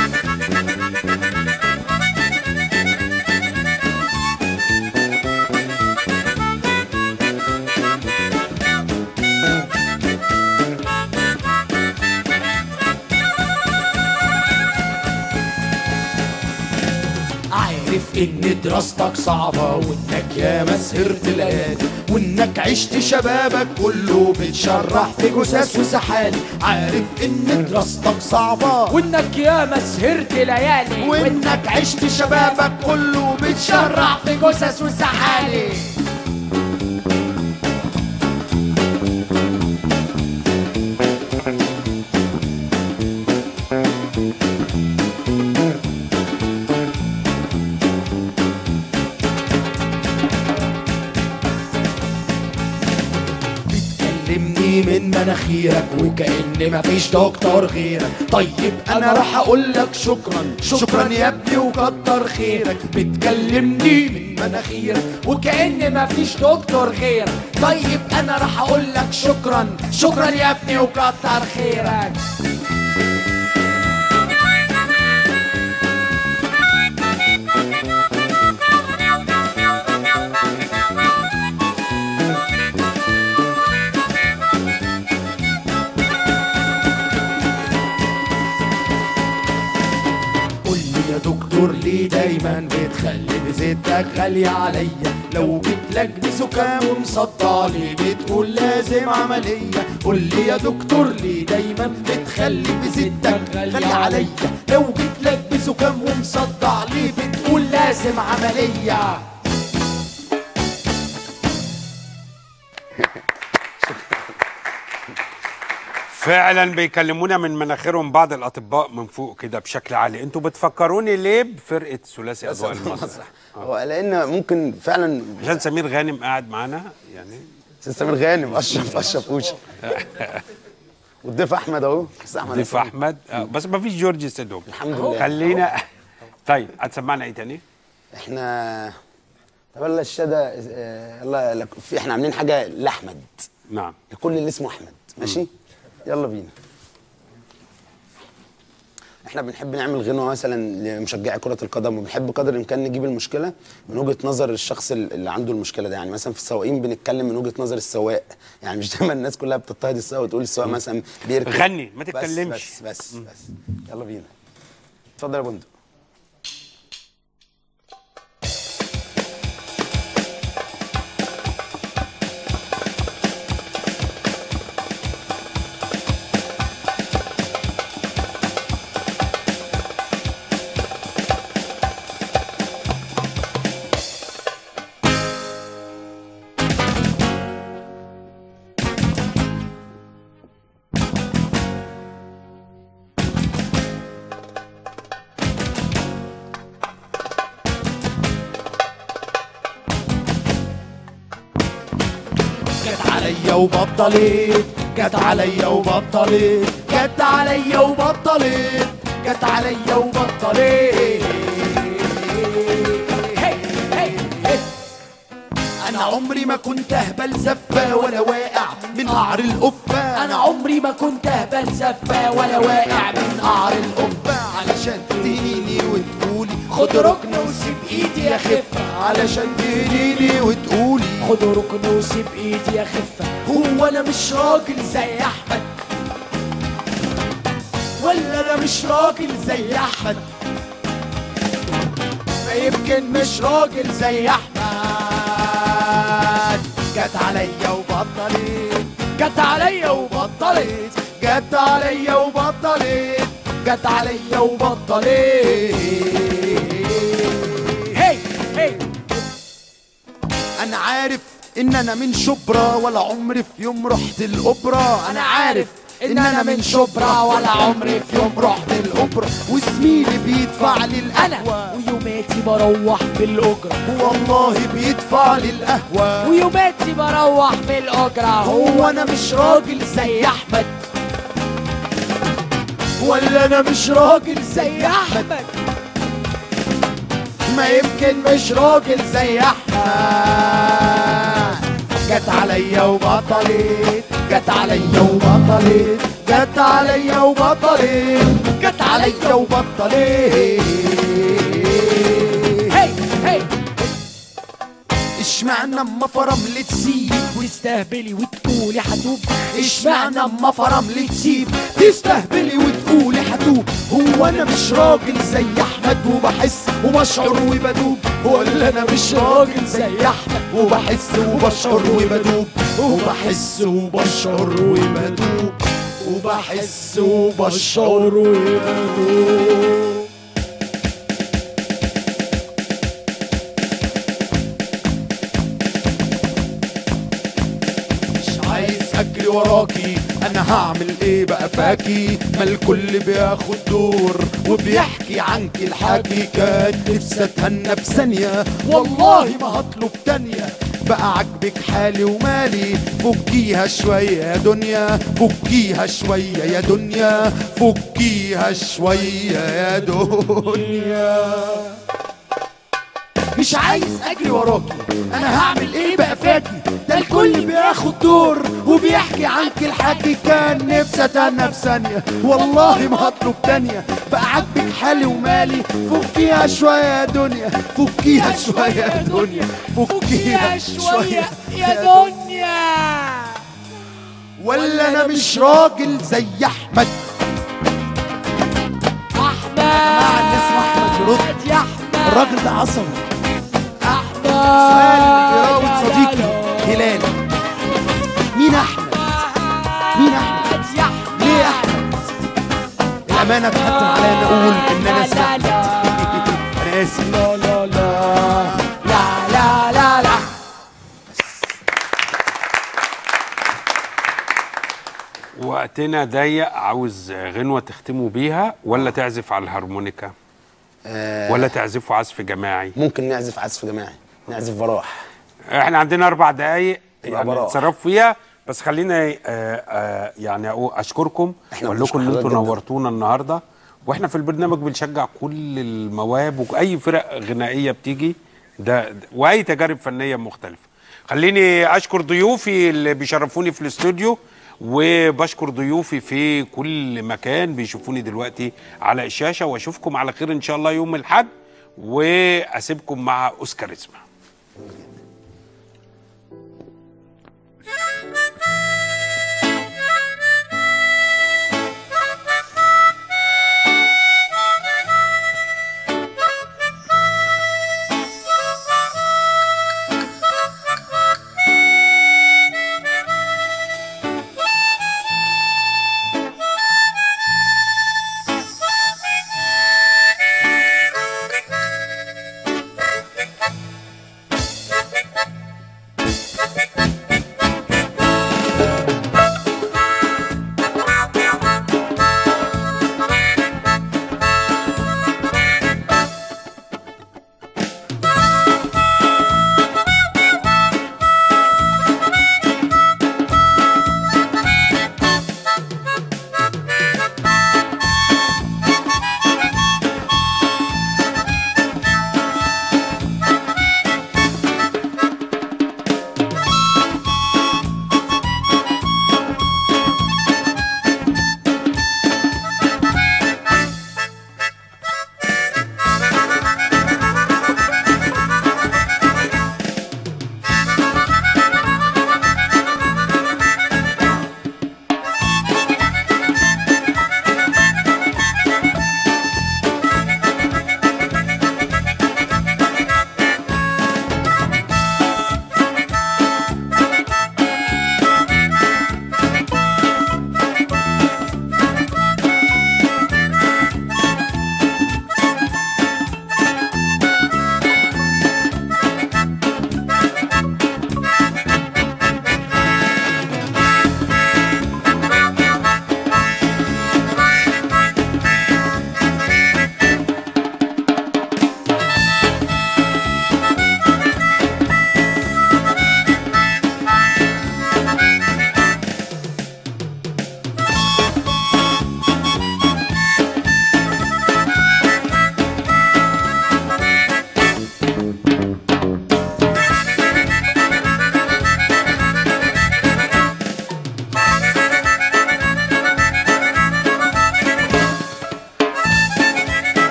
Speaker 10: إن دراستك صعبة وإنك ياما سهرت ليالي، وإنك عشت شبابك كله بتشرح في جثث وسحالي. عارف إن دراستك صعبة
Speaker 12: وإنك ياما سهرت ليالي،
Speaker 10: وإنك عشت شبابك كله بتشرح في جثث وسحالي. من مناخيرك وكأن مفيش دكتور غيرك. طيب انا راح اقولك شكرا شكرا يا ابني وكتر خيرك. بتكلمني من مناخيرك وكأن مفيش دكتور غيرك. طيب انا راح اقولك شكرا شكرا يا ابني وكتر خيرك. دكتور ليه دايما بتخلي بزتك غالية عليا؟ لو جيتلك بزكام ومصدع ليه بتقول لازم عملية؟ قول لي يا دكتور ليه دايما بتخلي بزتك غالية عليا؟ لو جيتلك بزكام ومصدع ليه بتقول لازم عملية؟
Speaker 1: فعلا بيكلمونا من مناخيرهم بعض الاطباء من فوق كده بشكل عالي. انتوا بتفكروني ليه بفرقه ثلاثي اضواء المسرح؟
Speaker 11: هو لان ممكن فعلا
Speaker 1: عشان سمير غانم قاعد معانا يعني.
Speaker 11: سمير غانم اشرف اشرف وش والضيف احمد اهو.
Speaker 1: ضيف احمد آه. بس ما فيش جورج سيدهم
Speaker 11: الحمد لله.
Speaker 1: خلينا طيب هتسمعنا ايه تاني؟
Speaker 11: احنا طب يلا الشهاده آه، يلا لك- في احنا عاملين حاجه لاحمد.
Speaker 1: نعم.
Speaker 11: لكل اللي اسمه احمد. ماشي.
Speaker 1: مم.
Speaker 11: يلا بينا. احنا بنحب نعمل غنوه مثلا لمشجعي كره القدم، وبنحب قدر الامكان نجيب المشكله من وجهه نظر الشخص اللي عنده المشكله ده. يعني مثلا في السواقين بنتكلم من وجهه نظر السواق، يعني مش دايما الناس كلها بتضطهد السواق وتقول السواق مثلا بيركب.
Speaker 1: غني ما
Speaker 11: بس-
Speaker 1: تتكلمش.
Speaker 11: بس بس بس يلا بينا. اتفضل يا بندق.
Speaker 10: جت عليا وبطلت، جت عليا وبطلت، جت عليا وبطلت، جت عليا وبطلت. انا عمري ما كنت اهبل زفه ولا واقع من قعر القبه،
Speaker 12: انا عمري ما كنت اهبل زفه ولا واقع من قعر القبه.
Speaker 10: علشان تهيني وتقولي
Speaker 12: خد ركن وسيب ايدي يا خفه،
Speaker 10: علشان تهيني وتقولي
Speaker 12: خد ركن وسيب ايدي يا خفه. هو انا مش راجل زي احمد،
Speaker 10: ولا انا مش راجل زي احمد، ما يمكن مش راجل زي احمد. جت عليا وبطلت،
Speaker 12: جت عليا وبطلت،
Speaker 10: جت عليا وبطلت، جت عليا وبطلت.
Speaker 12: هي هي
Speaker 10: انا عارف ان انا من شبرا ولا عمري في يوم رحت الاوبرا،
Speaker 12: انا عارف ان انا من شبرا ولا عمري في يوم رحت
Speaker 10: الاوبرا، وزميلي بيدفع لي
Speaker 12: انا ويوماتي بروح بالاجره،
Speaker 10: والله بيدفع لي القهوه،
Speaker 12: ويوماتي بروح بالاجره. هو انا مش راجل زي احمد،
Speaker 10: ولا انا مش راجل
Speaker 12: زي احمد،
Speaker 10: ما يمكن مش راجل زي احمد. جت عليا وبطلت، جت عليا وبطلت، جت عليا وبطلت، جت عليا وبطلت.
Speaker 12: هي هي
Speaker 10: اشمعنى اما فرمل تسيب
Speaker 12: وتستهبلي وتقولي هتوب،
Speaker 10: اشمعنى اما فرمل تسيب تستهبلي وتقولي هتوب. هو انا مش راجل زي احمد وبحس وبشعر وبدوب، ولا انا مش راجل زي احمد وبحس وبشعر وبدوب، وبحس وبشعر وبدوب، وبحس وبشعر وبدوب. اجري وراكي انا هعمل ايه بقى فاكي، ما الكل بياخد دور وبيحكي عنك الحكي. كان نفسي اتهنى بثانيه والله ما هطلب تانيه، بقى عاجبك حالي ومالي. فكيها شويه يا دنيا، فكيها شويه يا دنيا، فكيها شويه يا دنيا. مش عايز اجري وراكي انا هعمل ايه بقى فاكي، ده الكل بياخد دور وبيحكي عنك الحكي. كان نفسي اتهنى بثانيه والله ما هطلب تانيه، بقى عاجبك حالي ومالي. فكيها شويه يا دنيا، فكيها شويه يا دنيا، فكيها شويه
Speaker 12: يا دنيا.
Speaker 10: ولا انا مش راجل زي احمد.
Speaker 12: احمد
Speaker 10: مع اللي اسمه احمد يرد
Speaker 12: يا احمد،
Speaker 10: الراجل ده عصبي.
Speaker 12: احمد
Speaker 10: سؤال بيراود صديقي هلال، مين احمد؟ مين احمد؟ ليه احمد؟ الامانه تحتم عليا ان اقول ان انا اسمي احمد. انا اسف.
Speaker 12: لا لا لا لا لا لا لا.
Speaker 1: وقتنا ضيق، عاوز غنوة تختموا بيها ولا تعزف على الهارمونيكا؟
Speaker 11: آه
Speaker 1: ولا تعزفوا عزف جماعي؟
Speaker 11: ممكن نعزف عزف جماعي، نعزف براح.
Speaker 1: احنا عندنا اربع دقايق يعني
Speaker 11: براح.
Speaker 1: نتصرف فيها، بس خلينا آه آه يعني أقول اشكركم واقول لكم ان انتم نورتونا النهارده، واحنا في البرنامج بنشجع كل المواهب واي فرق غنائيه بتيجي ده واي تجارب فنيه مختلفه. خليني اشكر ضيوفي اللي بيشرفوني في الاستوديو، وبشكر ضيوفي في كل مكان بيشوفوني دلوقتي على الشاشه، واشوفكم على خير ان شاء الله يوم الاحد، واسيبكم مع اوسكاريزما.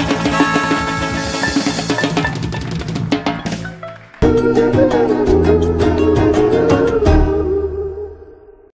Speaker 10: Thank you.